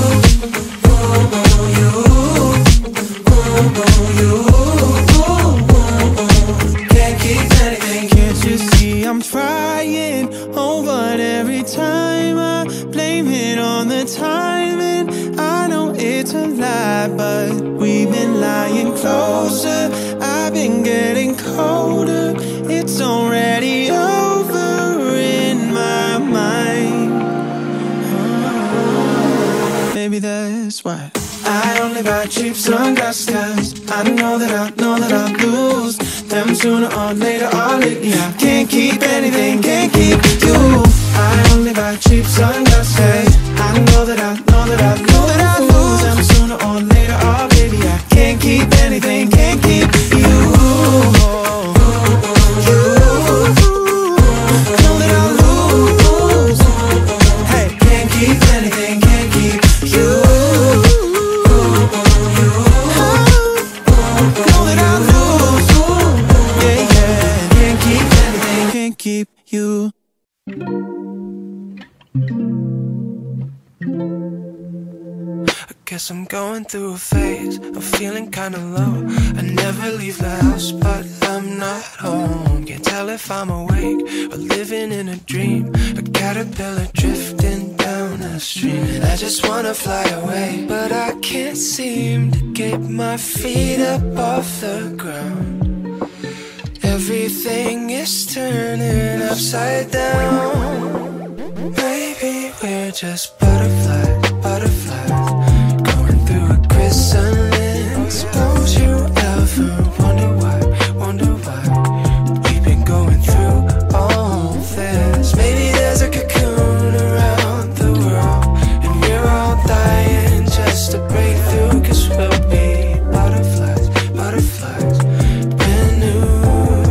Speaker 4: Can't keep anything. Can't you see I'm trying? Oh, but every time I blame it on the timing. I know it's a lie, but we've been lying closer. I've been getting colder. It's already over in my mind. Maybe that's why I only buy cheap sunglasses, cause I know that I know that I'll lose them sooner or later. Or lately I can't keep anything, can't keep you. I only buy cheap sunglasses, I know that I know that I'll lose them sooner or later. Oh baby, I can't keep anything, can't keep you. Know that I'll lose. Hey, can't keep anything, can't keep you. Keep you. I guess I'm going through a phase. I'm feeling kinda low. I never leave the house, but I'm not home. Can't tell if I'm awake or living in a dream. A caterpillar drifting down a stream. And I just wanna fly away, but I can't seem to get my feet up off the ground. Everything is turning upside down. Maybe we're just butterflies, butterflies, going through a chrysalis. Don't you ever wonder why, wonder why we've been going through all this? Maybe there's a cocoon around the world, and we're all dying just to break through. Cause we'll be butterflies, butterflies, brand new.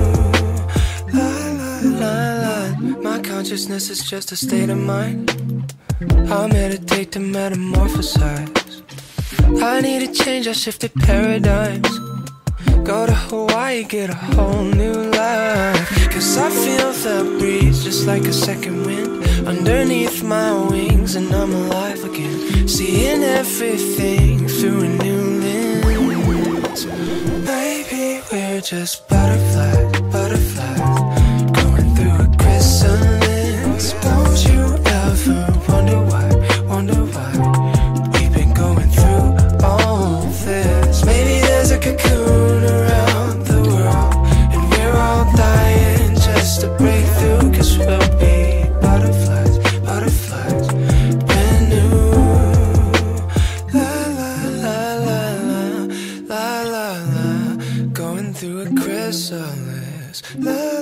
Speaker 4: My consciousness is just a state of mind. I'll meditate to metamorphosize. I need a change, I shifted paradigms. Go to Hawaii, get a whole new life. Cause I feel the breeze just like a second wind underneath my wings, and I'm alive again, seeing everything through a new lens. Maybe we're just butterflies, butterflies, going through a chrysalis. Don't you ever wonder why, wonder why we've been going through all this? Maybe there's a cocoon around the world, and we're all dying just to break through. Cause we'll be butterflies, butterflies, brand new. La la la la la, la la la, going through a chrysalis. La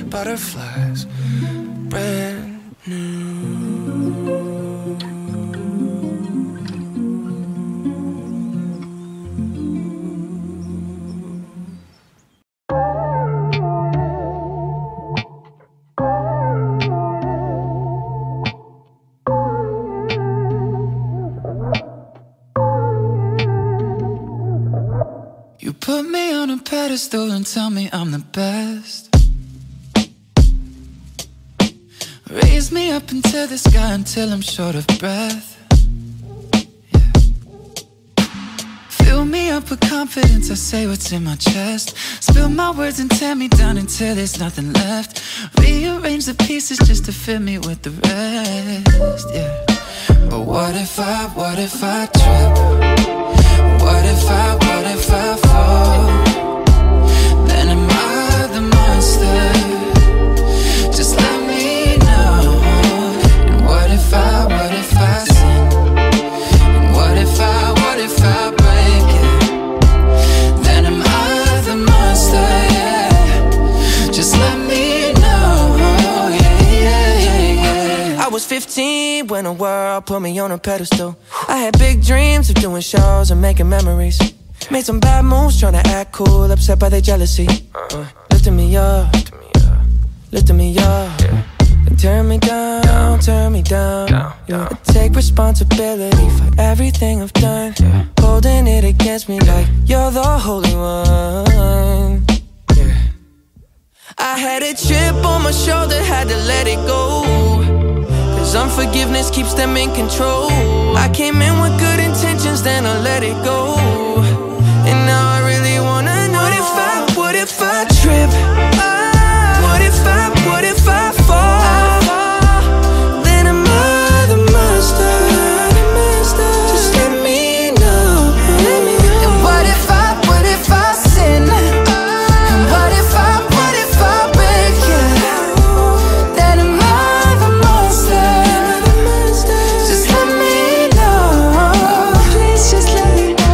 Speaker 7: butterflies, brand new. You put me on a pedestal and tell me I'm the best. Raise me up into the sky until I'm short of breath. Yeah. Fill me up with confidence, I say what's in my chest. Spill my words and tear me down until there's nothing left. Rearrange the pieces just to fit me with the rest. Yeah. But what if I, what if I trip? What if I, what if I fall? Then am I the monster? Just let me know. And what if I, what if I sin? And what if I, what if I break it? Then am I the monster? Yeah. Just let me know. Yeah, yeah, yeah, yeah. I was fifteen when the world put me on a pedestal. I had big dreams of doing shows and making memories. Made some bad moves trying to act cool, upset by their jealousy. uh, Lifting me up, lifting me up, and turn me down, turn me down. Yeah. I take responsibility for everything I've done, holding it against me like you're the holy one. Yeah. I had a chip on my shoulder, had to let it go. Cause unforgiveness keeps them in control. I came in with good intentions, then I let it go. And now I really wanna know. What if I, what if I trip? What if I, what if I fall? Then am I the monster? Just let me know.
Speaker 8: And what if I, what if I sin? And what if I, what if I break you? Then am I the monster? Just let me know. Please just let me know.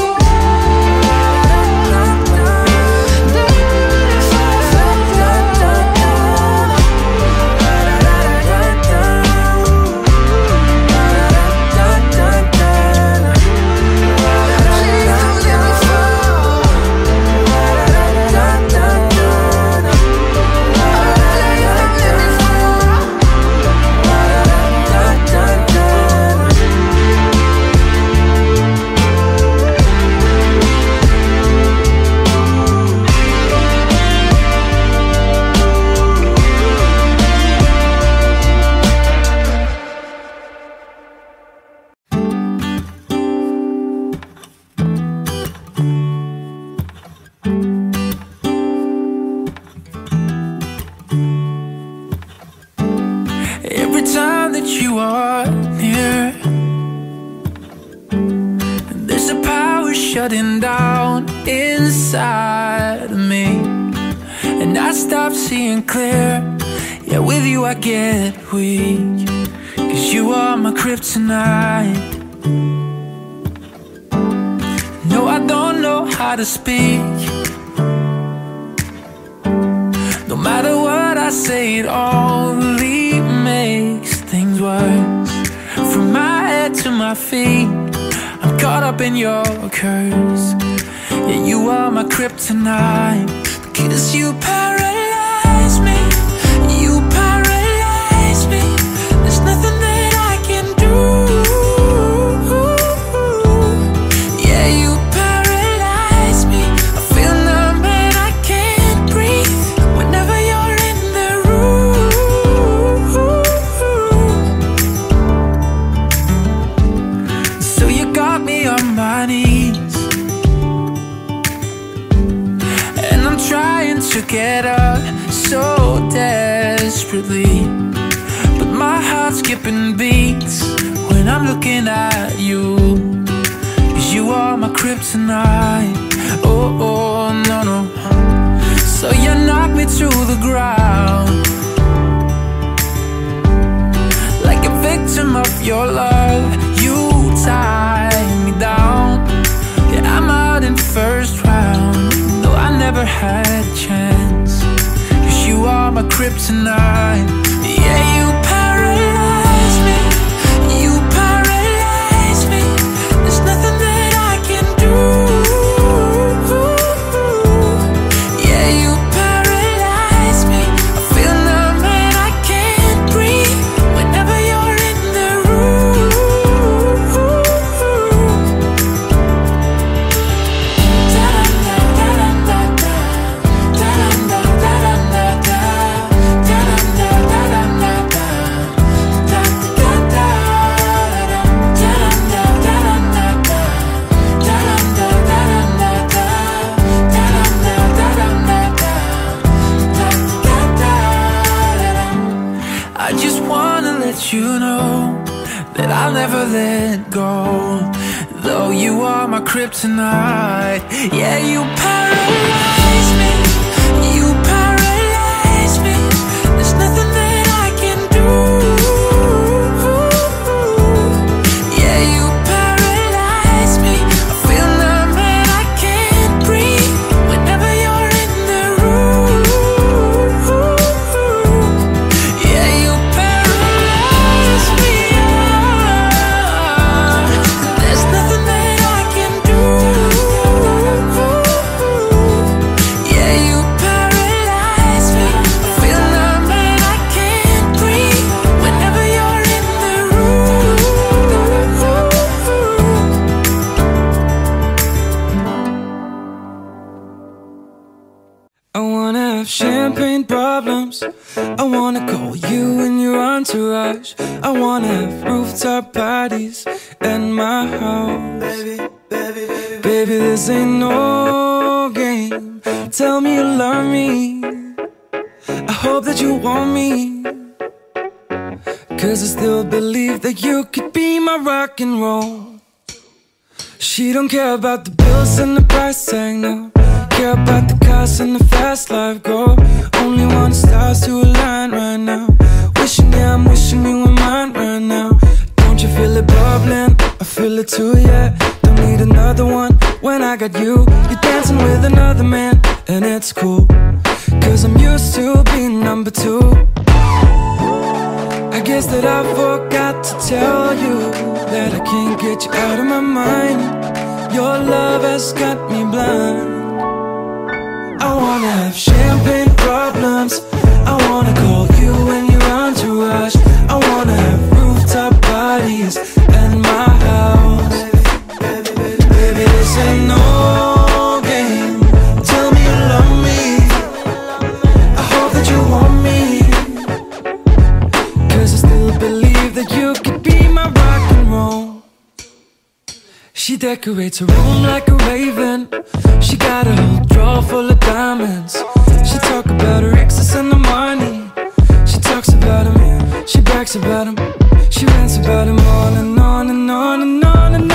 Speaker 7: Every time that you are near, there's a power shutting down inside of me, and I stop seeing clear. Yeah, with you I get weak, cause you are my kryptonite. No, I don't know how to speak. No matter what I say, it only makes things worse. From my head to my feet, I'm caught up in your curse. Yeah, you are my kryptonite, because you paralyze me. You paralyze me. There's nothing that I can do. Yeah, you paralyze me. I feel numb and I can't breathe whenever you're in the room. So you got me on my knees, and I'm trying to get up so desperately, but my heart's skipping beats when I'm looking at you. Cause you are my kryptonite. Oh, oh, no, no. So you knock me to the ground, like a victim of your love. You tie me down. Yeah, I'm out in first round. No, I never had a chance. Cause you are my kryptonite. Yeah, you paralyze me, you paralyze me. There's nothing that I can do. Yeah, you paralyze me. I feel numb and I can't breathe whenever you're in the room. I just wanna let you know that I'll never let go, though you are my kryptonite. Yeah, you paralyze me, you paralyze me. There's nothing that I can do. Yeah, you paralyze me. I feel numb and I can't breathe whenever you're in the room. Yeah, you paralyze me. There's nothing that I can do. Yeah, you paralyze me. I feel numb and I can't breathe whenever you're in the room. I wanna have champagne problems. I wanna call you and your entourage. I wanna have rooftop parties at my house. Baby, baby, baby, baby, this ain't no game. Tell me you love me. I hope that you want me, 'cause I still believe that you could be my rock and roll. She don't care about the bills and the price tag, no. Care about the cars and the fast life, go. Only want the stars to align right now. Wishing, yeah, I'm wishing you were mine right now. Don't you feel it bubbling? I feel it too, yeah. Don't need another one when I got you. You're dancing with another man, and it's cool, 'cause I'm used to being number two. I guess that I forgot to tell you that I can't get you out of my mind. Your love has got me blind. I wanna have champagne problems. I wanna call you and your entourage. I wanna have rooftop parties at my house. Baby, this ain't no game. Tell me you love me. I hope that you want me, 'cause I still believe that you could be my rock and roll. She decorates her room like a raven. She got a whole drawer full of diamonds. She talk about her exes and the money. She talks about him, she brags about him. She rants about him on and on and on and on and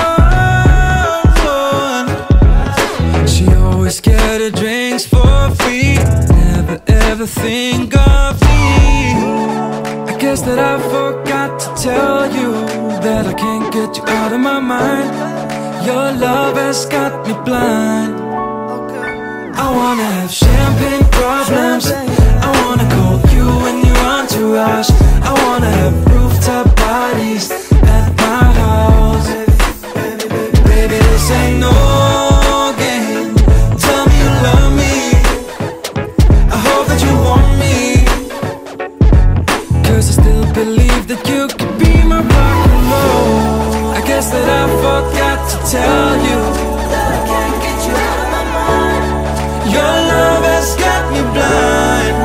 Speaker 7: on. She always get her drinks for free. Never ever think of me. I guess that I forgot to tell you that I can't get you out of my mind. Your love has got me blind. I wanna have champagne problems. I wanna call you and your entourage. I wanna have rooftop parties at my house. Baby, this ain't no game. Tell me you love me. I hope that you want me, 'cause I still believe that you could be my rock and roll. I guess that I forgot to tell you that I can't get you out of my mind. Your love has got me blind.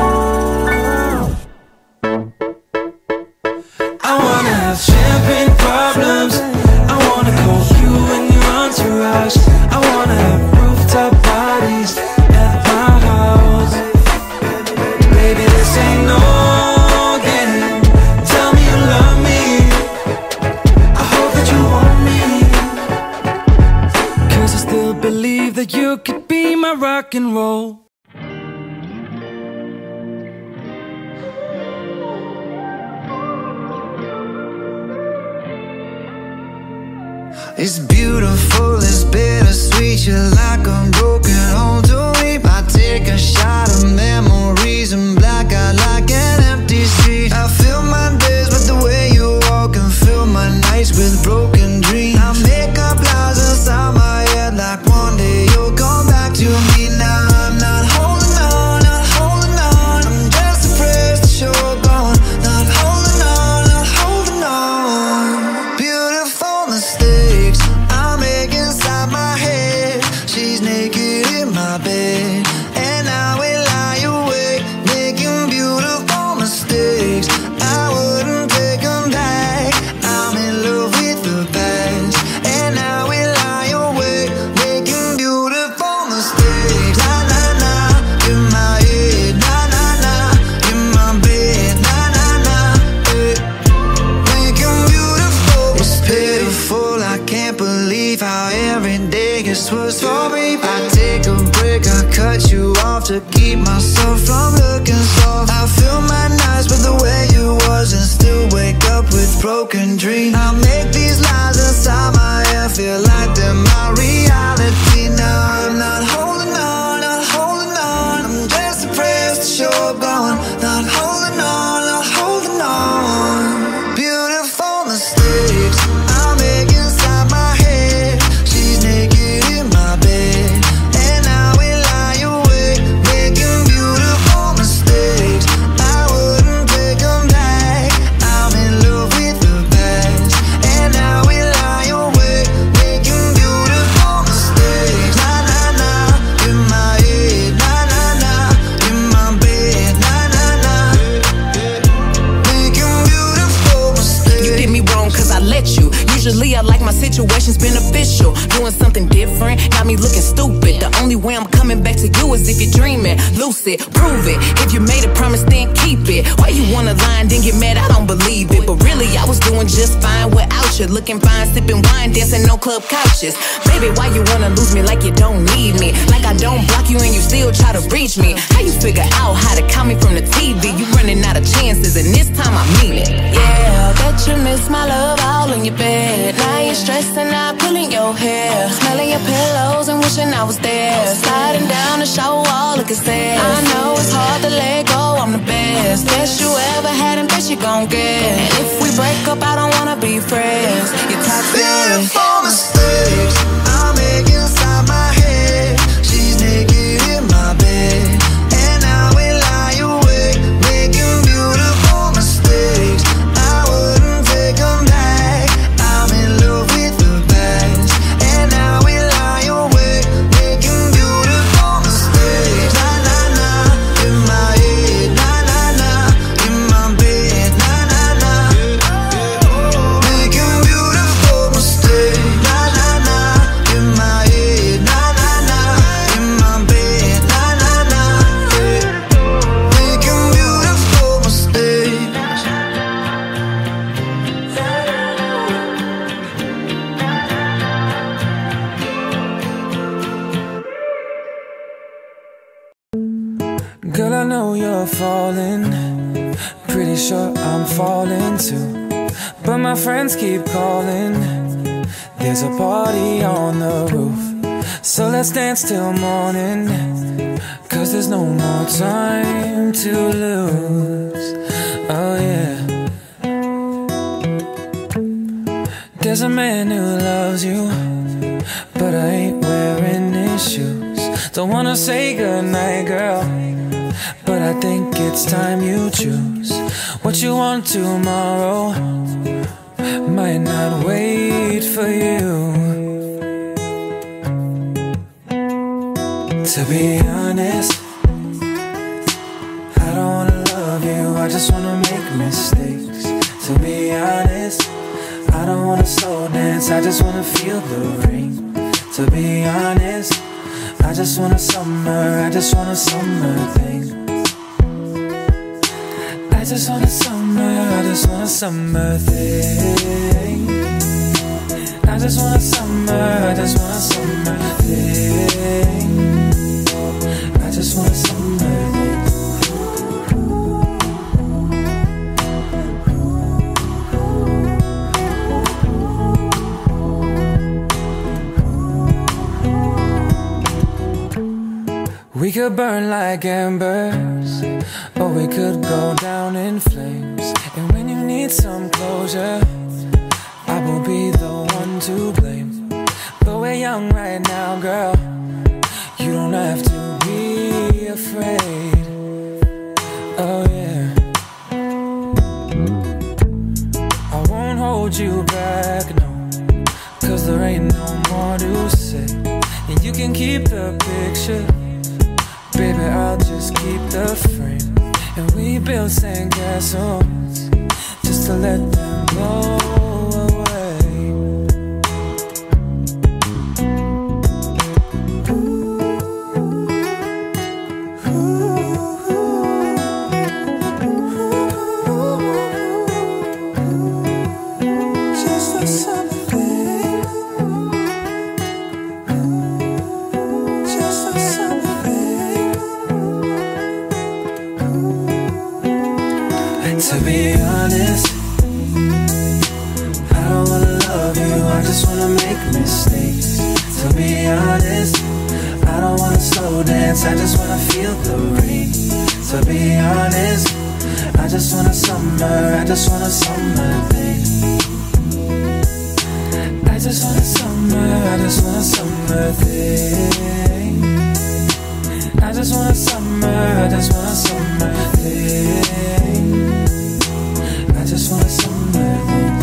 Speaker 7: I wanna have champagne problems. I wanna call you and your entourage. I wanna have rooftop parties at my house. Baby, this ain't no game. Tell me you love me. I hope that you want me, 'cause I still believe that you could be my rock and roll.
Speaker 15: It's beautiful, it's bittersweet. You're like a broken home to me. I take a shot of memories and black out like an believe how every day gets worse for me. I take a break, I cut you off to keep myself from looking soft. I fill my nights with the way you was and still wake up with broken dreams. I make these lies inside my head feel like they're my reality. Now I'm not holding on, not holding on. I'm just depressed that you're gone. Not holding on, not holding on. Beautiful mistakes I make inside my head. She's naked in my bed, and now we lie awake, making beautiful mistakes. I wouldn't take them back. I'm in love with the past, and now we lie awake, making beautiful mistakes. Na na na, in my head. Na na na, in my bed. Na na na, making beautiful mistakes.
Speaker 16: You did me wrong cause I let you. Usually I like my situations beneficial. Doing something different got me looking stupid. The only way I'm coming back to you is if you're dreaming. Lucid, prove it. If you made a promise, then keep it. Why you wanna lie and then get mad? I don't believe it. But really, I was doing just fine without you. Looking fine, sipping wine, dancing on club couches. Baby, why you wanna lose me like you don't need me? Like I don't block you and you still try to reach me. How you figure out how to call me from the T V? You running out of chances and this time I mean it. Yeah, bet you miss my love all in your bed. Now you're stressing out, pulling your hair, smelling your pillows and wishing I was there. Sliding down the shower wall, looking sad. I know it's hard to let go, I'm the best. Best you ever had and best you gon' get. And if we break up, I don't wanna be friends. You're toxic.
Speaker 15: Beautiful mistakes I make inside my head. She's naked in my bed, and now we lie awake, making beautiful mistakes. I wouldn't take them back. I'm in love with the past, and now we lie awake, making beautiful mistakes. Na na na, in my head. Na na na, in my bed. Na na na, making beautiful mistakes. Na na na, in my head. Na na na, in my bed. Na na na, making beautiful mistakes.
Speaker 1: Girl, I know you're falling. Pretty sure I'm falling too. But my friends keep calling. There's a party on the roof, so let's dance till morning. Cause there's no more time to lose. Oh yeah. There's a man who loves you, but I ain't wearing his shoes. Don't wanna say goodnight, girl, but I think it's time you choose. What you want tomorrow might not wait for you. To be honest, I don't wanna love you, I just wanna make mistakes. To be honest, I don't wanna slow dance, I just wanna feel the rain. To be honest, I just want a summer, I just want a summer thing. I just want a summer, I just want a summer thing. I just want a summer, I just want a summer thing. I just want a summer thing. We could burn like embers, or we could go down in flames. And when you need some closure, I will be the one to blame. But we're young right now, girl, you don't have to be afraid. Oh yeah, I won't hold you back, no, cause there ain't no more to say. And you can keep the picture, baby, I'll just keep the frame. And we built sandcastles just to let them blow away. Just a summer thing. be honest, I don't wanna love you, I just wanna make mistakes. To be honest, I don't wanna slow dance, I just wanna feel the rain. To be honest, I just want a summer, I just want a summer thing. I just want a summer, I just want a summer thing. I just want a summer, I just want a summer thing. I just want a summer thing.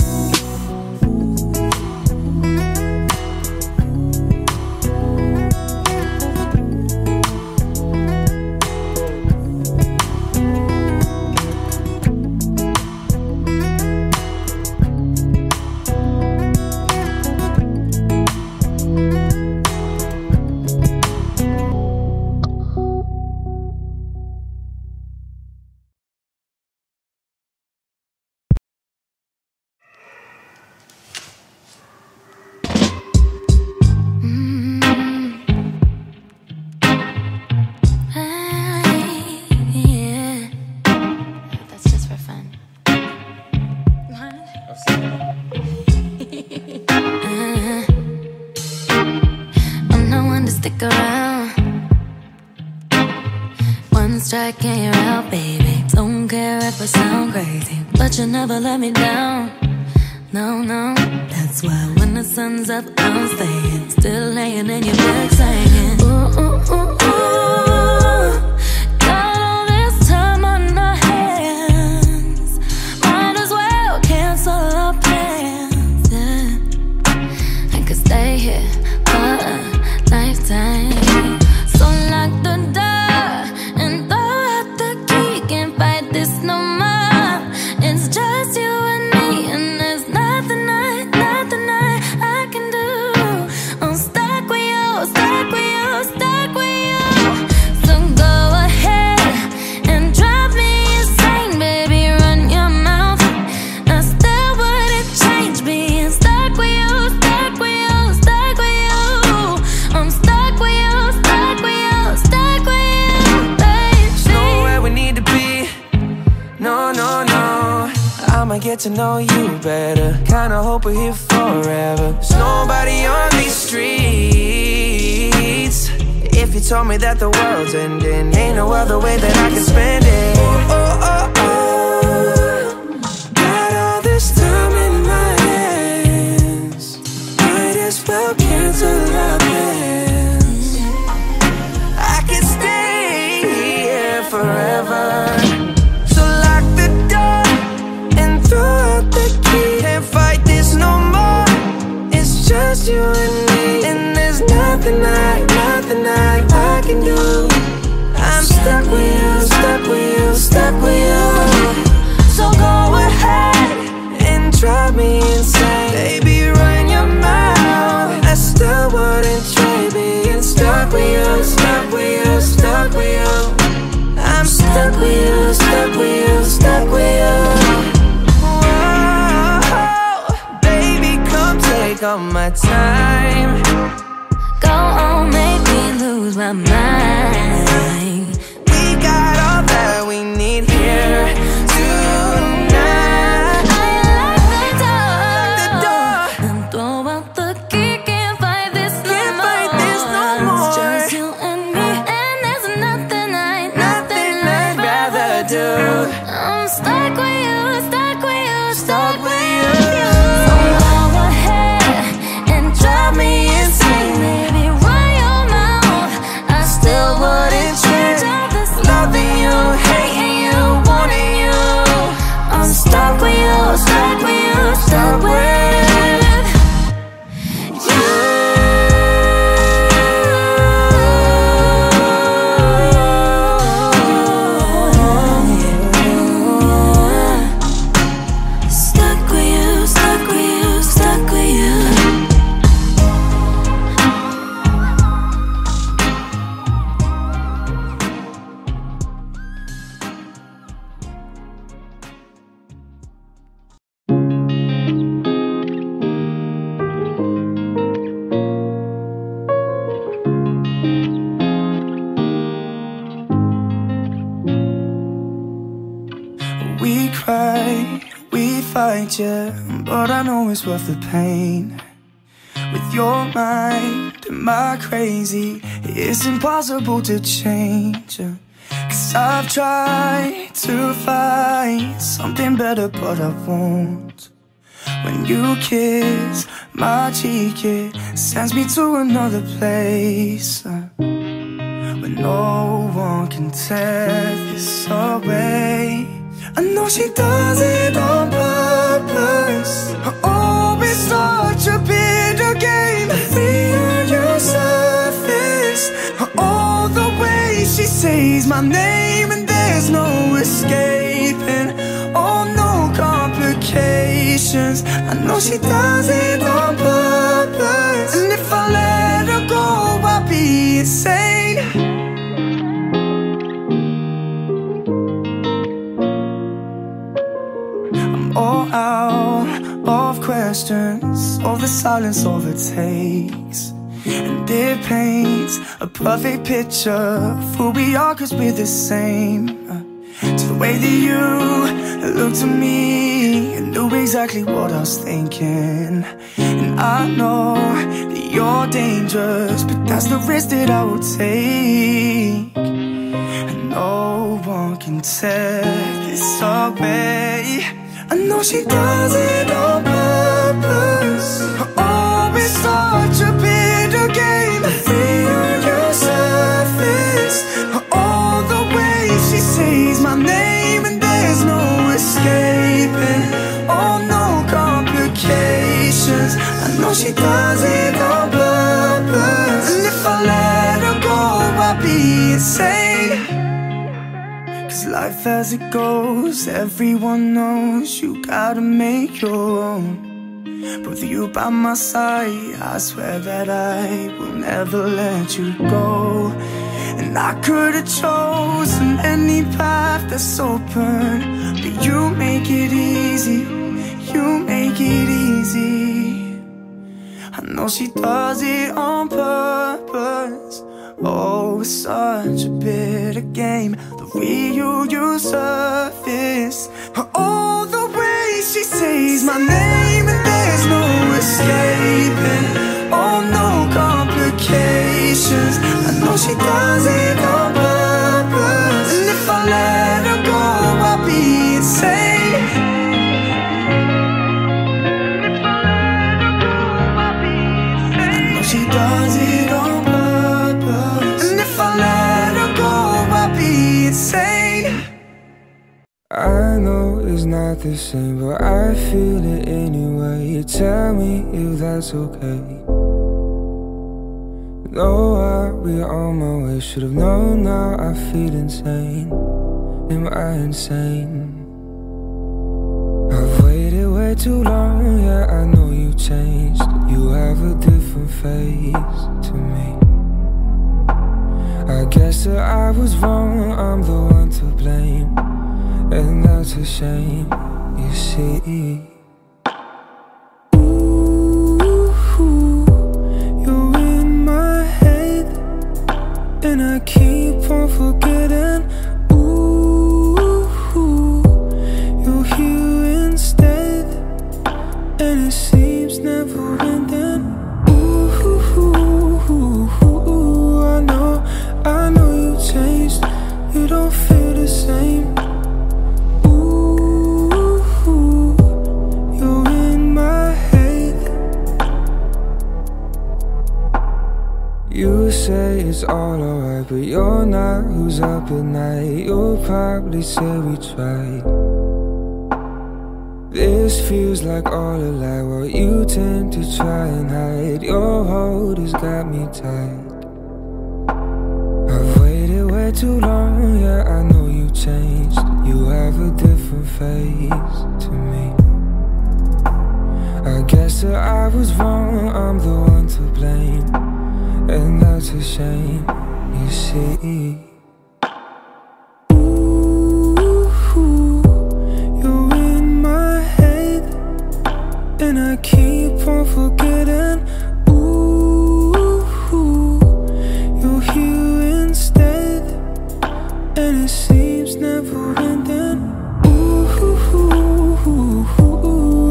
Speaker 3: Strike and you're out, baby. Don't care if I sound crazy, but you never let me down. No, no. That's why when the sun's up, I'm staying. Still laying in your bed singing. Ooh, ooh, ooh, ooh. Got all this time on our hands. Might as well cancel our plans. Yeah. I could stay here for a lifetime. So lock the door.
Speaker 1: Get to know you better. Kinda hope we're here forever. There's nobody on these streets. If you told me that the world's ending, ain't no other way that I can spend it. Oh, oh, oh, oh. Got all this time in my hands. Might as well cancel our plans. I can stay here forever. Just you and me, and there's nothing I, nothing I, I can do. I'm stuck with you, stuck with you, stuck with you. So go ahead and drive me insane. Baby, run your mouth. I still wouldn't trade being stuck with you, stuck with you, stuck with you. I'm stuck with you, stuck with you, stuck with you. Take all my time.
Speaker 3: Go on, make me lose my mind.
Speaker 1: We got all that we need here tonight.
Speaker 3: I lock the door, and throw out the key. Can't fight this no
Speaker 1: Can't
Speaker 3: more.
Speaker 1: fight this no more.
Speaker 3: It's just you and me, and there's nothing I,
Speaker 1: Nothing I'd rather do.
Speaker 3: I'm stuck with you, stuck with you,
Speaker 1: Stuck with you.
Speaker 3: me
Speaker 7: right, yeah, but I know it's worth the pain. With your mind, am I crazy? It's impossible to change, yeah. Cause I've tried to find something better, but I won't. When you kiss my cheek, it sends me to another place, uh, where no one can tear this away. I know she does it on purpose. Oh, it's such a bitter game. Feel your surface. All the ways she says my name and there's no escaping. Oh, no complications. I know she does it on purpose. And if I let her go, I'll be insane. All out of questions, all the silence overtakes, and it paints a perfect picture of who we are, cause we're the same. uh, To the way that you looked at me and knew exactly what I was thinking. And I know that you're dangerous, but that's the risk that I will take. And no one can tear this away. I know she does it on purpose. Oh, it's such a bitter game. Feel your surface. All the ways she says my name and there's no escaping. Oh, no complications. I know she does it on purpose. And if I let her go, I'll be insane. Life as it goes, everyone knows you gotta make your own. But with you by my side, I swear that I will never let you go. And I could've chosen any path that's open, but you make it easy, you make it easy. I know she does it on purpose. Oh, it's such a bitter game. The real you surface. All the ways she says my name and there's no escaping. Oh, no complications. I know she does it on purpose. And if I let her go, I'll be insane. If I let her go, I'll be insane. I know she does it on purpose.
Speaker 17: I know it's not the same, but I feel it anyway. Tell me if that's okay. No, I'll be on my way. Should've known, now I feel insane. Am I insane? I've waited way too long, yeah, I know you changed. You have a different face to me. I guess that I was wrong, I'm the one to blame. And that's a shame, you see. Ooh, you're in my head, and I keep on forgetting. Ooh, you're here instead, and it seems never ending. Ooh, I know, I know you changed. You don't feel the same. You say it's all alright, but you're not. Who's up at night? You'll probably say we tried. This feels like all a lie, while you tend to try and hide. Your hold has got me tight. I've waited way too long, yeah, I know you changed. You have a different face to me. I guess that I was wrong, I'm the one to blame. And that's a shame, you see. Ooh, you're in my head, and I keep on forgetting. Ooh, you're here instead, and it seems never ending. Ooh,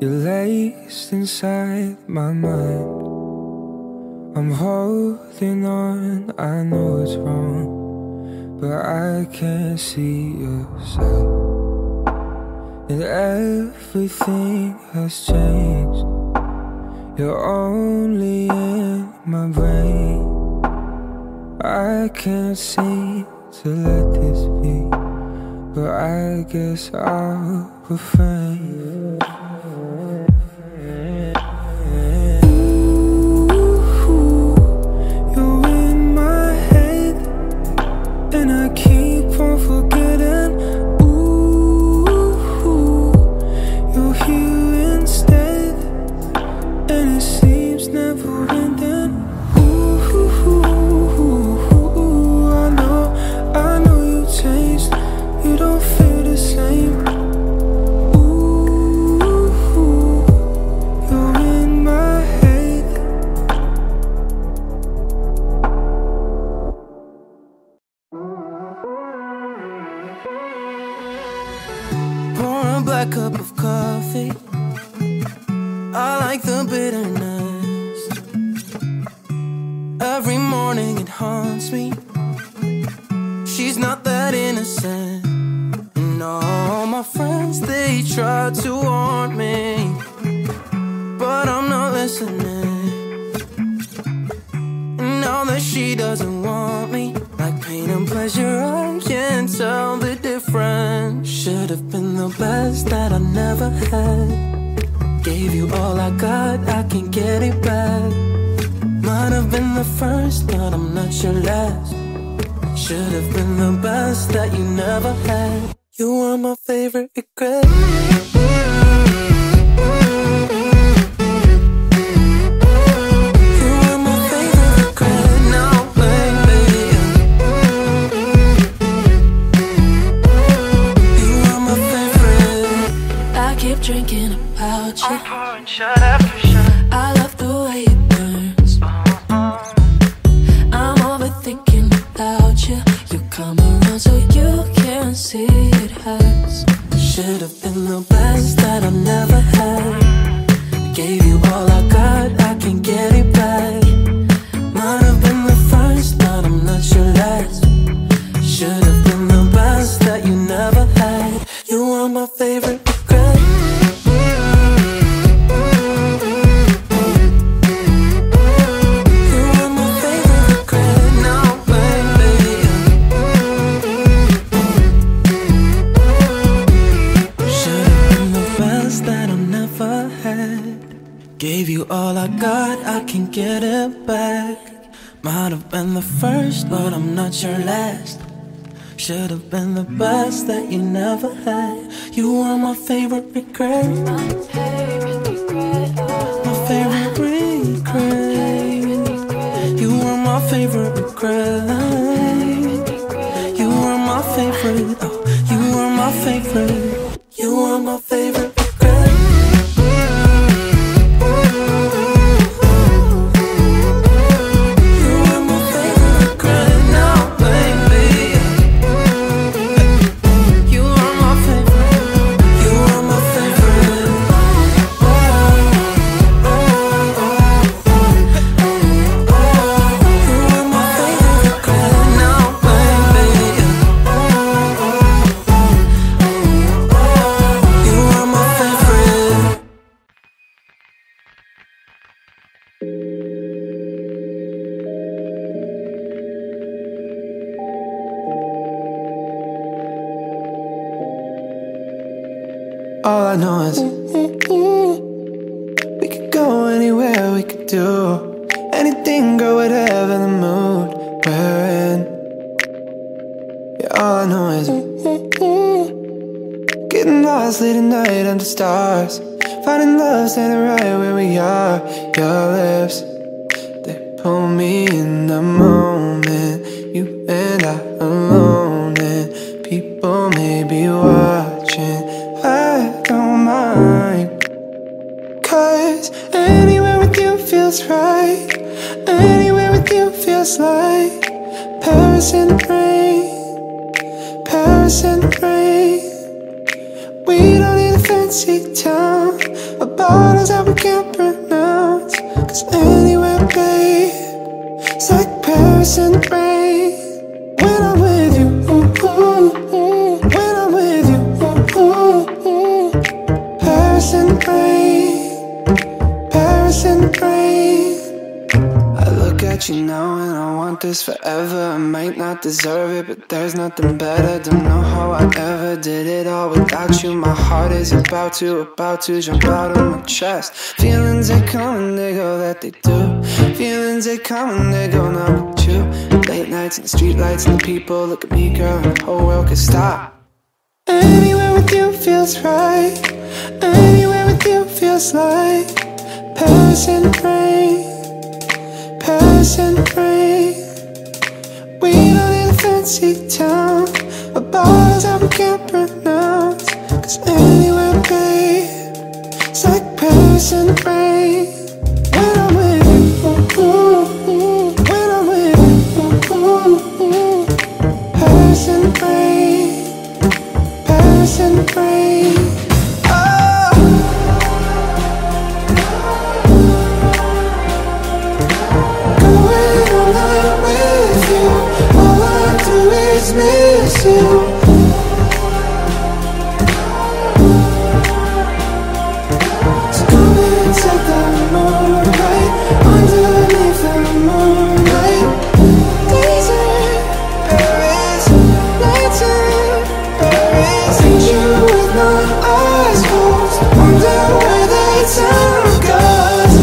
Speaker 17: You're laced inside my mind. I'm holding on, I know it's wrong, but I can't see your side. And everything has changed. You're only in my brain. I can't seem to let this be, but I guess I'll refrain. You're in my head, and I keep on forgetting. Ooh, you're here instead, and it seems never ending. Ooh, I know, I know you changed. You don't feel the same. Ooh, you're in my head.
Speaker 1: Pour a black cup of coffee. I like the bitterness. Every morning it haunts me. She's not that innocent. And all my friends, they try to warn me, but I'm not listening. And now that she doesn't want me, like pain and pleasure, I can't tell the difference. Should have been the best that I never had. Gave you all I got, I can't get it back. Might have been the first, but I'm not your last. Should have been the best that you never had. You are my favorite regret. You are my favorite regret now, baby. You are my favorite.
Speaker 13: I keep drinking about you.
Speaker 1: I'm pouring shot after shot.
Speaker 13: I love the way it burns. I'm overthinking about you. You come around so you can't see it hurts.
Speaker 1: Should have been the best that I never had. Gave you all I got, I can't get it back. Might have been the first, but I'm not your last. Should have been the best that you never had. You are my favorite regret. You are my favorite regret now, baby. Should have been the best that I never had. Gave you all I got, I can't get it back. Might have been the first, but I'm not your last. Should have been the best that you never had. You are my favorite regret. My favorite regret. My favorite regret. You are my favorite regret. You are my favorite. Oh, you are my favorite. You are my favorite regret. You are my favorite regret now, baby. You are my favorite. You are my favorite. You are my favorite regret now, baby. You are my favorite.
Speaker 6: All I know is we could go anywhere, we could do anything, girl, whatever the mood we're in. Yeah, all I know is getting lost late at night under stars, finding love standing right where we are. Your lips, they pull me in the moment. You and I alone, and people may be watching. I don't mind, 'cause anywhere with you feels right. Anywhere with you feels like Paris in the rain, Paris in the rain. We don't need a fancy fancy town, with bottles that we can't pronounce. Cause anywhere, babe, it's like Paris in the rain. When I'm with you, ooh, ooh, ooh. When I'm with you, ooh, ooh, ooh. Paris in the rain, Paris in the rain. I look at you now and I want this forever. I might not deserve it, but there's nothing better. Don't know how I ever did it all without you. My heart is about to, about to jump out of my chest. Feelings they come and they go, that they do. Feelings they come and they go, now with you. Late nights and the street lights and the people. Look at me, girl, and the whole world could stop. Anywhere with you feels right. Anywhere with you feels like Paris in the rain, Paris in the rain. We don't need a fancy town, with bottles that we can't pronounce. Cause anywhere, babe, it's like Paris in the rain. When I'm with you, ooh, ooh, ooh. When I'm with you, ooh, ooh, ooh. Paris in the rain, Paris in the rain. Miss you. So come and take the moonlight, underneath the moonlight. Days in Paris, nights in Paris. Paint you with my eyes closed, wonder where they turn goes.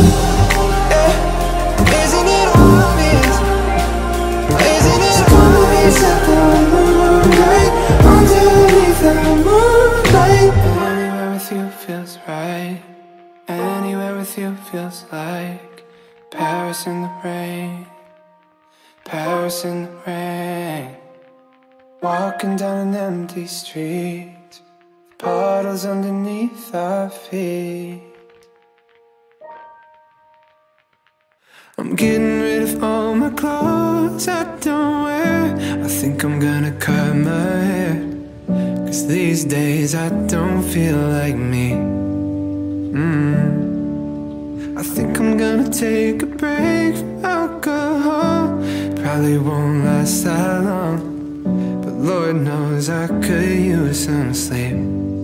Speaker 6: Yeah. Isn't it obvious? Isn't it obvious that the moonlight, underneath the moonlight? Anywhere with you feels right. Anywhere with you feels like Paris in the rain, Paris in the rain. Walking down an empty street, puddles underneath our feet. I'm getting rid of all my clothes I don't wear. I think I'm gonna cut my hair, cause these days I don't feel like me. mm. I think I'm gonna take a break from alcohol. Probably won't last that long, but Lord knows I could use some sleep.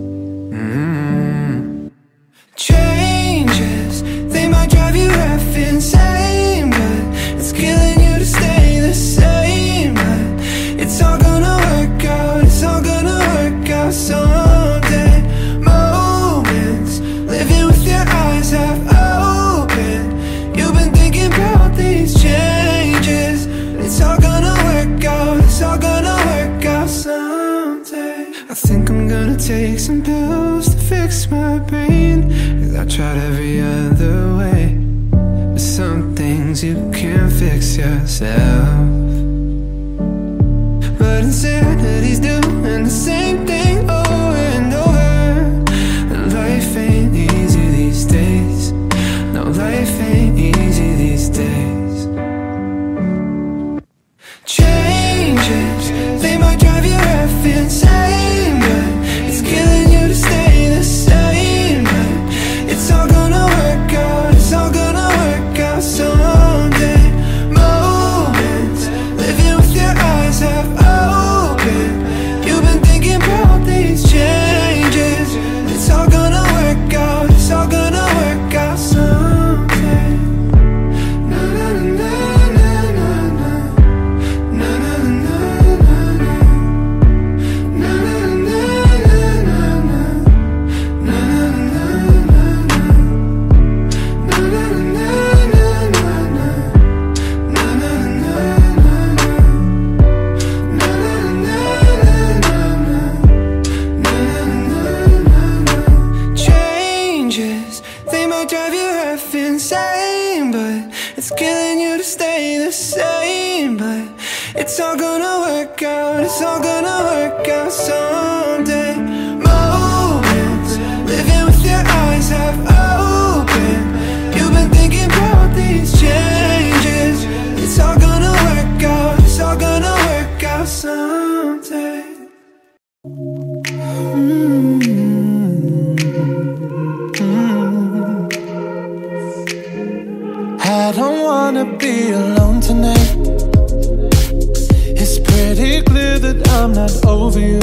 Speaker 6: mm. Changes, they might drive you half insane, but it's killing you to stay the same. But it's all gonna work out, it's all gonna work out someday. Moments, living with your eyes half open. You've been thinking about these changes. It's all gonna work out, it's all gonna work out someday. I think I'm gonna take some pills to fix my brain, cause I tried every other way, but some things you can't fix yourself. But insanity's doing the same thing over and over, and life ain't easy these days. No, life ain't easy these days. Changes, they might drive you half insane, but it's killing you to stay the same. But it's all gonna work out, it's all gonna work out someday. Moments, living with your eyes half open. You've been thinking about these changes. It's all gonna work out, it's all gonna work out someday. Na na na na na na, na na na na na, na na na na na, na na na na na, na na na na na, na changes, they might drive you half insane, but it's killing you to stay the same. But it's all gonna work out, it's all gonna work out someday. Moments, living with your eyes half open. You've been thinking about these changes. It's all gonna work out, it's all gonna work out someday. Mm-hmm.
Speaker 4: wanna be alone tonight. It's pretty clear that I'm not over you.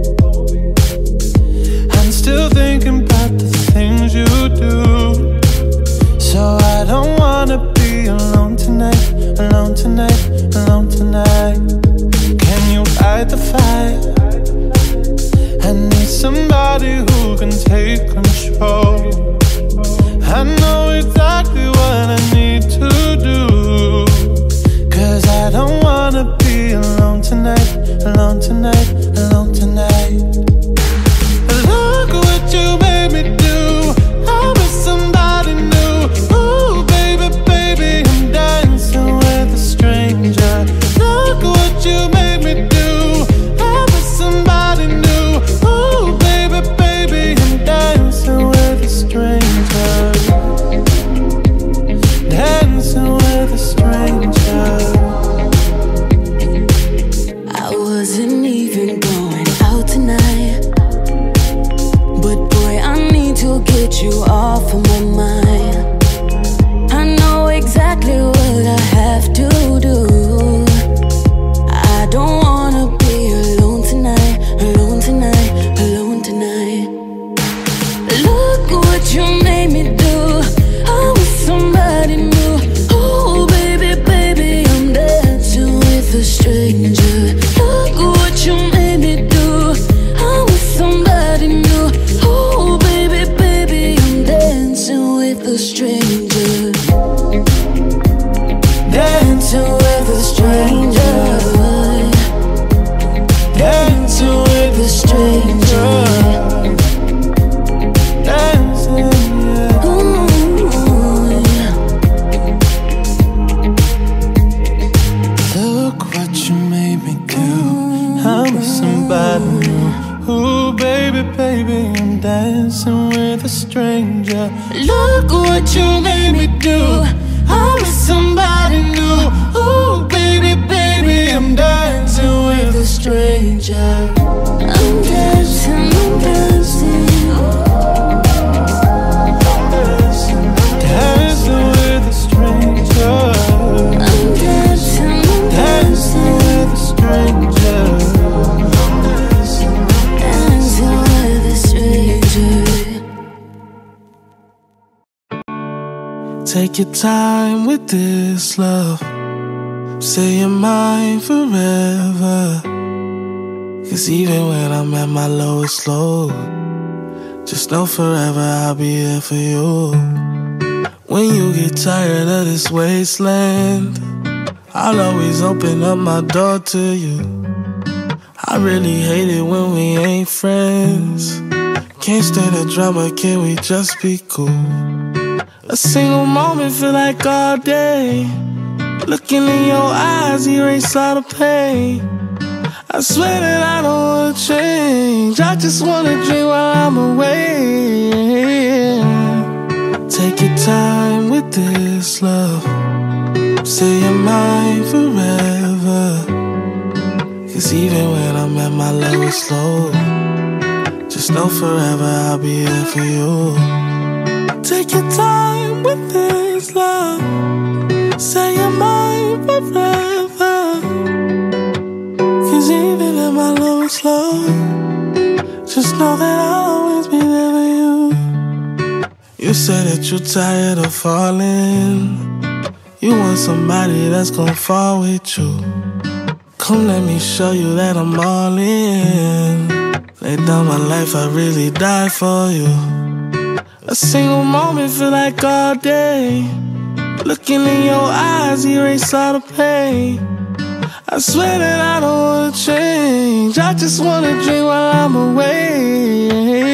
Speaker 4: I'm still thinking about the things you do. So I don't wanna be alone tonight, alone tonight, alone tonight. Can you fight the fire? I need somebody who can take control. I know exactly what I need to do. Cause I don't wanna be alone tonight, alone tonight, alone tonight. Look what you made me do. I'm with somebody new. Ooh, baby, baby, I'm dancing with a stranger. Look what you made me do. I'm with somebody new. Ooh, baby, baby, I'm dancing with a stranger. Dancing with a stranger.
Speaker 5: I wasn't even going out tonight, but boy, I need to get you off of my mind. I know exactly what I have to do. I don't wanna be alone tonight, alone tonight, alone tonight. Look what you made me do. I'm with somebody new. Oh baby, baby, I'm dancing with a stranger. Look what you made me do. I'm with somebody new. Oh baby, baby, I'm dancing with a stranger. Dancing with a stranger. Dancing with a stranger.
Speaker 4: Dancing, yeah.
Speaker 5: Ooh, yeah.
Speaker 4: Look what you made me do. I'm with somebody new. Ooh, baby, baby, I'm dancing with a stranger. Look what you made me do. I'm with somebody new. Ooh, baby, baby, I'm dancing with a stranger.
Speaker 5: I'm dancing, I'm dancing.
Speaker 4: Dancing with a stranger.
Speaker 5: I'm dancing, I'm
Speaker 4: Dancing with a stranger.
Speaker 5: dancing with a stranger.
Speaker 4: Take your time with this love. Say you're mine forever. Cause even when I'm at my lowest low, just know forever I'll be there for you. When you get tired of this wasteland, I'll always open up my door to you. I really hate it when we ain't friends. Can't stand the drama, can we just be cool? A single moment feel like all day. Looking in your eyes, erase all the pain. I swear that I don't wanna change. I just wanna dream while I'm away. Take your time with this love. Say you're mine forever. Cause even when I'm at my lowest low, just know forever I'll be there for you. Take your time with this love. Say you're mine forever. Cause even at my lowest low, just know that I'll always be there for you. You say that you're tired of falling. You want somebody that's gon' fall with you. Come let me show you that I'm all in. Lay down my life, I really die for you. A single moment feel like all day. Looking in your eyes, erase all the pain. I swear that I don't wanna change. I just wanna dream while I'm away.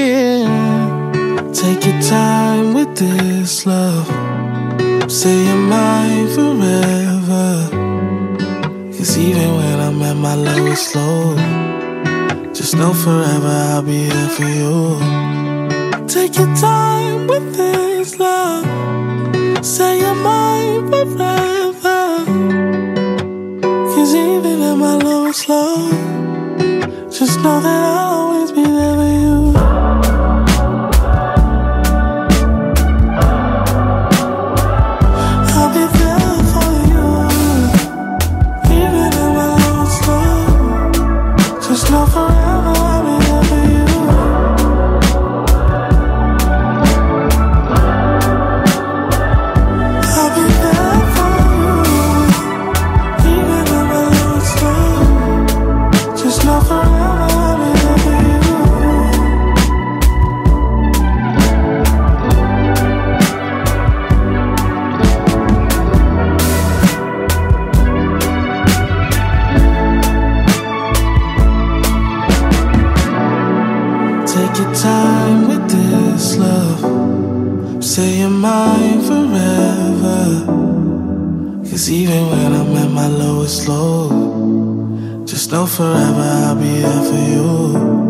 Speaker 4: Take your time with this love. Say you're mine forever. Cause even when I'm at my lowest low, just know forever I'll be there for you. Take your time with this love. Say you're mine forever. Cause even at my lowest low, just know that I'll always be there for you. I'll be there for
Speaker 2: say you're mine forever. Cause even when I'm at my lowest low, just know forever I'll be there for you.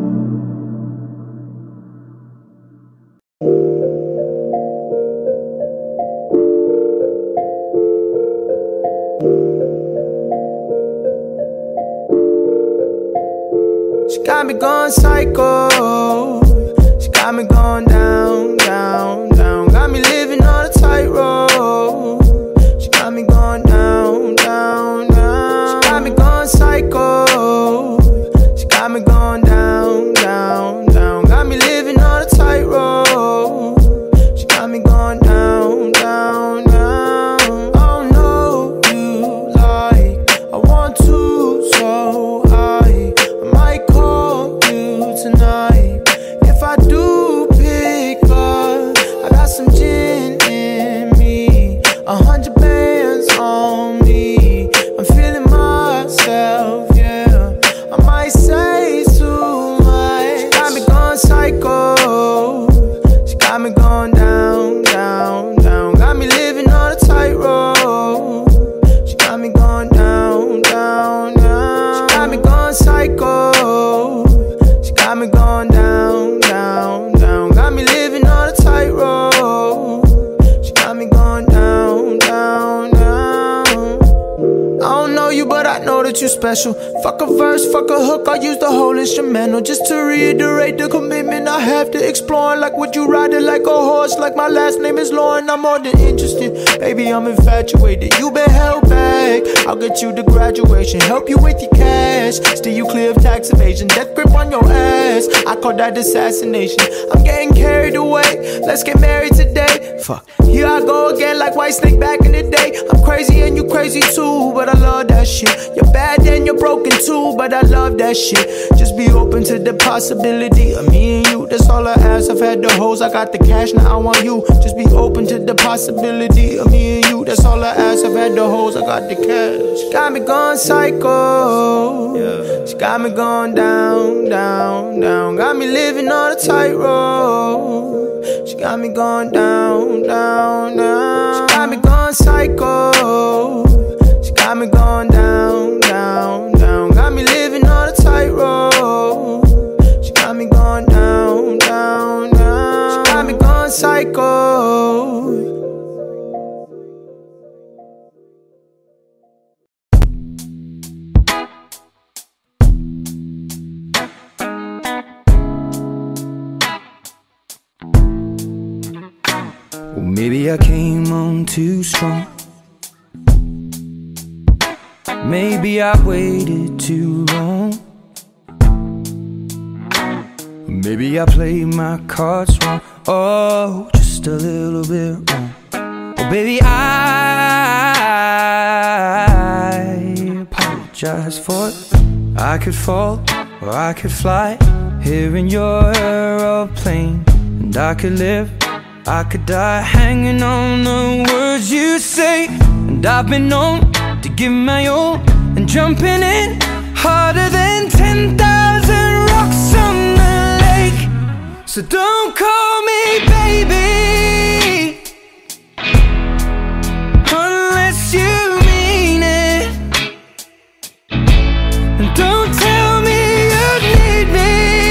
Speaker 1: Got me going psycho. She got me going down, down, down. Got me living on a tightrope. She got me going down, down, down. She got me going psycho. She got me going down, down, down. Got me living on a tightrope. She got me going down, down, down. Oh no, you like I want to, so I might call you tonight. If I do pick up, I got some gin in me, a hundred bands on me. I'm feeling myself, yeah. I might say too much. She got me going psycho. She got me going down, down, down. Got me living on a tightrope. She got me going down, down, down. She got me going psycho. She got me going down, down, down. Got me living on a tightrope. She got me going down, down, down. I don't know you, but I know that you special. Fuck a verse, fuck a hook, I use the whole instrumental. Just to reiterate the commitment I have to exploring. Like, would you ride it like a horse? Like my last name is Lauren, I'm more than interested. Baby, I'm infatuated, you been held back. I'll get you to graduation, help you with your cash, steer you clear of tax evasion, death grip on your ass. I call that assassination. I'm getting carried away, let's get married today. Fuck, here I go again like White Snake back in the day. I'm crazy and you crazy too, but I love that shit. You're bad and you're broken too, but I love that shit. Just be open to the possibility of me and you, that's all I ask. I've had the hoes, I got the cash, now I want you. Just be open to the possibility of me and you, that's all I ask. I've had the hoes, I got the cash. She got me going psycho, yeah. She got me going down, down, down. Got me living on a tightrope. She got me going down, down, down. She got me going psycho. She got me going down, down, down. Got me living on a tightrope. She got me going down, down, down. She got me going psycho.
Speaker 17: Well, maybe I came on too strong. Maybe I waited too long. Maybe I played my cards wrong. Oh, just a little bit wrong. Oh, baby, I apologize for it. I could fall or I could fly here in your aeroplane, and I could live, I could die hanging on the words you say. And I've been known to give my all and jumping in harder than ten thousand rocks on the lake. So don't call me baby unless you mean it, and don't tell me you need me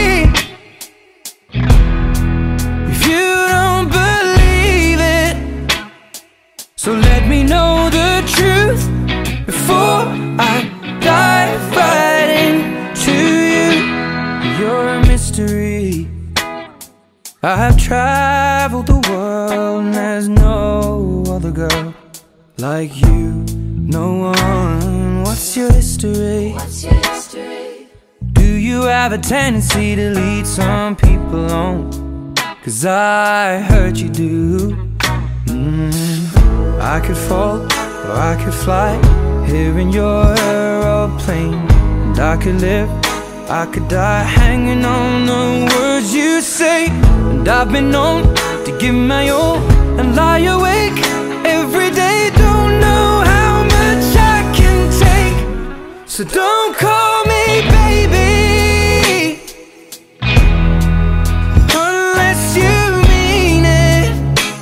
Speaker 17: if you don't believe it. So let me know the truth before I dive right into you. You're a mystery. I've traveled the world and there's no other girl like you. No one. What's your history? What's your history? Do you have a tendency to lead some people on? 'Cause I heard you do. mm. I could fall or I could fly here in your aeroplane, and I could live, I could die hanging on the words you say. And I've been known to give my all and lie awake every day. Don't know how much I can take. So don't call me baby unless you mean it,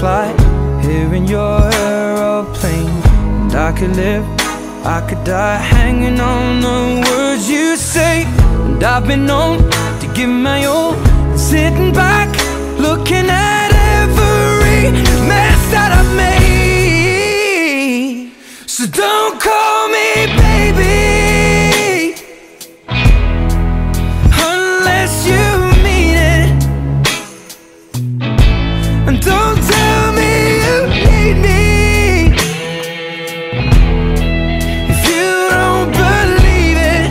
Speaker 17: fly here in your aeroplane. And I could live, I could die hanging on the words you say. And I've been known to give my all, and sitting back looking at every mess that I've made. So don't call me baby unless you mean it, and don't tell me you need me if you don't believe it.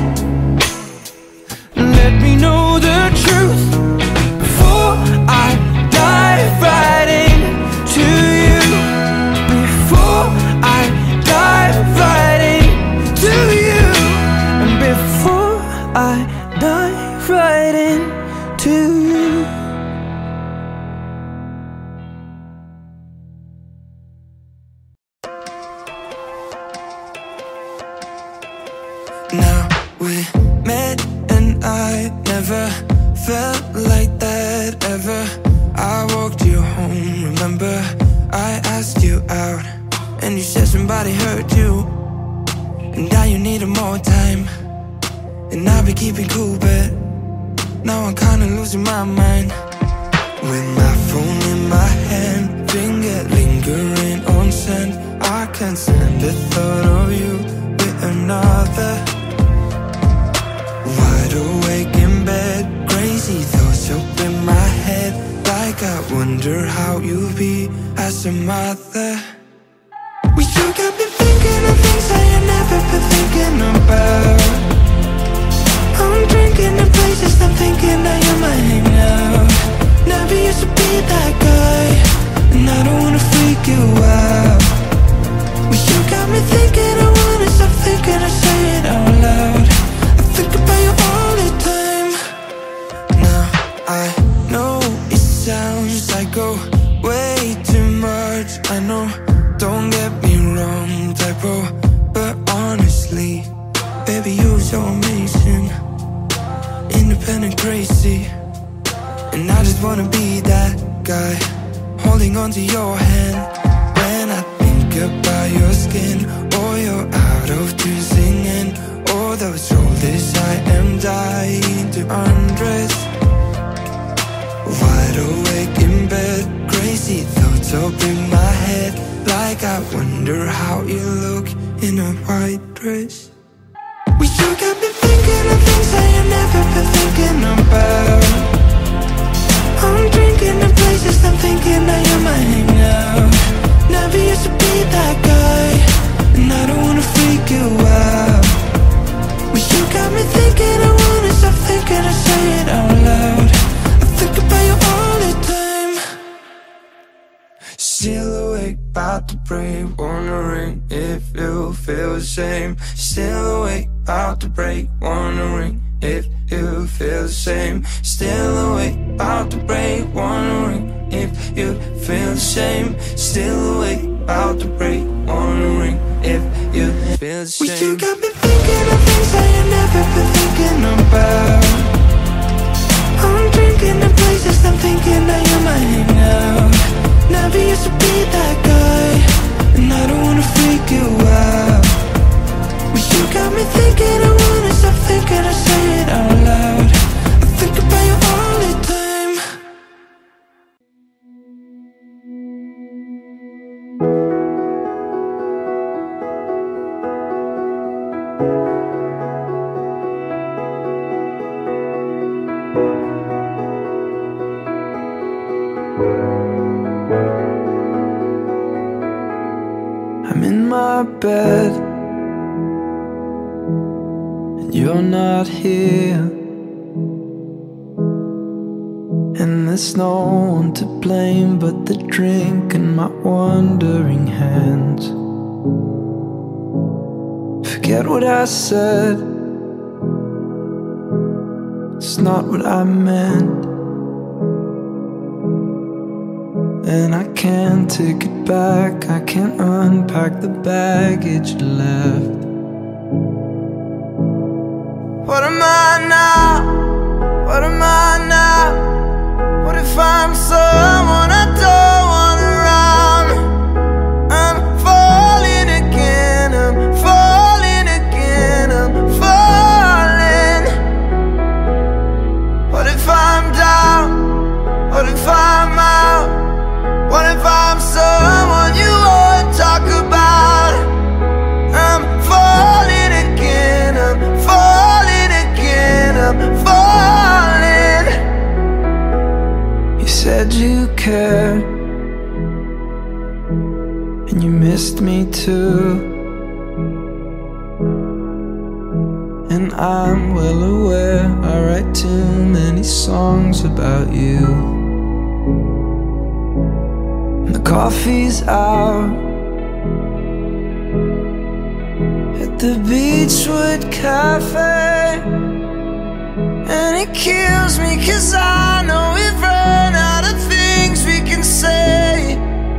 Speaker 17: Let me know the truth before I dive right into you. Before I dive right into you. And before I dive right into you.
Speaker 4: Now we met and I never felt like that ever. I walked you home, remember? I asked you out and you said somebody hurt you, and now you needed more time. And I've been keeping cool, but now I'm kinda losing my mind. With my phone in my hand, finger lingering on send, I can't stand the thought of you with another. Wide awake in bed, crazy thoughts up in my head. Like I wonder how you'll be as a mother. Well, you got me thinking of things I ain't never been thinking about. I'm drinking in places I'm thinking that you might hang out. Never used to be that guy, and I don't wanna freak you out. Well, you got me thinking I wanna stop thinking I say it out loud. I think about you all the time. Now I know it sounds like oh way too much, I know, don't get me wrong, typo, but honestly, baby, you're so amazing, independent, crazy, and I just wanna be that guy, holding on to your hand. When I think about your skin, or you're out of tune singing, or those shoulders I am dying to undress. Wide awake in bed, crazy thoughts up in my head. Like I wonder how you look in a white dress. Well, you got me thinking of things I ain't never been thinking about. I'm drinking in places I'm thinking that you might hang out. Never used to be that guy, and I don't wanna freak you out. Well, you got me thinking I wanna stop thinking I say it out loud. I think about you all the time. Still awake, about to break, wondering if you feel the same. Still awake, about to break, wondering if you feel the same. Still awake, about to break, wondering if you feel the same. Still awake, about to break, wondering if you feel the same. Well, you got me thinking of things I ain't never been thinking about. I'm drinking in places I'm thinking that you might hang out. Never used to be that guy, and I don't wanna freak you out. Well, you got me thinking I wanna stop thinking I say it out loud. I think about you all the time.
Speaker 17: I'm in my bed, and you're not here, and there's no one to blame but the drink and my wandering hands. Forget what I said, it's not what I meant, and I can't take it back. I can't unpack the baggage left.
Speaker 1: What am I now? What am I now? What if I'm someone I don't wanna ride?
Speaker 7: and you missed me too. And I'm well aware I write too many songs about you. And the coffee's out at the Beachwood Cafe, and it kills me 'cause I know we've run out of things we can say.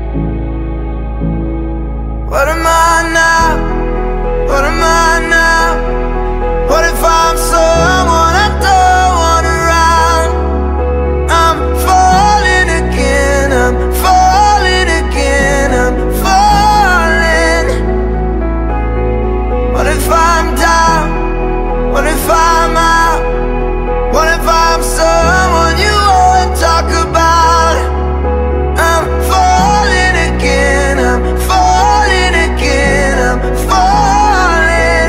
Speaker 7: What am I now? What am I now? What if I'm someone I don't want around? I'm falling again, I'm falling again, I'm falling. What if I'm down? What if I'm out? What if I'm someone you won't talk about? I'm falling again, I'm falling again, I'm falling.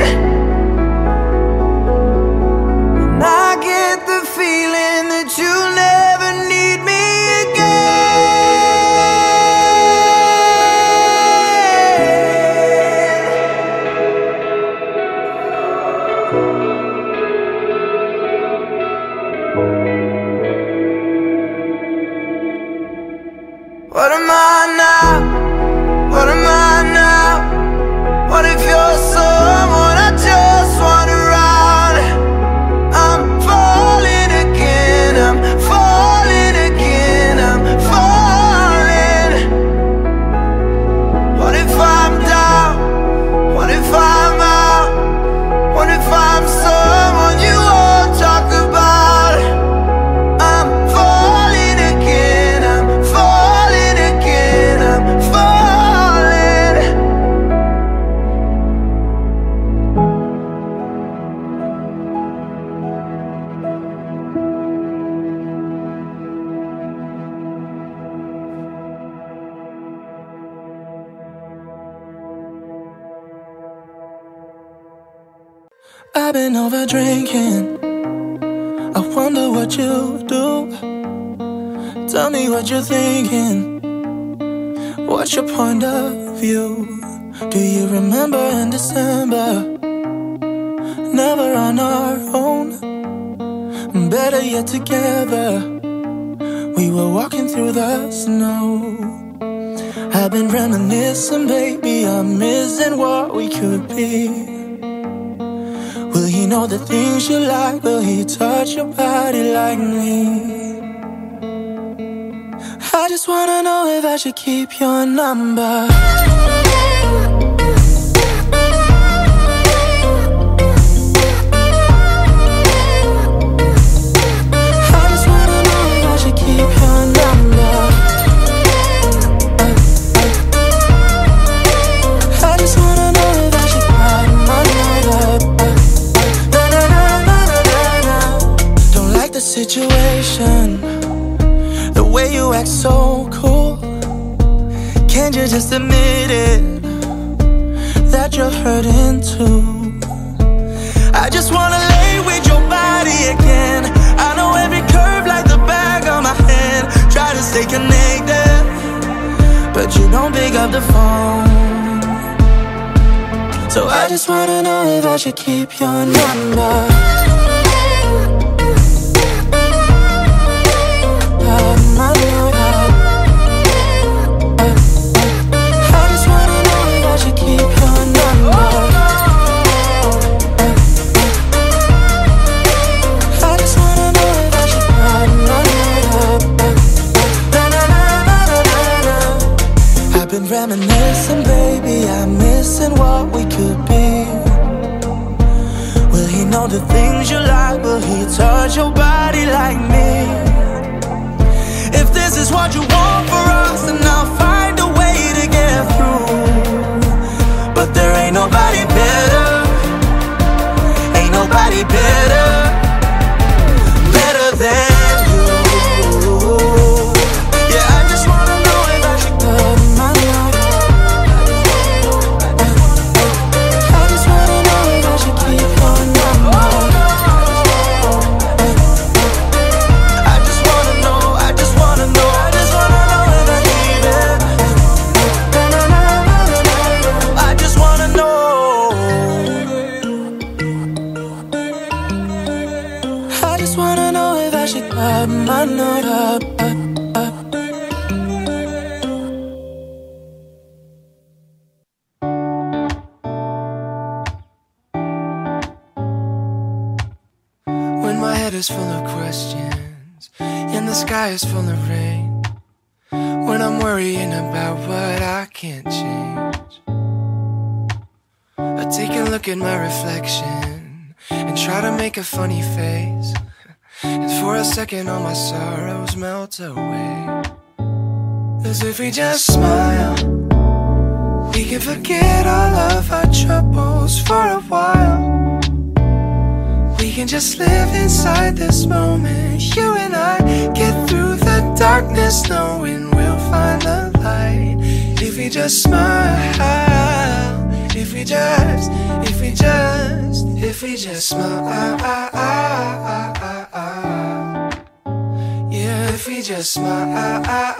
Speaker 7: And I get the feeling that you'll never need me What am I now? What am I now? What if you're someone I just want around? I'm falling again, I'm falling again, I'm falling. What if I'm down? What if I'm out? What if I'm someone you won't talk about? I'm falling again, I'm falling again, I'm falling.
Speaker 15: I've been over drinking. I wonder what you do. Tell me what you're thinking. What's your point of view? Do you remember in December? Never on our own, better yet together. We were walking through the snow. I've been reminiscing, baby, I'm missing what we could be. Will he know the things you like? Will he touch your body like me? I just wanna know if I should keep your number. I just wanna know if I should keep your number. I just wanna know if I should call my number. Don't like the situation, the way you act so cool. Can't you just admit it, that you're hurting too? I just wanna lay with your body again. I know every curve like the back of my hand. Try to stay connected, but you don't pick up the phone. So I just wanna know if I should keep your number. Reminiscing, baby, I'm missing what we could be. Will he know the things you like? Will he touch your body like me? If this is what you want for us, then I'll find a way to get through. But there ain't nobody better, ain't nobody better, better than you. Yeah, I just wanna know if I should cut my life. I just wanna know if I should keep your number. I just wanna know, I just wanna know, I just wanna know if I leave it.
Speaker 1: head is full of questions, and the sky is full of rain. When I'm worrying about what I can't change, I take a look at my reflection and try to make a funny face, and for a second all my sorrows melt away. As if we just smile, we can forget all of our troubles for a while. We can just live inside this moment, you and I. Get through the darkness knowing we'll find the light. If we just smile, if we just, if we just, if we just smile. Yeah, if we just smile.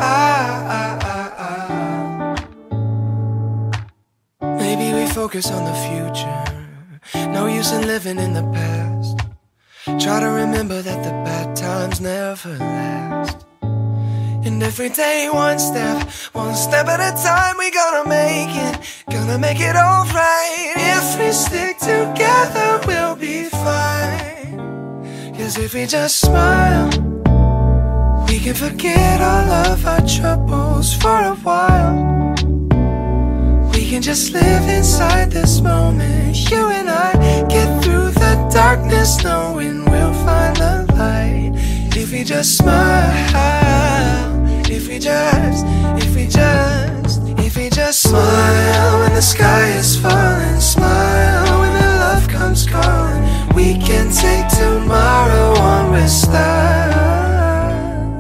Speaker 1: Maybe we focus on the future, no use in living in the past. Try to remember that the bad times never last. And every day one step, one step at a time, we gonna make it, gonna make it alright. If we stick together, we'll be fine. Cause if we just smile, we can forget all of our troubles for a while. We can just live inside this moment, you and I. Get through the darkness knowing we'll find the light. If we just smile, if we just, if we just, if we just smile. When the sky is falling, smile. When the love comes calling, we can take tomorrow on with style.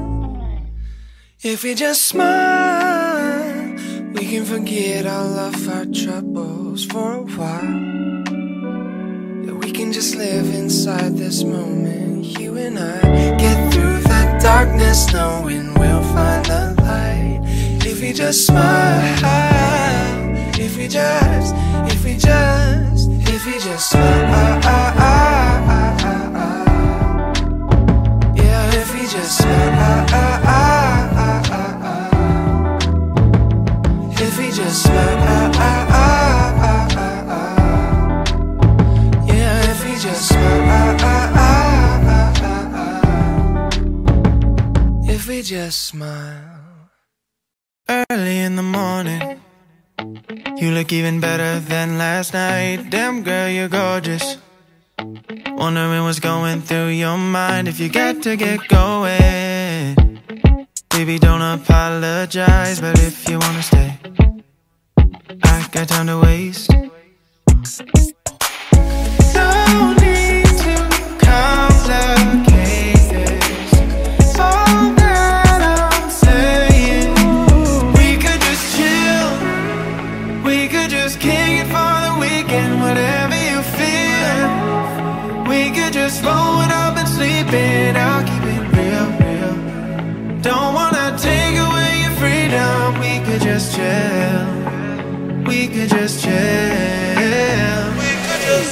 Speaker 1: If we just smile, we can forget all of our troubles for a while. Yeah, we can just live inside this moment, you and I. Get through the darkness knowing we'll find the light. If we just smile, if we just, if we just, if we just smile. Yeah, if we just smile. If we just smile. Yeah, if we just smile. If we just smile.
Speaker 11: Early in the morning, you look even better than last night. Damn girl, you're gorgeous. Wondering what's going through your mind. If you got to get going, baby, don't apologize. But if you wanna stay, I got time to waste. No need to complicate this. All that I'm saying, we could just chill. We could just kick it for the weekend. Whatever you feel, we could just roll it up and sleep in. I'll keep it real, real. Don't wanna take away your freedom. We could just chill. We could just chill. We could just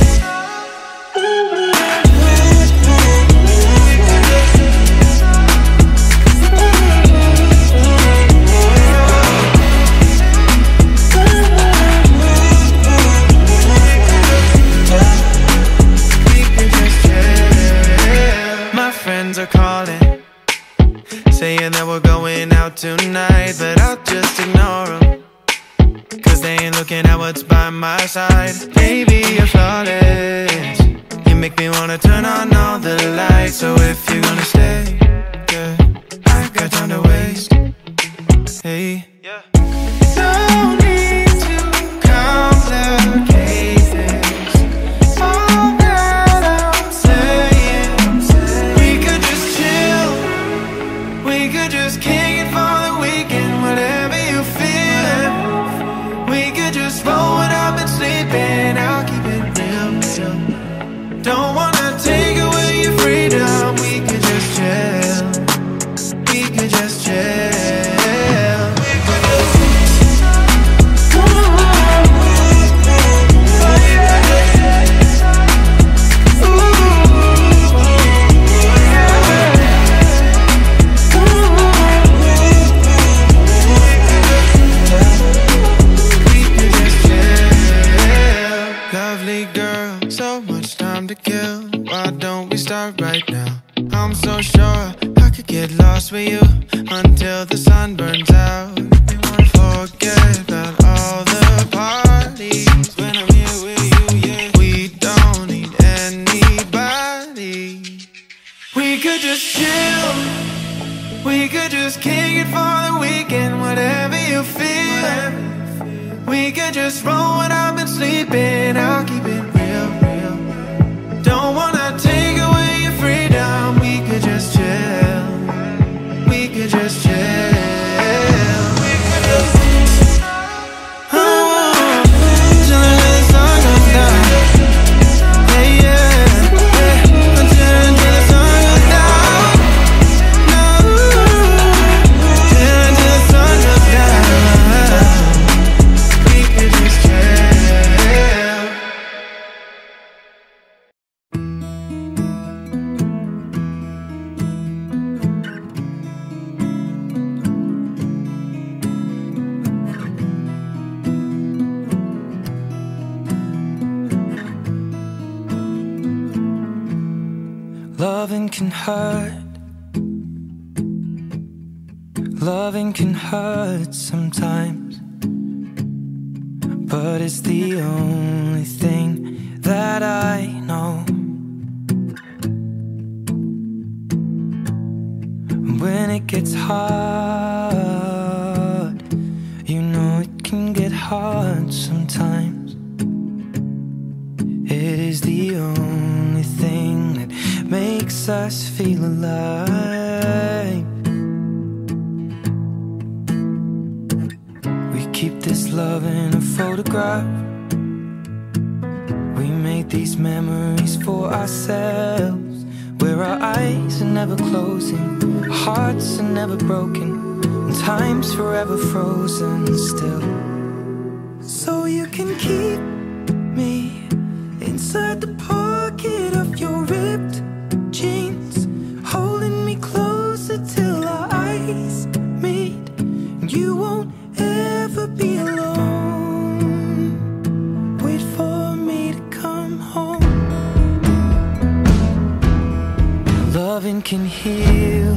Speaker 11: My friends are calling, saying that we're going out tonight, but I'll just ignore them, cause they ain't looking at what's by my side. Baby, you're flawless. You make me wanna turn on all the lights. So if you're gonna stay, yeah, I got time to waste. Hey, yeah. No need to complicate this. All that I'm saying, we could just chill. We could just kick it for the weekend. Whatever you feel, we could just roll it up and sleep in. I'll keep it real, real. Don't wanna take away your freedom. We could just chill. We could just chill. We
Speaker 2: lost with you until the sun burns out. You wanna forget about all the parties when I'm here with you, yeah. We don't need anybody. We could just chill, we could just kick it for the weekend, whatever you feel. We could just roll when I've been sleeping, I'll keep it real, real. Don't wanna take away your freedom. We could just chill, we could just chill. We could just oh, till the sun goes down. Yeah, yeah, yeah. Until, until the sun goes down. No, till, until the sun goes down. We could just chill.
Speaker 17: Loving can hurt. Loving can hurt sometimes, but it's the only thing that I know. When it gets hard, you know it can get hard sometimes. It is the only thing that makes us feel alive. We keep this love in a photograph. We made these memories for ourselves, where our eyes are never closing, hearts are never broken, and time's forever frozen still. So you can keep me inside the pocket of your ripped jeans, holding me closer till our eyes meet. You won't ever be alone. Wait for me to come home. Loving can heal.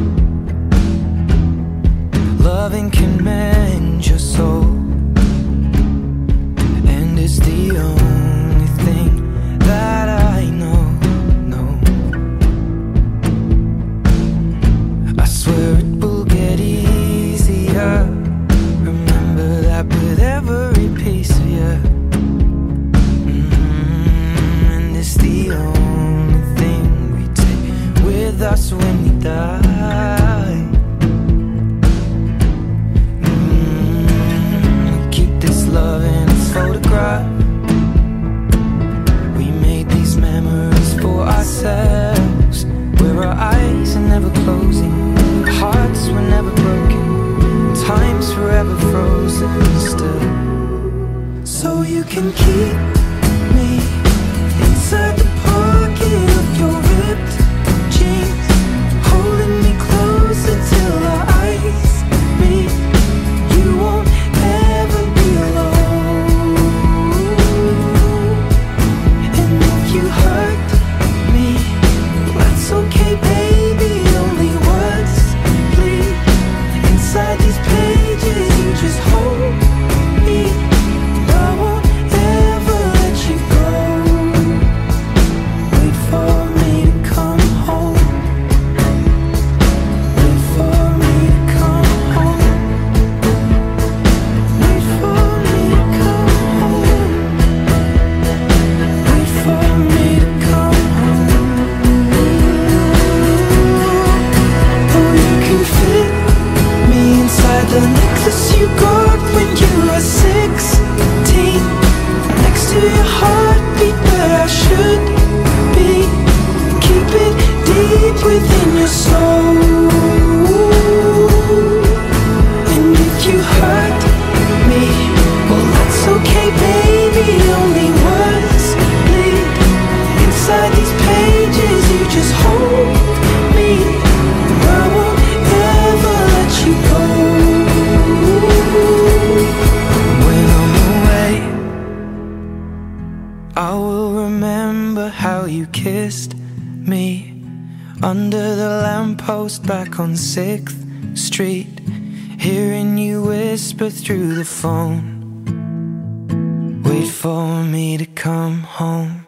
Speaker 17: Loving can mend your soul, and it's the only thing that I know, no. I swear it will get easier. Remember that with every piece of you. Mm-hmm. And it's the only thing we take with us when we die. Mm-hmm. We keep this love in a photograph. Memories for ourselves, where our eyes are never closing, hearts were never broken, time's forever frozen still. So you can keep me inside the pocket of your ripped jeans, holding me closer till our eyes meet. You won't ever be alone. You hurt me, that's okay, baby. Only words bleed inside these pages. You just hold me. I won't ever let you go. Wait for me to come home. Wait for me to come home. Wait for me to come home. Wait for me to come home. Oh, you can fit me inside the necklace you got when you were sixteen, next to your heartbeat where I should be. Keep it deep within your soul. And if you hurt me, well, that's okay, baby. Only words bleed inside these pages. You just hold me. I won't ever let you go. When I'm away, I will remember how you kissed me
Speaker 1: under the lamppost back on sixth street, hearing you whisper through the phone, wait for me to come home.